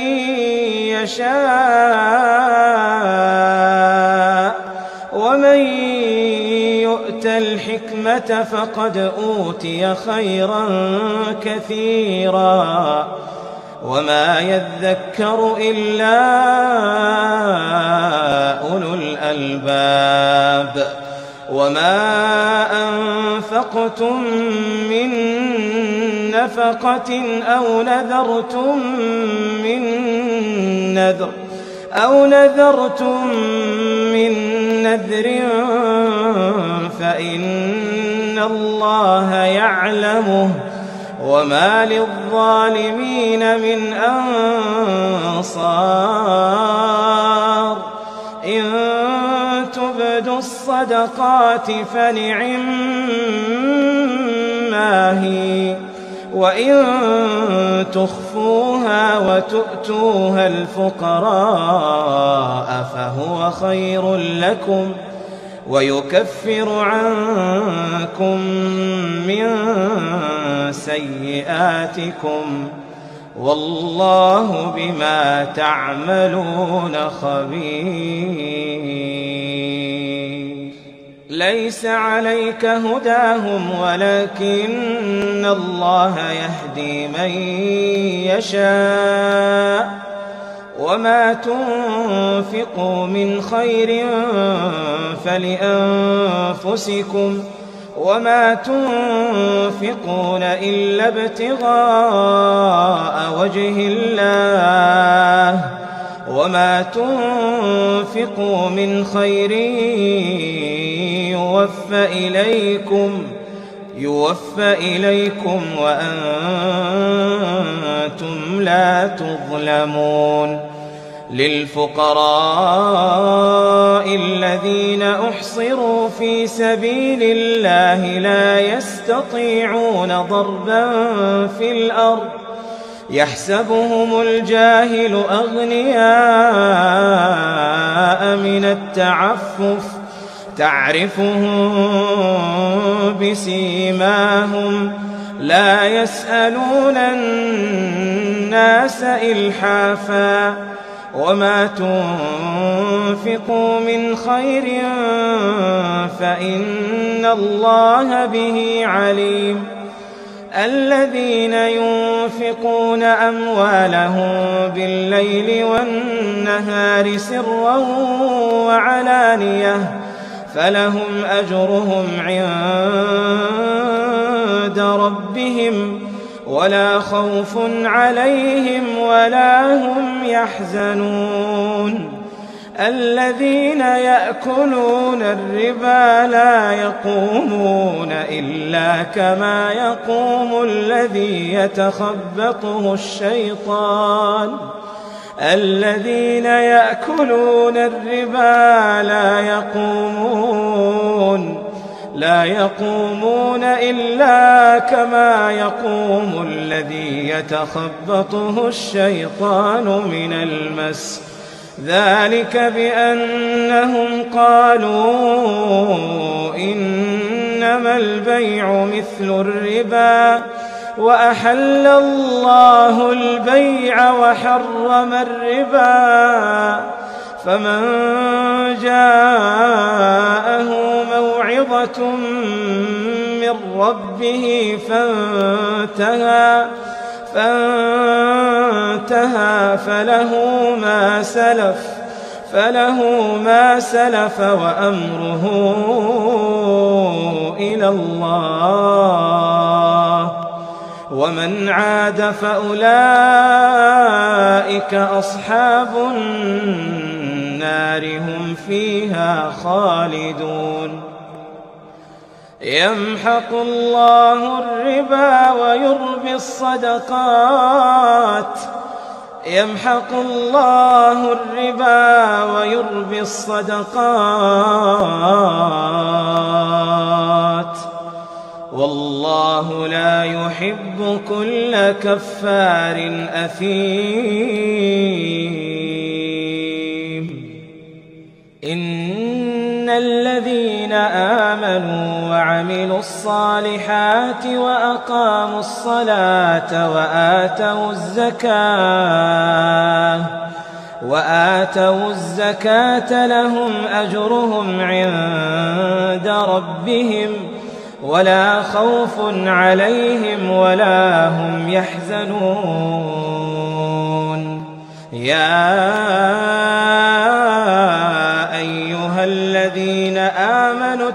يشاء ومن يؤت الحكمة فقد أوتي خيرا كثيرا وما يذكر إلا أولو الألباب. وما أنفقتم من نفقة أو نذرتم من نذر فإن الله يعلمه وما للظالمين من أنصار. إن تبدوا الصدقات فنعما هي وإن تخفوها وتؤتوها الفقراء فهو خير لكم ويكفر عنكم من سيئاتكم والله بما تعملون خبير. ليس عليك هداهم ولكن الله يهدي من يشاء وما تنفقوا من خير فلأنفسكم وما تنفقون إلا ابتغاء وجه الله وما تنفقوا من خير يوفى إليكم وأنتم لا تظلمون. للفقراء الذين أحصروا في سبيل الله لا يستطيعون ضربا في الأرض يحسبهم الجاهل أغنياء من التعفف تعرفهم بسيماهم لا يسألون الناس إلحافا وما تنفقوا من خير فإن الله به عليم. الذين ينفقون أموالهم بالليل والنهار سرا وعلانية فلهم أجرهم عند ربهم ولا خوف عليهم ولا هم يحزنون. الذين يأكلون الربا لا يقومون إلا كما يقوم الذي يتخبطه الشيطان. الذين يأكلون الربا لا يقومون إلا كما يقوم الذي يتخبطه الشيطان من المس. ذلك بأنهم قالوا إنما البيع مثل الربا وأحل الله البيع وحرم الربا. فمن جاءه موعظة من ربه فانتهى فله ما سلف وأمره إلى الله ومن عاد فأولئك أصحاب النار هم فيها خالدون. يمحق الله الربا ويربي الصدقات والله لا يحب كل كفار أثيم. إن الذين آمنوا وعملوا الصالحات وأقاموا الصلاة وآتوا الزكاة لهم أجرهم عند ربهم ولا خوف عليهم ولا هم يحزنون. يا أيها الذين آمنوا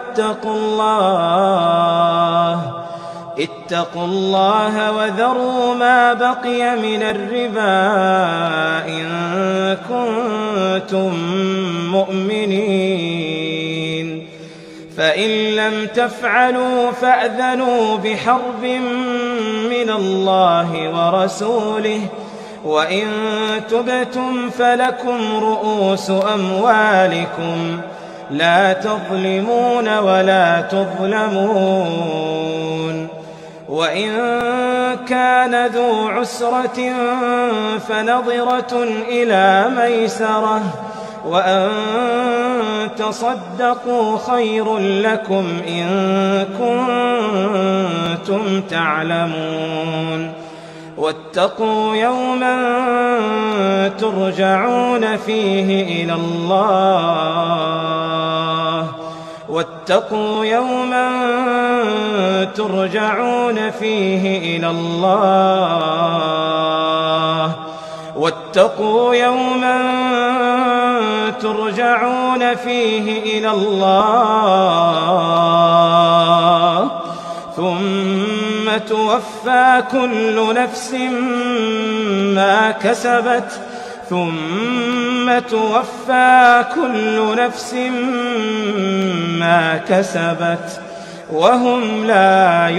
اتقوا الله وذروا ما بقي من الربا إن كنتم مؤمنين. فإن لم تفعلوا فأذنوا بحرب من الله ورسوله وإن تبتم فلكم رؤوس أموالكم لا تظلمون ولا تظلمون. وإن كان ذو عسرة فنظرة إلى ميسرة وأن تصدقوا خير لكم إن كنتم تعلمون. واتقوا يوما ترجعون فيه إلى الله واتقوا يوما ترجعون فيه إلى الله واتقوا يوما ترجعون فيه إلى الله ثم توفى كل نفس ما كسبت ثم توفى كل نفس ما كسبت وهم لا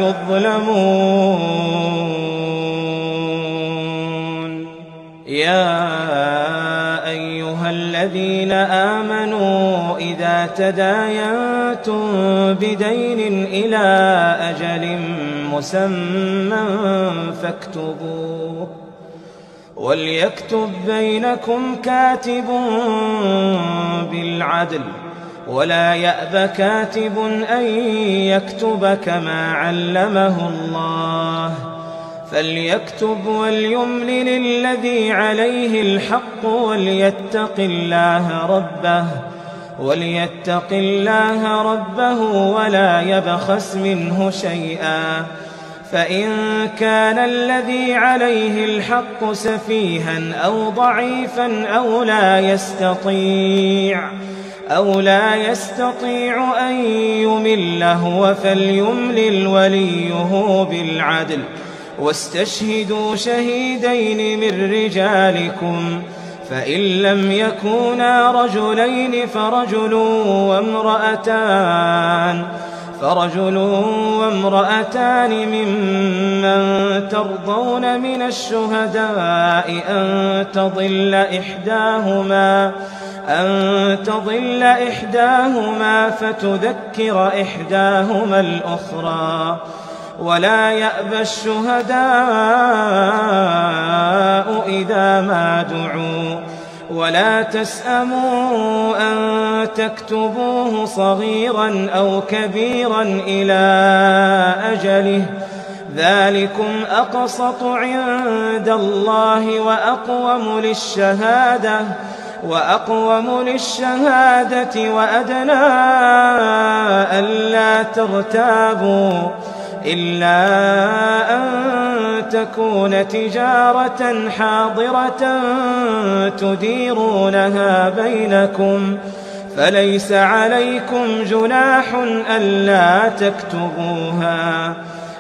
يظلمون. يا أيها الذين آمنوا إذا تداينتم بدين إلى أجل مسمى فاكتبوه، وليكتب بينكم كاتب بالعدل، ولا يأب كاتب أن يكتب كما علمه الله، فليكتب وليملل الذي عليه الحق وليتق الله ربه ولا يبخس منه شيئا، فإن كان الذي عليه الحق سفيها أو ضعيفا أو لا يستطيع أن يمل هو فليملل وليه بالعدل، واستشهدوا شهيدين من رجالكم، فإن لم يكونا رجلين فرجل وامرأتان ممن ترضون من الشهداء أن تضل إحداهما فتذكر إحداهما الأخرى، ولا يأبى الشهداء إذا ما دعوا، ولا تسأموا أن تكتبوه صغيرا أو كبيرا إلى أجله، ذلكم أقسط عند الله وأقوم للشهادة وأدنى ألا ترتابوا، إلا أن تكون تجارة حاضرة تديرونها بينكم، فليس عليكم جناح ألا تكتبوها،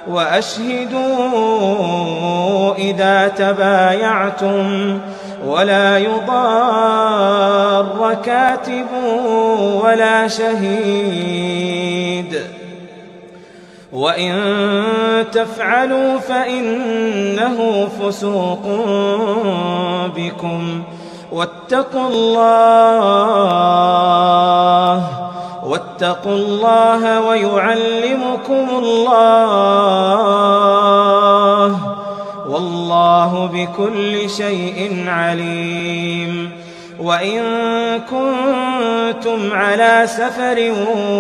وأشهدوا إذا تبايعتم، ولا يضار كاتب ولا شهيد، وإن تفعلوا فإنه فسوق بكم، واتقوا الله ويعلمكم الله، والله بكل شيء عليم. وإن كنتم على سفر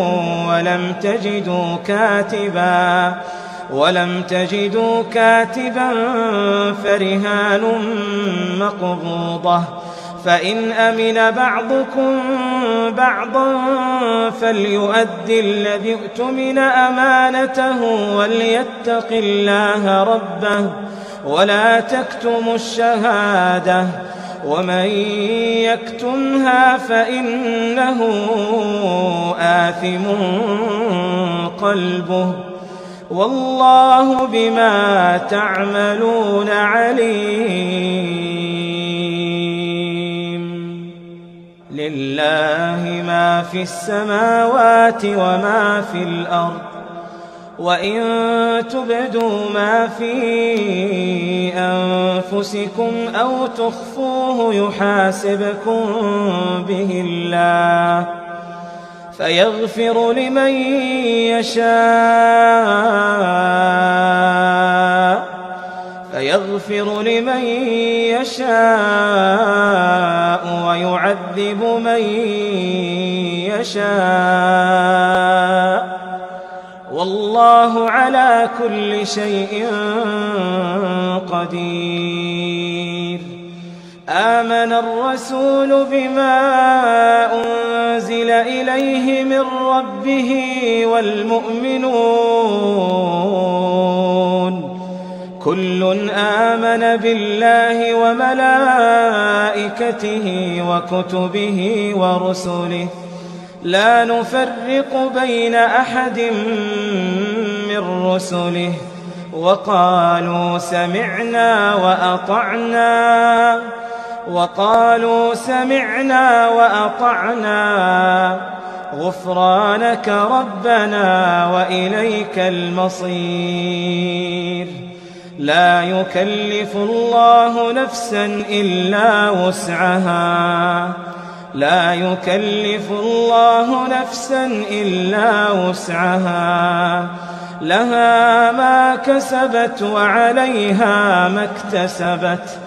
ولم تجدوا كاتبا فرهان مقبوضة، فإن أمن بعضكم بعضا فليؤدي الذي اؤتمن أمانته وليتق الله ربه ولا تكتموا الشهادة، ومن يكتمها فإنه آثم قلبه، والله بما تعملون عليم. لله ما في السماوات وما في الأرض، وإن تبدوا ما في أنفسكم أو تخفوه يحاسبكم به الله، فيغفر لمن يشاء ويعذب من يشاء، والله على كل شيء قدير. آمن الرسول بما أنزل إليه من ربه والمؤمنون كل آمن بالله وملائكته وكتبه ورسله لا نفرق بين أحد من رسله وقالوا سمعنا وأطعنا وقالوا سمعنا وأطعنا غفرانك ربنا وإليك المصير. لا يكلف الله نفسا إلا وسعها، لا يكلف الله نفسا إلا وسعها، لها ما كسبت وعليها ما اكتسبت.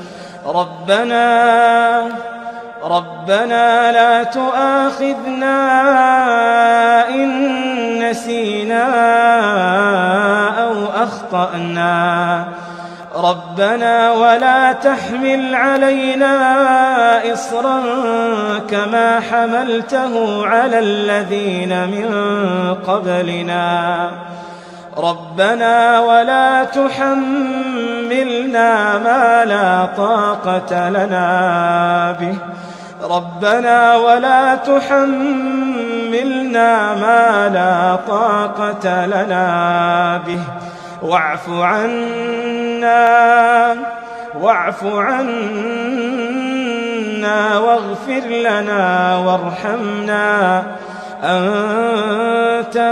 ربنا لا تؤاخذنا إن نسينا أو أخطأنا، ربنا ولا تحمل علينا إصرا كما حملته على الذين من قبلنا، ربنا ولا تحملنا ما لا طاقة لنا به، ربنا ولا تحملنا ما لا طاقة لنا به، واعف عنا واغفر لنا وارحمنا، أنت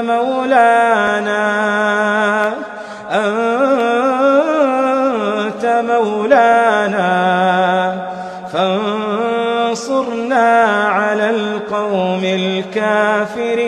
مولانا فانصرنا على القوم الكافرين.